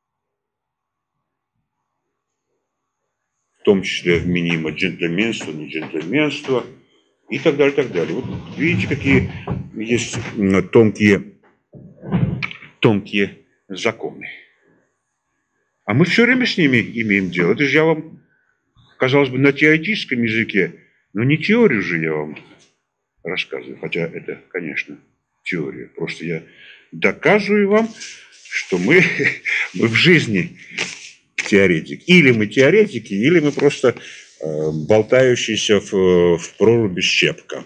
В том числе вменимо джентльменство, не джентльменство и так далее, так далее. Вот видите, какие есть тонкие, тонкие законы. А мы все время с ними имеем дело. Это же я вам, казалось бы, на теоретическом языке, но не теорию же я вам рассказываю, хотя это, конечно, теория. Просто я доказываю вам, что мы, мы в жизни теоретики. Или мы теоретики, или мы просто э, болтающиеся в, в проруби щепка.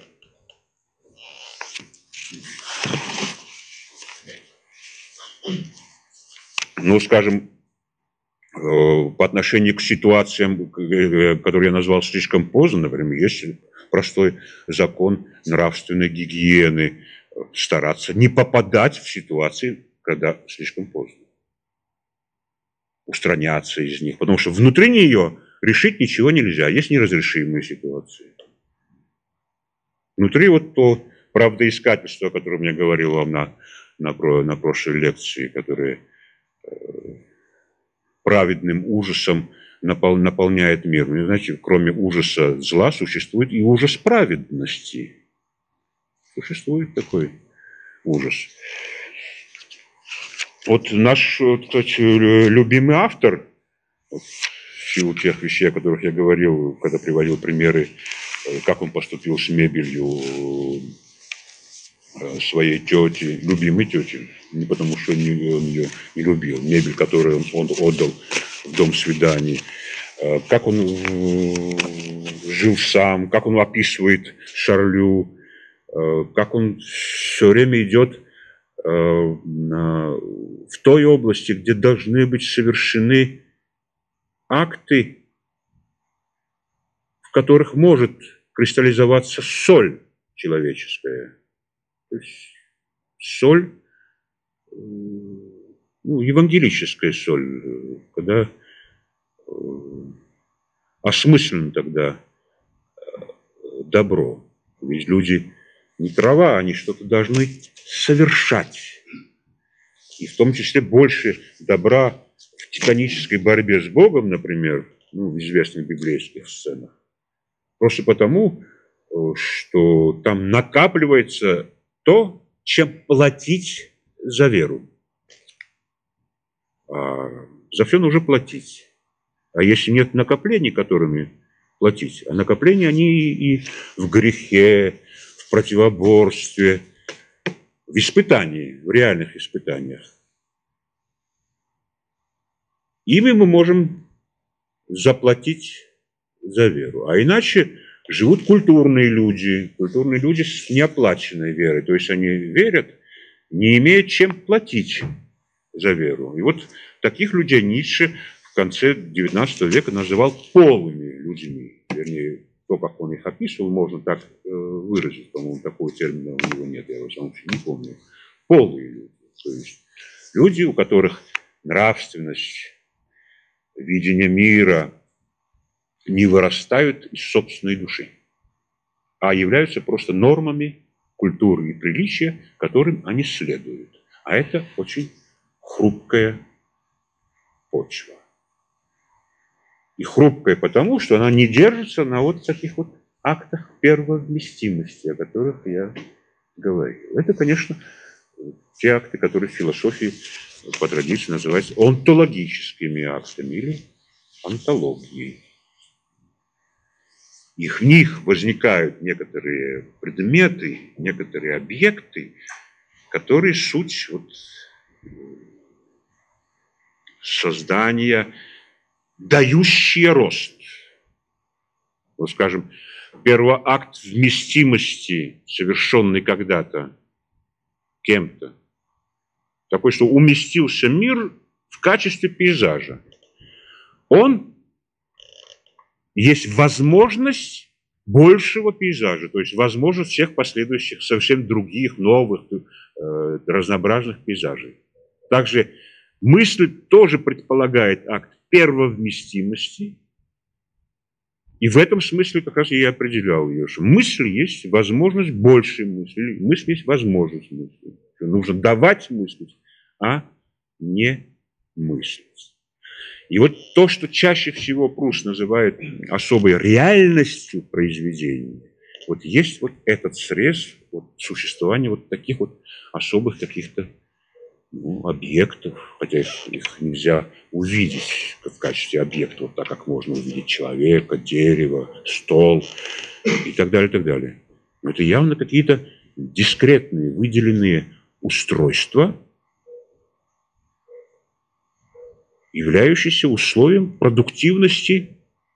Ну, скажем, э, по отношению к ситуациям, которые я назвал слишком поздно, например, есть простой закон нравственной гигиены. Стараться не попадать в ситуации когда слишком поздно. Устраняться из них, потому что внутри нее решить ничего нельзя, есть неразрешимые ситуации. Внутри вот то правдоискательство, о котором я говорил вам на, на, на прошлой лекции, которое э, праведным ужасом напол, наполняет мир. Ну, знаете, кроме ужаса зла существует и ужас праведности. Существует такой ужас. Вот наш, кстати, любимый автор, в силу тех вещей, о которых я говорил, когда приводил примеры, как он поступил с мебелью своей тети, любимой тети, не потому что он ее не любил, мебель, которую он отдал в дом свиданий, как он жил сам, как он описывает Шарлю, как он все время идет в той области, где должны быть совершены акты, в которых может кристаллизоваться соль человеческая. То есть соль, ну, евангелическая соль, когда осмысленно тогда добро. Ведь люди не трава, они что-то должны совершать. И в том числе больше добра в титанической борьбе с Богом, например, ну, в известных библейских сценах. Просто потому, что там накапливается то, чем платить за веру. А за все нужно платить. А если нет накоплений, которыми платить, а накопления они и в грехе, в противоборстве, в испытании, в реальных испытаниях. Ими мы можем заплатить за веру. А иначе живут культурные люди, культурные люди с неоплаченной верой. То есть они верят, не имея чем платить за веру. И вот таких людей Ницше в конце девятнадцатого века называл полыми людьми. Вернее, то, как он их описывал, можно так э, выразить. По-моему, такого термина у него нет, я его сам не помню. Полые люди. То есть люди, у которых нравственность, видение мира не вырастают из собственной души, а являются просто нормами культуры и приличия, которым они следуют. А это очень хрупкая почва. И хрупкая потому, что она не держится на вот таких вот актах первовместимости, о которых я говорил. Это, конечно, те акты, которые в философии по традиции называются онтологическими актами или онтологией. И в них возникают некоторые предметы, некоторые объекты, которые суть вот создания, дающие рост. Вот, скажем, первый акт вместимости, совершенный когда-то кем-то, такой, что уместился мир в качестве пейзажа. Он есть возможность большего пейзажа, то есть возможность всех последующих, совсем других, новых, э, разнообразных пейзажей. Также мысль тоже предполагает акт первовместимости, и в этом смысле как раз я и определял ее, что мысль есть возможность большей мысли, мысль есть возможность мысли. Нужно давать мыслить, а не мыслить. И вот то, что чаще всего Пруст называет особой реальностью произведения, вот есть вот этот срез вот, существования вот таких вот особых каких-то ну, объектов, хотя их, их нельзя увидеть в качестве объекта, вот так как можно увидеть человека, дерево, стол и так далее, и так далее. Но это явно какие-то дискретные, выделенные устройства, являющиеся условием продуктивности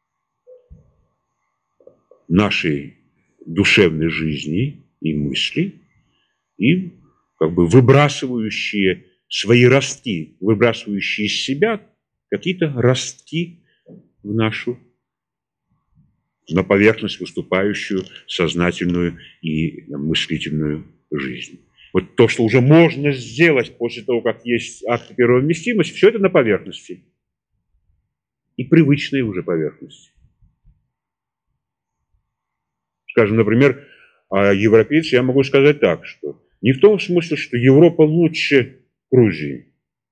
нашей душевной жизни и мысли, и как бы выбрасывающие свои ростки, выбрасывающие из себя какие-то ростки в нашу, на поверхность выступающую сознательную и мыслительную жизнь. Вот то, что уже можно сделать после того, как есть акт первой вместимости, все это на поверхности. И привычные уже поверхности. Скажем, например, о европейце я могу сказать так, что не в том смысле, что Европа лучше Грузии.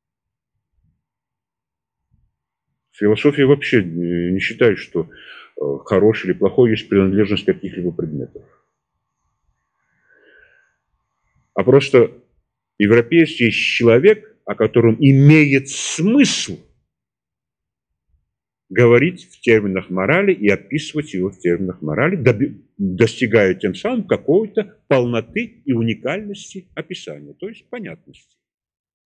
Философия вообще не считает, что хороший или плохой есть принадлежность каких-либо предметов. А просто европеец есть человек, о котором имеет смысл говорить в терминах морали и описывать его в терминах морали, достигая тем самым какой-то полноты и уникальности описания, то есть понятности.